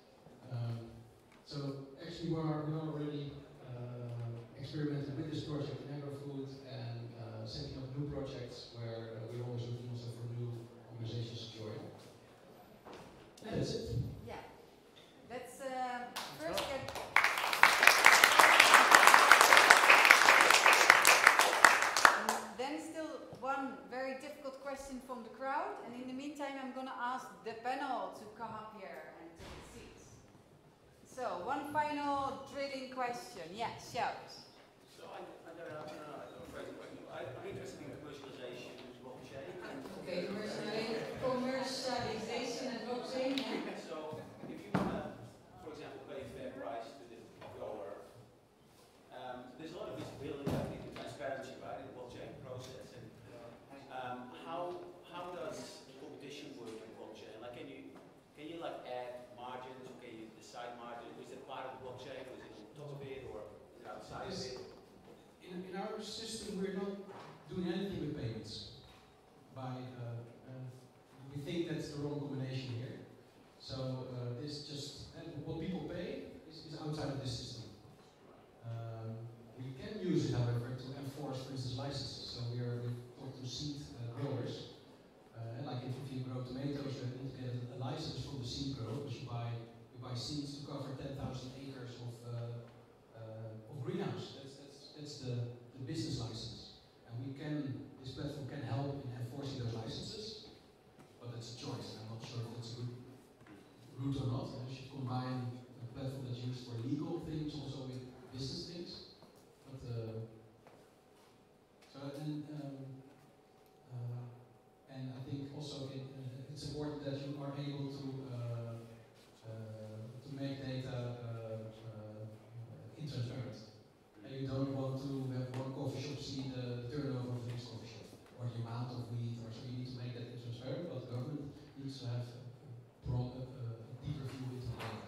So actually we're already experimenting with this project in agri-food and setting up new projects where we're always looking also for new organizations to join. And that's it. Yeah. Let's first get... to ask the panel to come up here and take a seat. So, one final drilling question. Yeah, shout. So I'm interested in commercialization of blockchain. Okay, commercialization and blockchain. Yeah. So if you want to, for example, pay a fair price to the grower, there's a lot of visibility, I think, and transparency, right, in the blockchain process. And how does the competition work in blockchain? Like, can you like add margins, or can you decide margins? Is it part of the blockchain, or is it on top of it, or is it outside of it? In our system, we're not doing anything with payments. We think that's the wrong combination here. So this just what people pay is outside of this system. We can use it, however, to enforce, for instance, licenses. So we talk to seed growers, and like if you grow tomatoes, you need to get a license from the seed grower, because you buy seeds to cover 10,000 acres of greenhouse. That's the business license, and this platform can help in enforcing those licenses, but it's a choice. I'm not sure if that's a good route or not. You should combine a platform that's used for legal things also with business things. But and I think also it's important that you are able to make data intransparent. And you don't want to have one coffee shop see the turnover of the next coffee shop, or the amount of wheat, or so you need to make that transparent, but the government needs to have a deeper view into the data.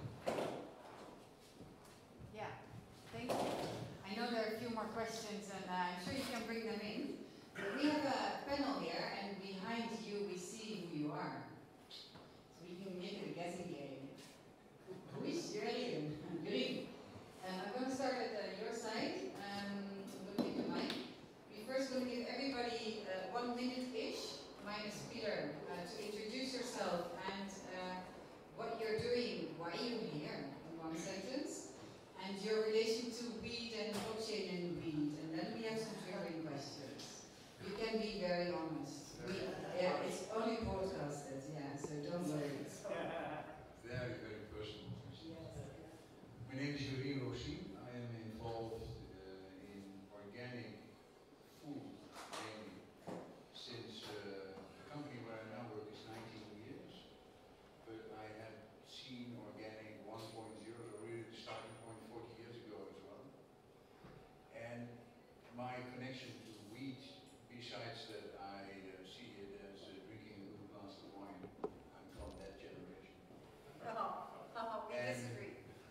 Yeah, thank you. I know there are a few more questions, and I'm sure you can bring them in. But we have a panel here, and behind you we see who you are. So we can make it a guessing game. Who is Jurrien? Jurrien. I'm going to start at your side. I'm going to give you the mic. We're first going to give everybody 1 minute-ish, minus Pieter, to introduce yourself and what you're doing, why you're here, in 1 sentence, and your relation to weed and blockchain and weed. And then we have some drilling questions. You can be very honest. Yeah, it's only podcasted, yeah, so don't worry. Very, very personal. My name is Roossien. I am involved in organic food mainly since the company where I now work is 19 years. But I have seen organic 1.0, so really the starting point 40 years ago as well. And my connection to wheat, besides that I see it as drinking a good glass of wine, I'm from that generation. We disagree.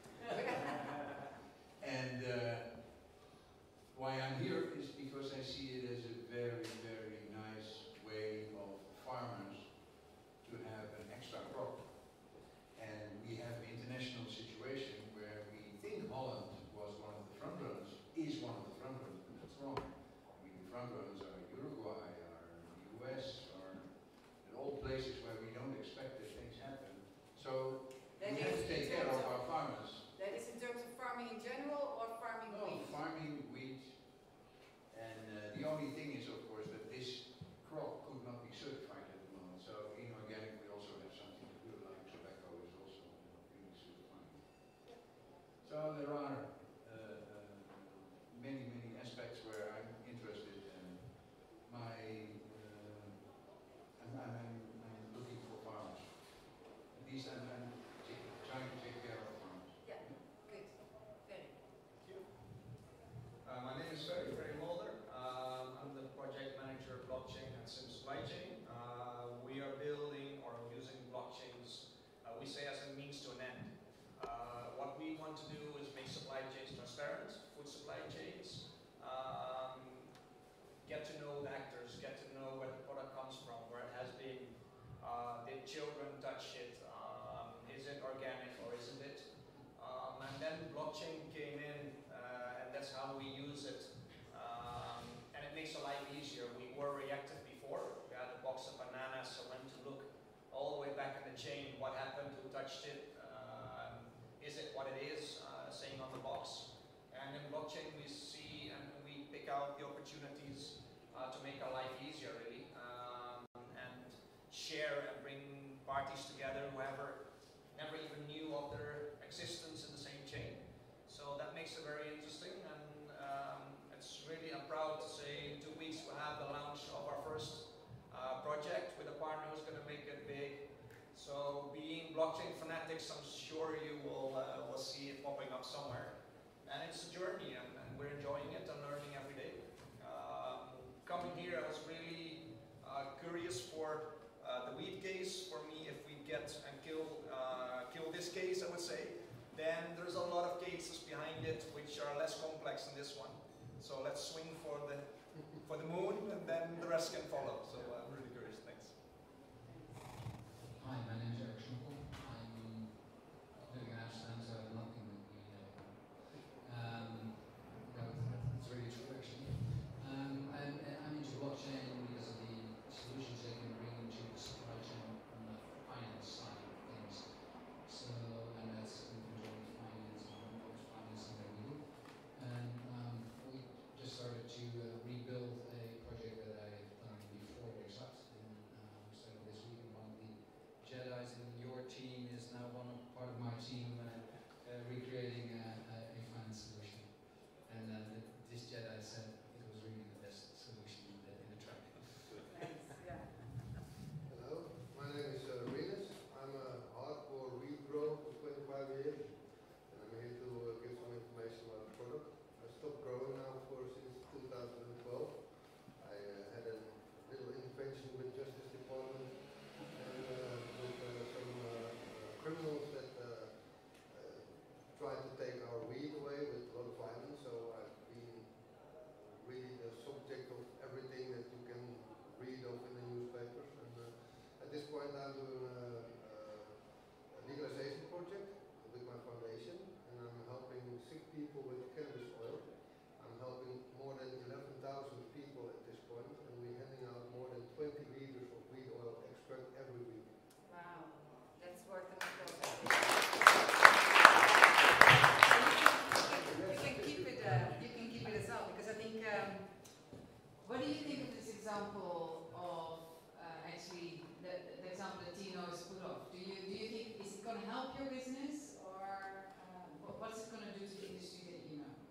And why I'm here is because I see it as a very, very nice way of farmers to have an extra crop. And we have an international situation where we think Holland was one of the front runners, is one of the front runners, but that's wrong. I mean, the front runners are Uruguay, are the US, are in all places where we don't expect that things happen. So we have to take care of our farmers. That is in terms of farming in general or farming wheat? Farming wheat. And the only thing is, of course, that this crop could not be certified at the moment. So in organic, we also have something to do, like tobacco is also being certified. So there are many, many aspects where I'm interested in. I'm looking for farmers. At least I'm trying to take care of farmers. Yeah, good. Ferry. Thank you. My name is Ferry Mulder. I'm the project manager of blockchain and sim supply chain. We are building or using blockchains, we say as a means to an end. What we want to do is make supply chains transparent, food supply chains, get to know the actors, get to know where the product comes from, where it has been, did children touch it, is it organic or isn't it? And then blockchain came in, and that's how we use it. And it makes our life easier. We were reactive before. We had a box of bananas, so went to look all the way back in the chain, what happened, who touched it, is it what it is? Same semantics, I'm sure you will see it popping up somewhere. And it's a journey, and we're enjoying it and learning every day. Coming here, I was really curious for the wheat case. For me, if we get and kill this case, I would say, then there's a lot of cases behind it which are less complex than this one. So let's swing for the moon, and then the rest can follow. So I'm really curious. Thanks. Hi, my name is Erich Schnoekel. I'm living in Amsterdam, so I have nothing with me. It's really true, actually. I'm into blockchain because of the solutions they can bring into the supply chain on the finance side of things. So, and that's inventory finance and invoice financing that we do. And we just started to rebuild a project that I have done before Exat, and started this week. And one of the Jedi's in your team is now part of my team, recreating a finance solution. And this Jedi said it was really the best solution in the track. Thanks. Yeah. Hello, my name is Rinus. I'm a hardcore wheat grower for 25 years, and I'm here to give some information about the product. I stopped growing now since 2012. I had a little intervention with Justice Department and with some criminals that tried to take our wheat away with a lot of violence. So I've been really the subject of everything that you can read of in the newspapers. And at this point I'm doing a legalization project with my foundation, and I'm helping sick people with cannabis oil. I'm helping more than 11,000 people at this point, and we're handing out more than 20 liters of wheat oil extract every week. Wow, that's worth an applause. You can keep it as well, because I think. What do you think of this example of actually the example that Tino has put off? Do you think is it going to help your business, or what's it going to do to the industry that you know?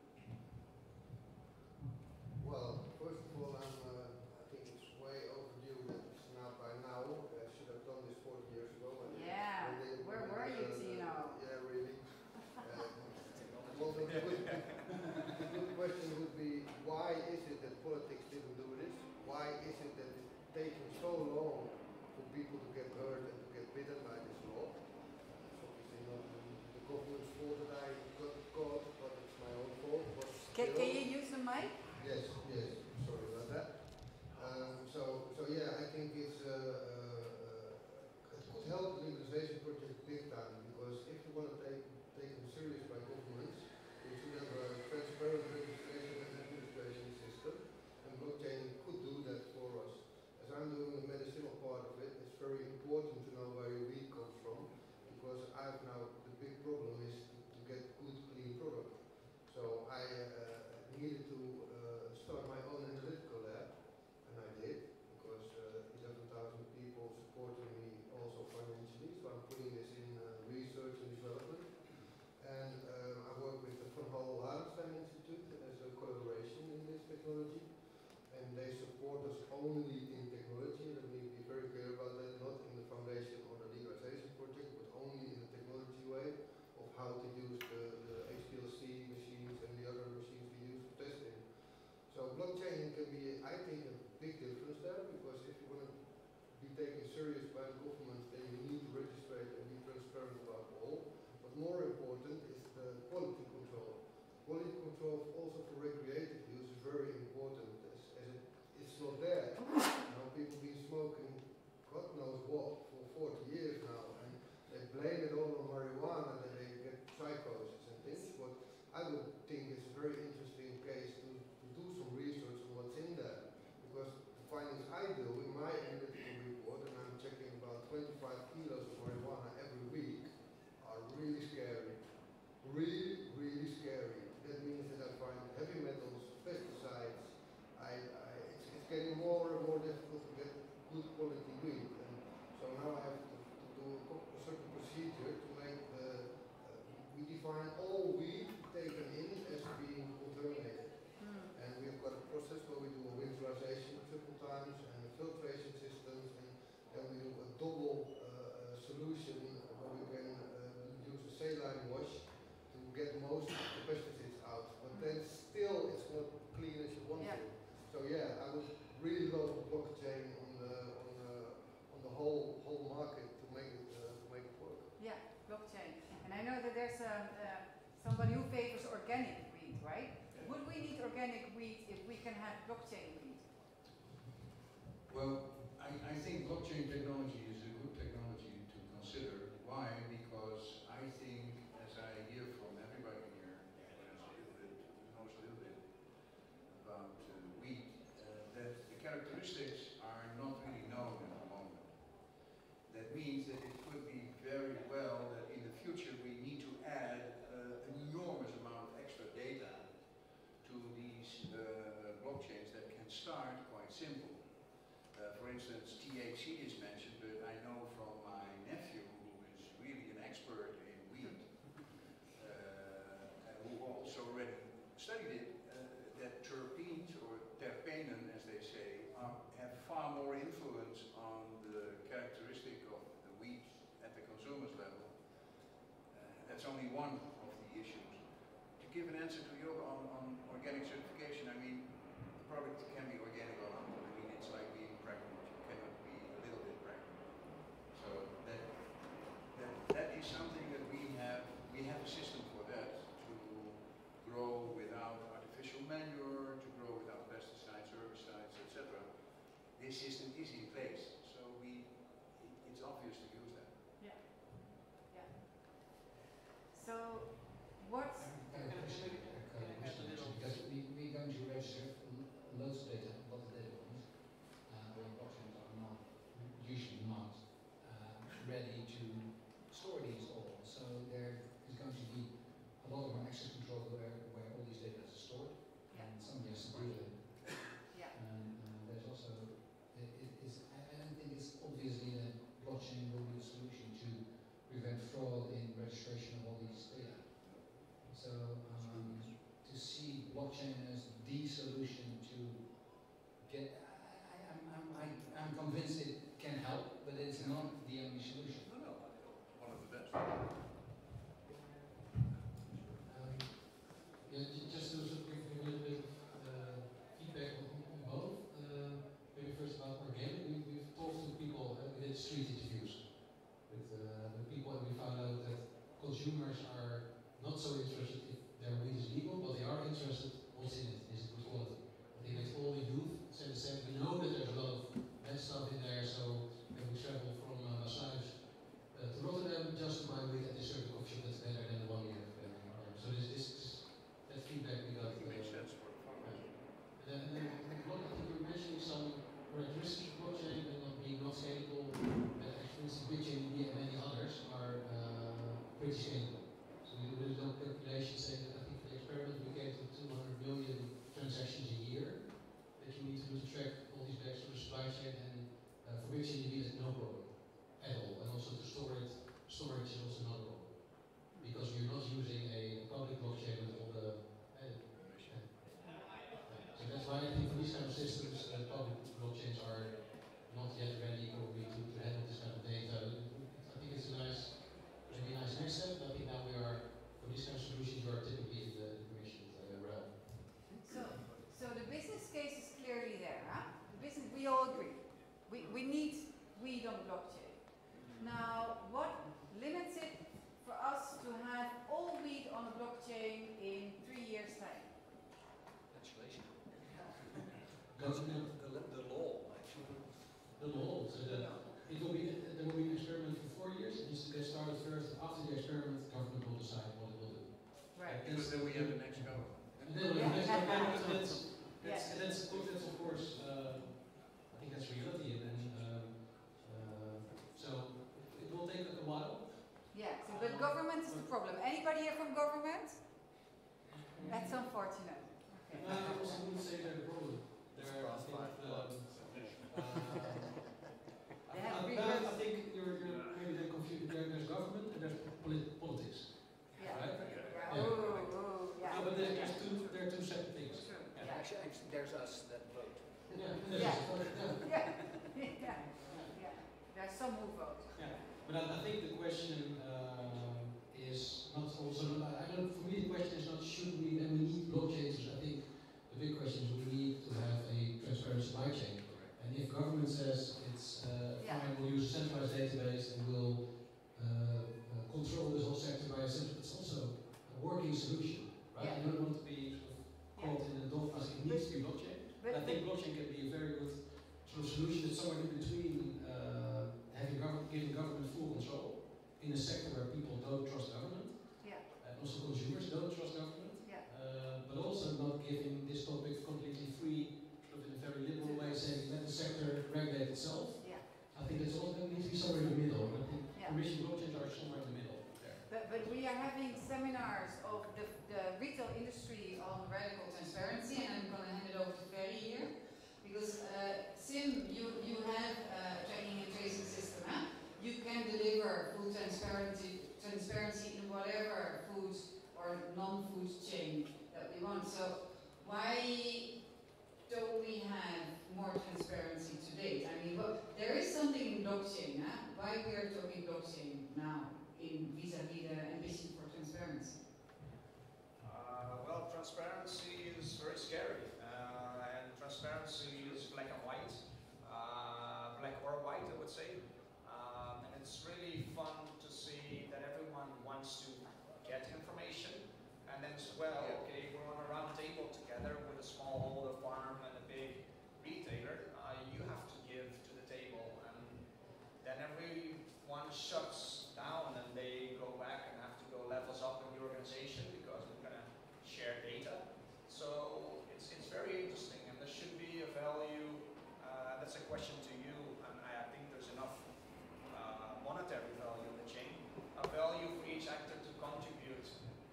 Well, first of all, I think it's way overdue that it's not by now. I should have done this 40 years ago. Yeah, where were you, Tino? Yeah, really. Well, the good question would be, why is it that politics didn't do this? Why is it that it's taking so long for people to get hurt and to get bitten by this law? It's obviously not the government's fault that I got caught, but it's my own fault. Can you use the mic? Yes, sorry about that. So yeah, I think it could help the legalization project big time, because if you want to take them serious by governments, you should have a transparent registration and administration system, and blockchain could do that for us. As I'm doing the medicinal part of it, it's very important to know where your wheat comes from, because the big problem is to get good, clean product. So I needed to start my own analytical lab, and I did, because 11,000 people supported me also financially, so I'm putting this in research and development. And I work with the Van Hal Institute as a collaboration in this technology, and they support us only in technology. Let me be very clear about that, not in the foundation or the legalization project, but only in the technology way of how to use the HPLC machines and the other machines we use for testing. So blockchain can be, I think, a big difference there, because if you want to be taken serious by the government, then you need to register and be transparent about all. But more important is the quality control. Quality control also for recreative use is very important, as it's not there. People been smoking God knows what for 40 years now, and they blame it all on marijuana, that they get psychosis and things. But I would think it's a very interesting case to do some research on what's in there, because the findings I do in my analytical report, and I'm checking about 25 kilos of marijuana every week, are really scary. Really, really scary. That means that I find heavy metals, pesticides. It's getting more and more difficult to get good quality wheat. And so now I have to do a certain procedure to make we define all wheat taken in as being contaminated. And we've got a process where we do a winterization triple times and filtration systems, and then we do a double solution where we can saline wash to get most of the pesticides out. But then still it's not clean as you want to. So yeah, I would really love blockchain on the whole market to make it work. Yeah, blockchain. And I know that there's somebody who favors organic wheat, right? Would we need organic wheat if we can have blockchain wheat? Well, I think blockchain technology is a good technology to consider. Why? Because I think, as I hear from everybody here, knows a little bit about wheat, that the characteristics are not really known at the moment. That means that it could be very well that in the future we need to add an enormous amount of extra data to these blockchains that can start quite simple. For instance, THC is mentioned, but I know from my nephew, who is really an expert in wheat, who also already studied it, that terpenes, or terpenen as they say, have far more influence on the characteristic of the wheat at the consumer's level. That's only one of the issues. To give an answer to you on organic certification, I mean, the product can be organic or not. I mean, it's like being pregnant. You cannot be a little bit pregnant. So that is something that we have a system for that, to grow without artificial manure, to grow without pesticides, herbicides, etc. This system is in place, so it's obvious to use that. Yeah. Yeah. So, what's because we're going to register loads of data, lots of data points, where blockchains are not usually not ready to store these all. So there is going to be a lot of access control where all these data is stored, and somebody has to do it. Yeah. And there's also, I don't think it's obviously that blockchain will be a solution to prevent fraud in registration of all these data. So to see blockchain as the solution to get, I'm convinced it can help, but it's not the only solution. No, one of the best. Yeah, just to give a little bit of feedback on both. Maybe first about organic. We've talked to people, we did street interviews with people, and we found out that consumers are not so interested if their wheat is legal, but they are interested what's in it, is it good quality. I think that's all the youth say the same. We know that there's a lot of bad stuff in there, so when we travel from Maasluis to Rotterdam just to buy wheat at a certain coffee shop that's better than the one we have. So that feedback we got. It makes sense for the farmers. And then I think you were mentioning some characteristics of blockchain and not being not scalable. For instance, BitchainDB and many others are pretty scalable. So we did no calculation saying that I think for the experiment we gave to 200 million transactions a year that you need to do to track all these back through the supply chain, and for BitchainDB is no problem at all. And also to storage is also not a problem, because you're not using a public blockchain with all the so that's why I think for these kind of systems, public blockchains are not yet ready probably to handle this kind of data. I think it's maybe a nice next step, but I think now we are, for these kind of solutions, we are typically in the commission realm. So the business case is clearly there, huh? The business, we all agree. We need wheat on the blockchain. Now, what limits it for us to have all wheat on the blockchain in 3 years' time? Legislation. The law, actually. The law. So there will be an experiment for 4 years. It needs to get started first. After the experiment, the government will decide what it will do. Right. Because then we have the next government. And then we have the next government. That's of course, I think that's reality. And so it will take a while. Yeah. So, but government is the problem. Anybody here from government? That's unfortunate. Okay. I also wouldn't say they're the problem. I think you're maybe they're confused. There's government and there's politics. Yeah. Right? Yeah. Oh, yeah. No, but there are two separate things. True. And Yeah. actually, there's us that vote. Yeah. There's some who vote. Yeah. But I think the question is not also, I don't, for me the question is not should we, and we need blockchains. I think the big question is we need to have a transparent supply chain. And if government says it's fine, we'll use a centralized database and we'll control this whole sector by a central, it's also a working solution, right? You don't want to be caught in the dogmas. It needs to be blockchain. But I think blockchain can be a very good sort of solution. It's somewhere in between giving government full control in a sector where people don't trust government, and also consumers don't trust government, but also not giving this topic completely free, sort of in a very liberal way, saying let the sector regulate itself. I think it's also needs to be somewhere in the middle. And I think permission blockchains are somewhere in the middle. But we are having seminars of the retail industry on radical transparency, and I'm going to hand it over to Ferry here. Because Sim, you have a tracking and tracing system. Huh? You can deliver food transparency in whatever food or non-food chain that we want. So why don't we have more transparency today? I mean, well, there is something in blockchain. Huh? Why we are talking blockchain now in vis-a-vis the ambition for transparency? Well, transparency is very scary. And transparency is black and white. Black or white, I would say. And it's really fun to see that everyone wants to get information. And then as well, okay, we're on a round table together with a smallholder farm and a big retailer. You have to give to the table. And then everyone shuts down and they go back and have to go levels up in the organization because we're going to share data. So it's very interesting, and there should be a value. That's a question to you, and I think there's enough monetary value in the chain, a value for each actor to contribute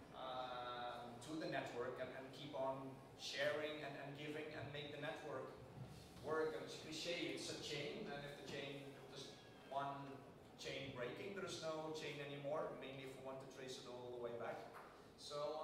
to the network and keep on sharing and giving and make the network work. And it's cliche, it's a chain, and if the chain, just one chain breaking, there's no chain anymore, mainly if we want to trace it all the way back. So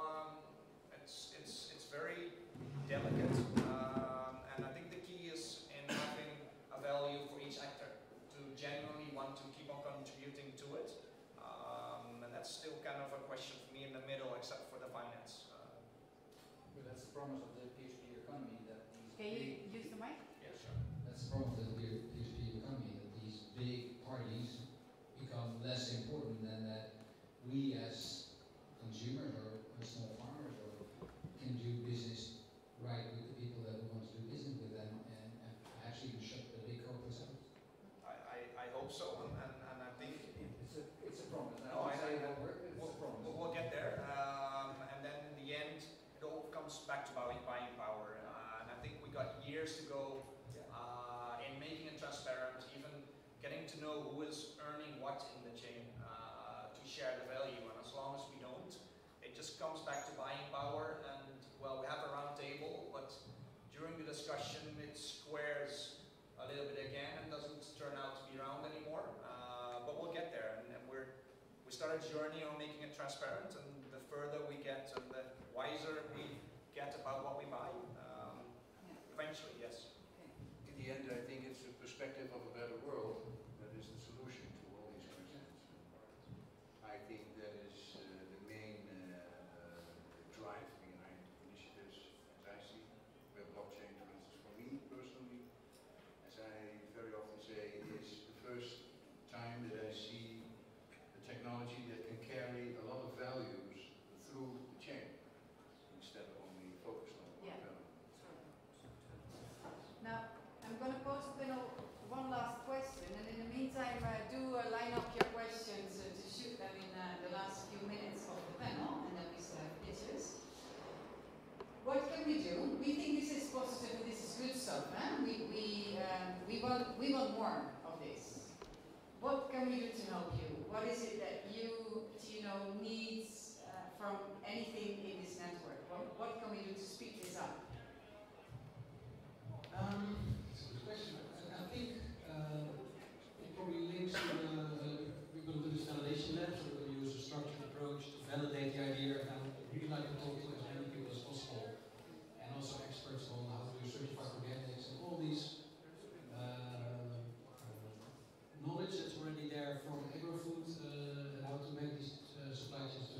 it's very delicate, and I think the key is in having a value for each actor to genuinely want to keep on contributing to it, and that's still kind of a question for me in the middle, except for the finance. But that's the promise of the peer-to-peer economy, that these Can you use the mic? Yeah, sure. That's the promise of the peer-to-peer economy, that these big parties become less important than that we as consumers or small farmers can do business right with the people that we want to do business with them and actually shut the big corporates out. I hope so, and I think it's a promise. No, I say that work, it's a promise. We'll get there, and then in the end, it all comes back to buying power, and I think we got years to go in making it transparent, even getting to know who is earning what in the chain to share the value, and as long as we don't, it just comes back to buying power. And well, we have a round table, but during the discussion it squares a little bit again and doesn't turn out to be round anymore. But we'll get there, and we start a journey on making it transparent, and the further we get and the wiser we get about what we buy. Eventually, yes. In the end, I think it's a perspective of a better world that is the solution to all these concerns. I think that is the main drive behind initiatives, as I see, where blockchain, for instance, for me personally, as I very often say, is the first time that I see a technology that can carry a lot of values through the chain, instead of only focused on one value. Now, I'm going to pose the panel one last question, and in the meantime, do line up your questions to shoot them in the last few minutes of the panel, and then we still have pitches. What can we do? We think this is positive, this is good stuff. Eh? We want more of this. What can we do to help you? What is it that you needs from anything in this network? What can we do to speed this up? It's a good question. I think it probably links to we're going to do this validation lab, so we're going to use a structured approach to validate the idea, and we'd like to talk to as many people as possible, and also experts on how to do certified organics and all these knowledge that's already there from agri-food and how to make these supply chains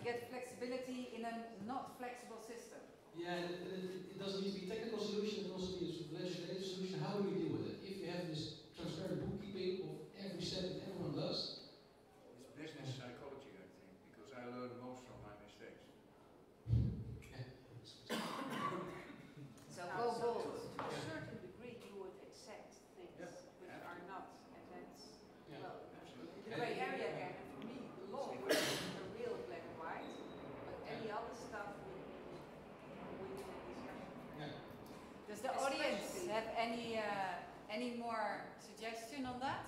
get flexibility in a not flexible system. Yeah, it doesn't need to be a technical solution, it can also be a sort of legislative solution. How do we deal with it? If you have this transparent bookkeeping of every step that everyone does. It's business psychology, I think, because I learn most from my mistakes. So Now, go so bold. to a certain degree, you would accept things which are not, and that's well, the gray area again. And for me, the law is a real black and white, but any other stuff we need a discussion. Does the audience have any more suggestion on that?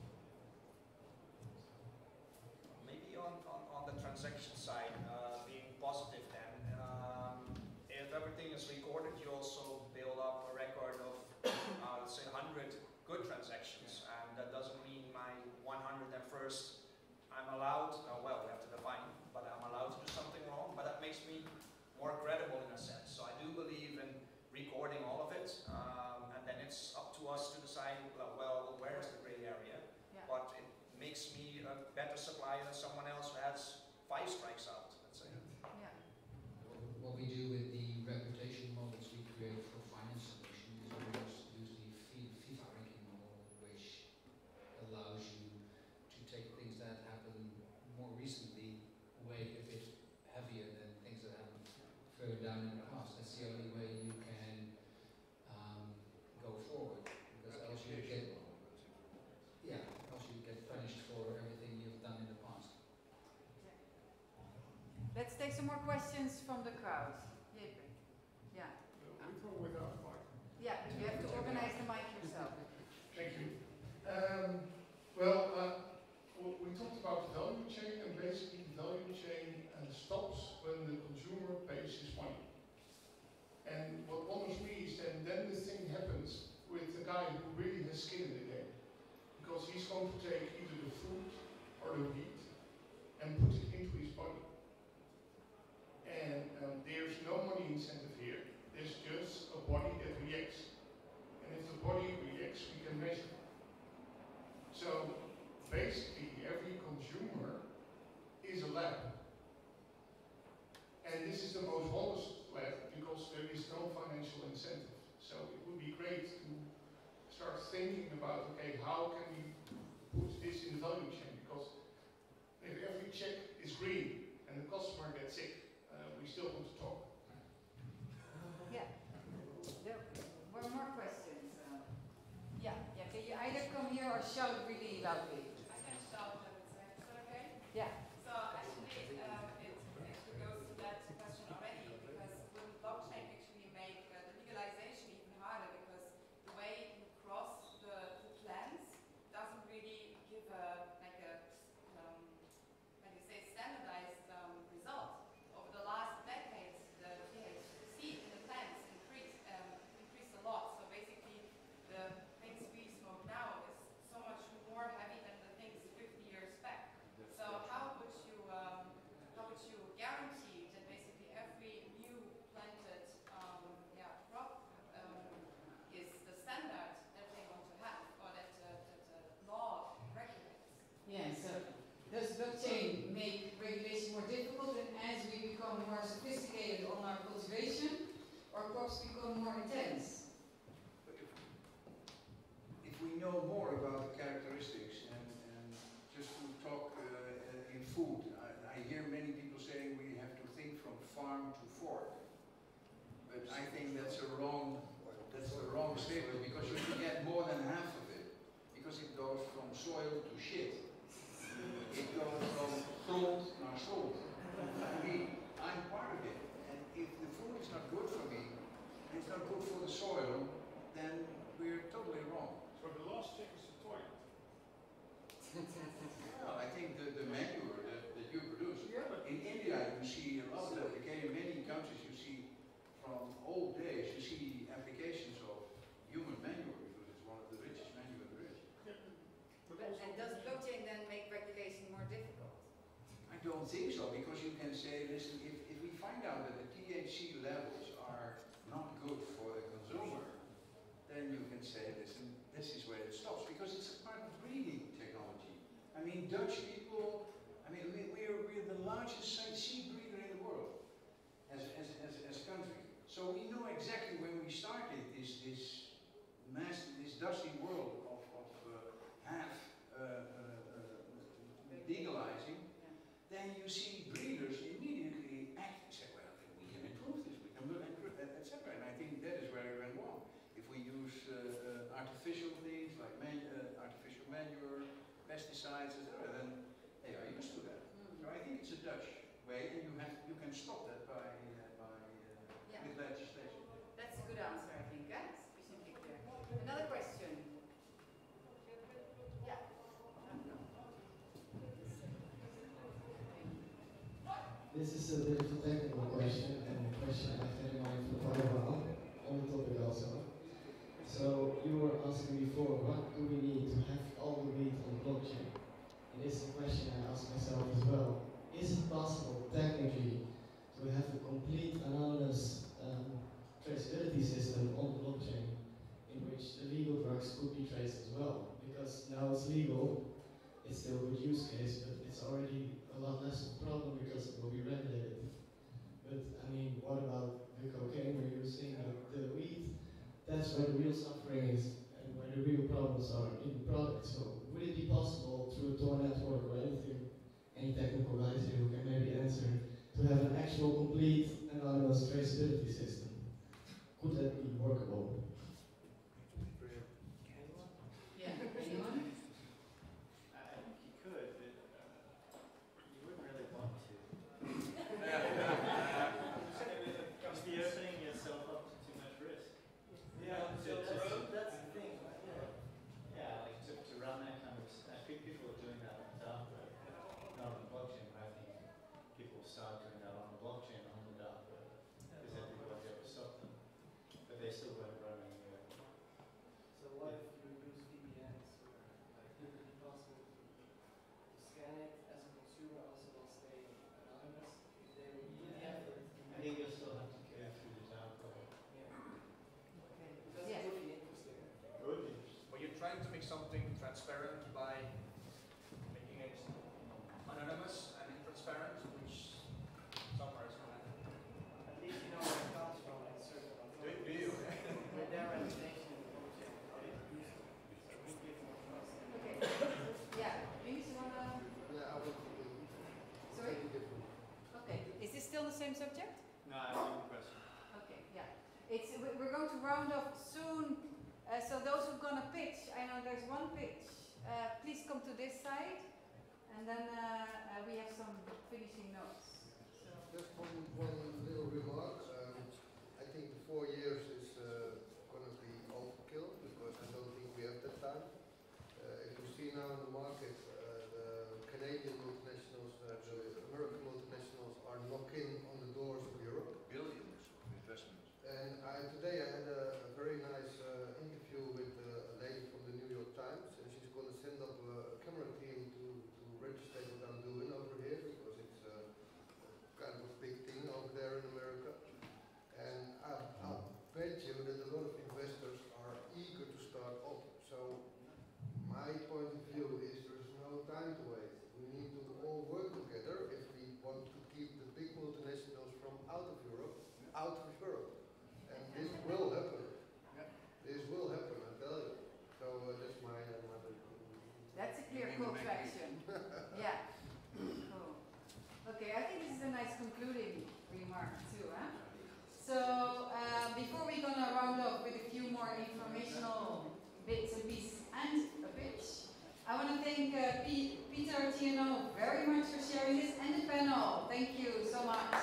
Maybe on the transaction side, being positive then, if everything is recorded, you also build up a record of, let's say, 100 good transactions, and that doesn't mean my 101st I'm allowed, well, we have to define, but I'm allowed to do something wrong, but that makes me more credible in a sense. So I do believe in recording all of it, and then it's up to us to decide, well, where is the gray area? Yeah. But it makes me a better supplier than someone else who has 5 strikes out, let's say. Yeah. What we do with the reputation models we create for finance solutions is we use the FIFA ranking model, which allows you to take things that happen more recently, weigh a bit heavier than things that happen further down in the past. That's the only way you can go forward, because else you get punished for everything you've done in the past. Let's take some more questions from the crowd. Yeah. Without mic. Yeah, but you have to organize the mic yourself. Thank you. We talked about the value chain, and basically the value chain stops when the consumer pays his money. And what bothers me is that then the thing happens with the guy who really has skin in the game. Because he's going to take either the food or the wheat and put it into his body. And there's no money incentive here. There's just a body that reacts. And if the body reacts, we can measure. So basically, every consumer is a lab. And this is the most honest lab because there is no financial incentive. So it would be great to start thinking about, okay, how can we put this in the value chain? Because if every check is green and the customer gets sick, we still want to talk. Yeah. One more questions. Yeah. Can you either come here or shout really loudly? I can shout, I would say. Is that okay? Yeah. So actually, it actually goes to that question already, because with blockchain actually make the legalization even harder, because the way you cross the plans doesn't really give standardized result. Over the last decades, the THC in the plants increased a lot. So basically, the things we smoke now is so much more heavy than the things 50 years back. So how would you guarantee that basically every new planted crop is the standard that they want to have, or that the law regulates? Yeah, so does blockchain make regulation more difficult, and as we become more sophisticated on our cultivation, or crops become more intense? If we know more about the characteristics, and just to talk in food, I hear many people saying we have to think from farm to fork. But I think that's the wrong statement, because you forget more than half of it, because it goes from soil to shit. It goes from salt to salt. I mean, I'm part of it, and if the food is not good for me, and it's not good for the soil, then we're totally wrong. So the last check is the toilet. Well, I think the manure that you produce. In India, you see a lot of applications. In many countries, you see from old days, you see applications of human manure, because it's one of the richest manure there is. And does blockchain then make regulation more difficult? I don't think so, because you can say, listen, if we find out that the THC levels are not good for the consumer, then you can say, listen, this is where it stops, because it's a part of breeding technology. I mean, Dutch people, I mean, we're the largest seed this dusty world of half legalizing, then you see breeders immediately act and say, well, we can improve this, we can improve, etc. And I think that is where it went wrong. If we use artificial things like artificial manure, pesticides, etc., then they are used to that. So I think it's a Dutch way, and you can stop that with legislation. That's a good answer, I think. Sufficiently clear. Another question. Yeah. This is a bit of a technical question, and a question I've had in mind for quite a while, on the topic also. So, you were asking before, what do we need to have all the wheat on the blockchain? And this is a question I ask myself as well. Is it possible, technically, to have a complete anonymous traceability system on the blockchain in which the legal drugs could be traced as well? Because now it's legal, it's still a good use case, but it's already a lot less of a problem because it will be regulated. But I mean, what about the cocaine we're using, the weed? That's where the real suffering is and where the real problems are in the product. So would it be possible through a Tor network or anything, any technical guys here who can maybe answer, to have an actual complete anonymous traceability system? Could that be workable? Yeah, anyone? I think you could, but you wouldn't really want to. You'd be opening yourself up to too much risk. Yeah, that's the thing. Yeah, like to run that kind of. I think people are doing that on the dark web, not on the blockchain. But I think people will start doing that on the blockchain, on the dark web, because everybody will ever stop them. But they still won't run anywhere. So what if you use VPNs? Like, would it be possible to scan it as a consumer, also will stay anonymous? If they would put the effort. I think you'll still have to go through the dark web. Because it would be interesting. It would be interesting. Well, you're trying to make something transparent by making it anonymous and intransparent, which somewhere is going to happen. At least you know where it comes from in certain authorities. Do you? With their reputation in the blockchain, how they produce it. So we give more trust. Okay. Yeah. Rinus, you want to? Yeah, I would Sorry? take it different. Okay. Is this still the same subject? No, I have a question. Okay, yeah. We're going to round off soon. So those who are going to pitch, I know there's one pitch. Please come to this side. And then we have some finishing notes. So. Just one little remark. I think the 4 years is going to be overkill because I don't think we have that time. If you see now in the market, the Canadian multinationals, the American multinationals are knocking on the doors of Europe. Billions of investments. And today I had a very nice interview with a lady from the New York Times, and she's going to send up a camera team to register what I'm doing over here because it's kind of a big thing over there in America. And I'll bet you that a lot of investors are eager to start up. So my point of view is there's no time to waste. We need to all work together if we want to keep the big multinationals from out of Europe. And this will happen. This will happen, I tell you. So that's my That's a clear call to action. Yeah. Cool. Okay, I think this is a nice concluding remark too, huh? So before we're gonna round up with a few more informational bits and pieces and a pitch, I want to thank Pieter, Tino very much for sharing this and the panel. Thank you so much.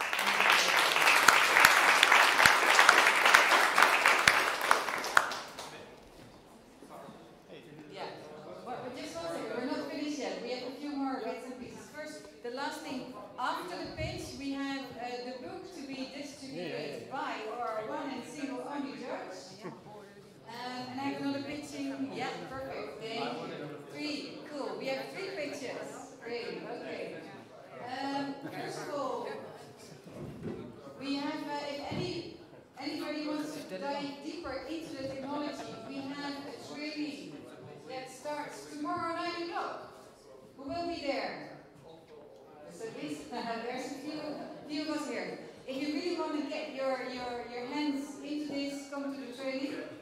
Yeah, but just one second, we're not finished yet. We have a few more bits and pieces. First, the last thing, after the pitch, we have the book to be distributed by our one and single only judge. And I have another pitching. Yeah, perfect. Three. Cool. We have 3 pitches. Great. Okay. First of all, we have, if anybody wants to dive deeper into the technology, we have a training that starts tomorrow 9 o'clock. Who will be there? So please, there's a few of us here. If you really want to get your hands into this, come to the training.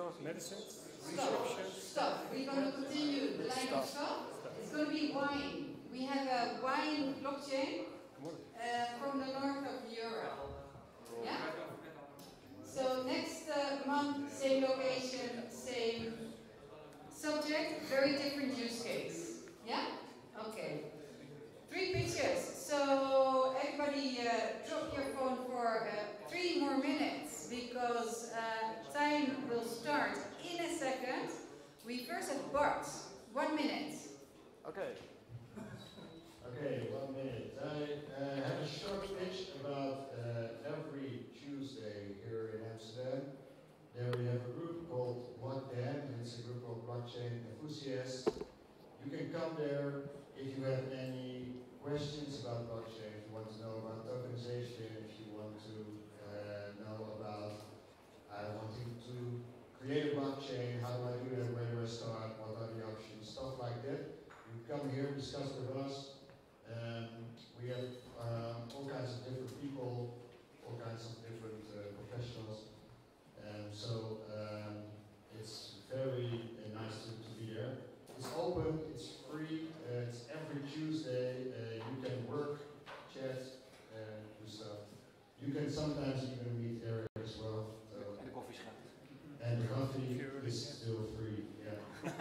medicines, Stuff. We're going to continue the line of stuff. It's going to be wine. We have a wine blockchain from the north of Europe. Yeah? So next month, same location, same subject, very different use case. Yeah? Okay. 3 pictures. So everybody drop your phone for 3 more minutes because time will start in a second. We first have Bart. 1 minute. Okay. Okay, 1 minute. I have a short pitch about every Tuesday here in Amsterdam. There we have a group called What Then, and it's a group of blockchain enthusiasts. You can come there if you have any questions about blockchain, if you want to know about tokenization, if you want to know about wanting to create a blockchain, how do I do that, where do I start, what are the options, stuff like that. You come here, discuss with us. We have all kinds of different people, all kinds of different professionals. So it's very nice to be there. It's open, it's free, it's every Tuesday. You can work, chat, do stuff. You can sometimes even meet Erich as well. So. And the coffee shop. And the coffee is still free. Yeah.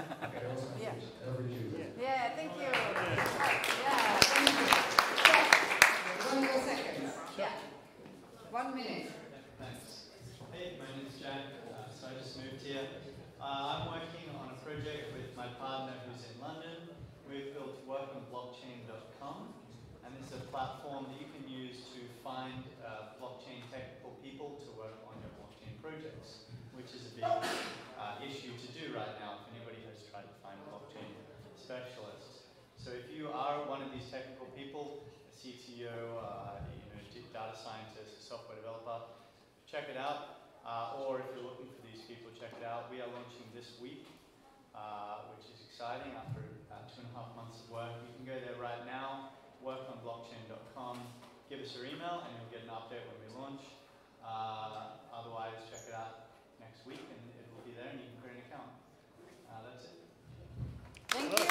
Every Tuesday. Yeah, thank you. Yeah, thank you. Yeah. 1 more second. Yeah. 1 minute. Thanks. Hey, my name is Jack. So I just moved here. I'm working on a project with my partner who's in London. We've built workonblockchain.com, and it's a platform that you can use to find blockchain technical people to work on your blockchain projects, which is a big issue to do right now if anybody has tried to find a blockchain specialist. So if you are one of these technical people, a CTO, data scientist, a software developer, check it out. Or if you're looking for these people, check it out. We are launching this week, which is exciting after 2.5 months of work. You can go there right now, workonblockchain.com, give us your email, and you'll get an update when we launch. Otherwise, check it out next week, and it will be there, and you can create an account. That's it. Thank you.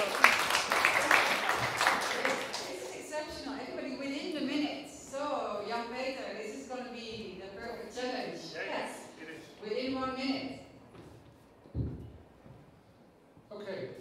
This is exceptional. Everybody within the minutes. So, young Pieter, this is going to be the perfect challenge. Yes. Within 1 minute. Okay.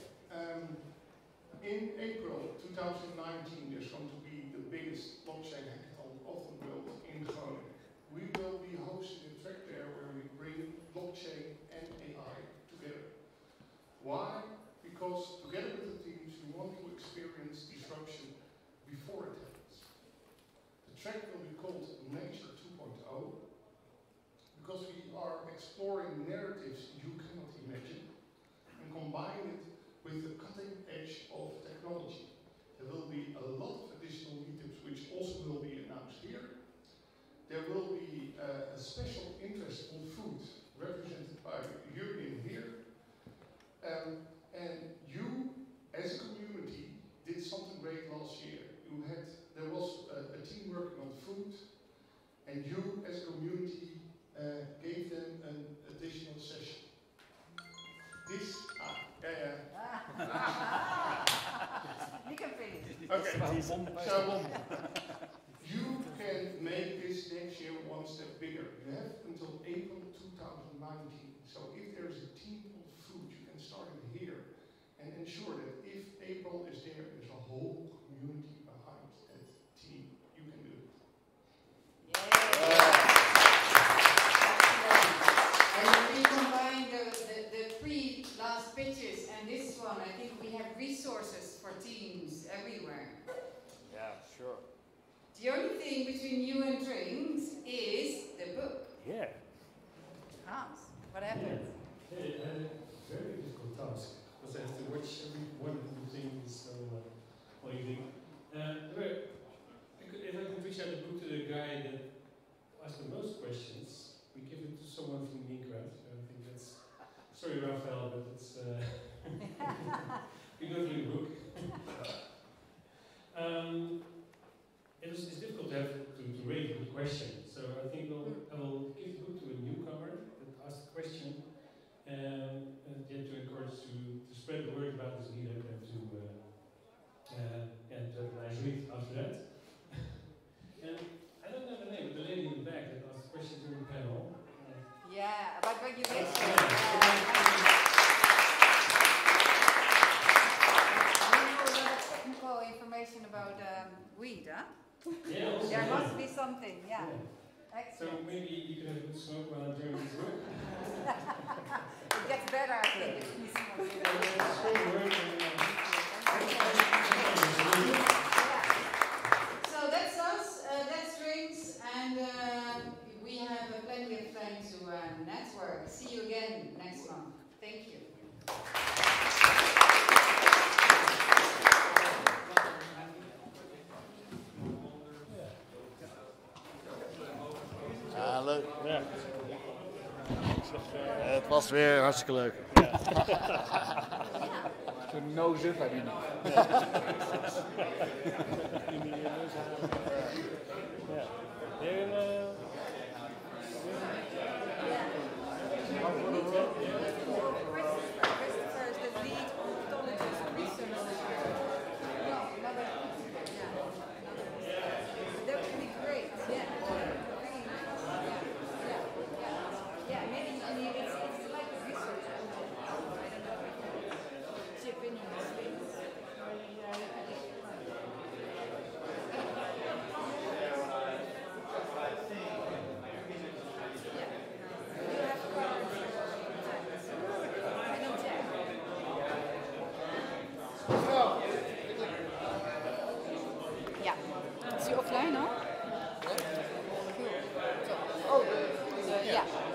In April 2019, there's going to be the biggest blockchain hackathon of the world in Groningen. We will be hosting a track there where we bring blockchain and AI together. Why? Because together with the teams, we want to experience disruption before it happens. The track will be called Nature 2.0 because we are exploring narratives you cannot imagine and combine it with the cutting edge of technology. There will be a lot of additional meetups which also will be announced here. There will be a special interest on food represented by Jurrien here. And you, as a community, did something great last year. There was a team working on food, and you, as a community, gave them an additional session. This, You can finish. Okay, so you can make this next year one step bigger. You have until April 2019. So if there's a team of food, you can start it here and ensure that if April is there, there's a whole community behind that team. You can do it. And if we combine the 3 last pitches and this one, I think we have resources for teams everywhere. Yeah, sure. The only thing between you and drinks is the book. Yeah. Hans, what happened? Yeah, I had a very difficult task because I have to watch every one of the things all evening. If I could reach out the book to the guy that asked the most questions, we give it to someone from the crowd. I think that's, sorry Raphael, but it's we go through the book. It's difficult to rate the question, so I think I will give the book to a newcomer that asked the question, huh? Yeah, also, There must be something, yeah. Excellent. So maybe you could have a good smoke while I'm doing this work. It gets better, I think, if you smoke. So that's us, that's drinks, and we have plenty of time to network. See you again next month. Thank you. Ja, leuk. Ja. Het was weer hartstikke leuk. Ja. Zo'n nose-up heb je niet.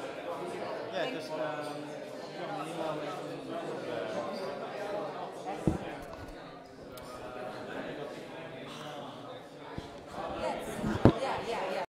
Ja, dus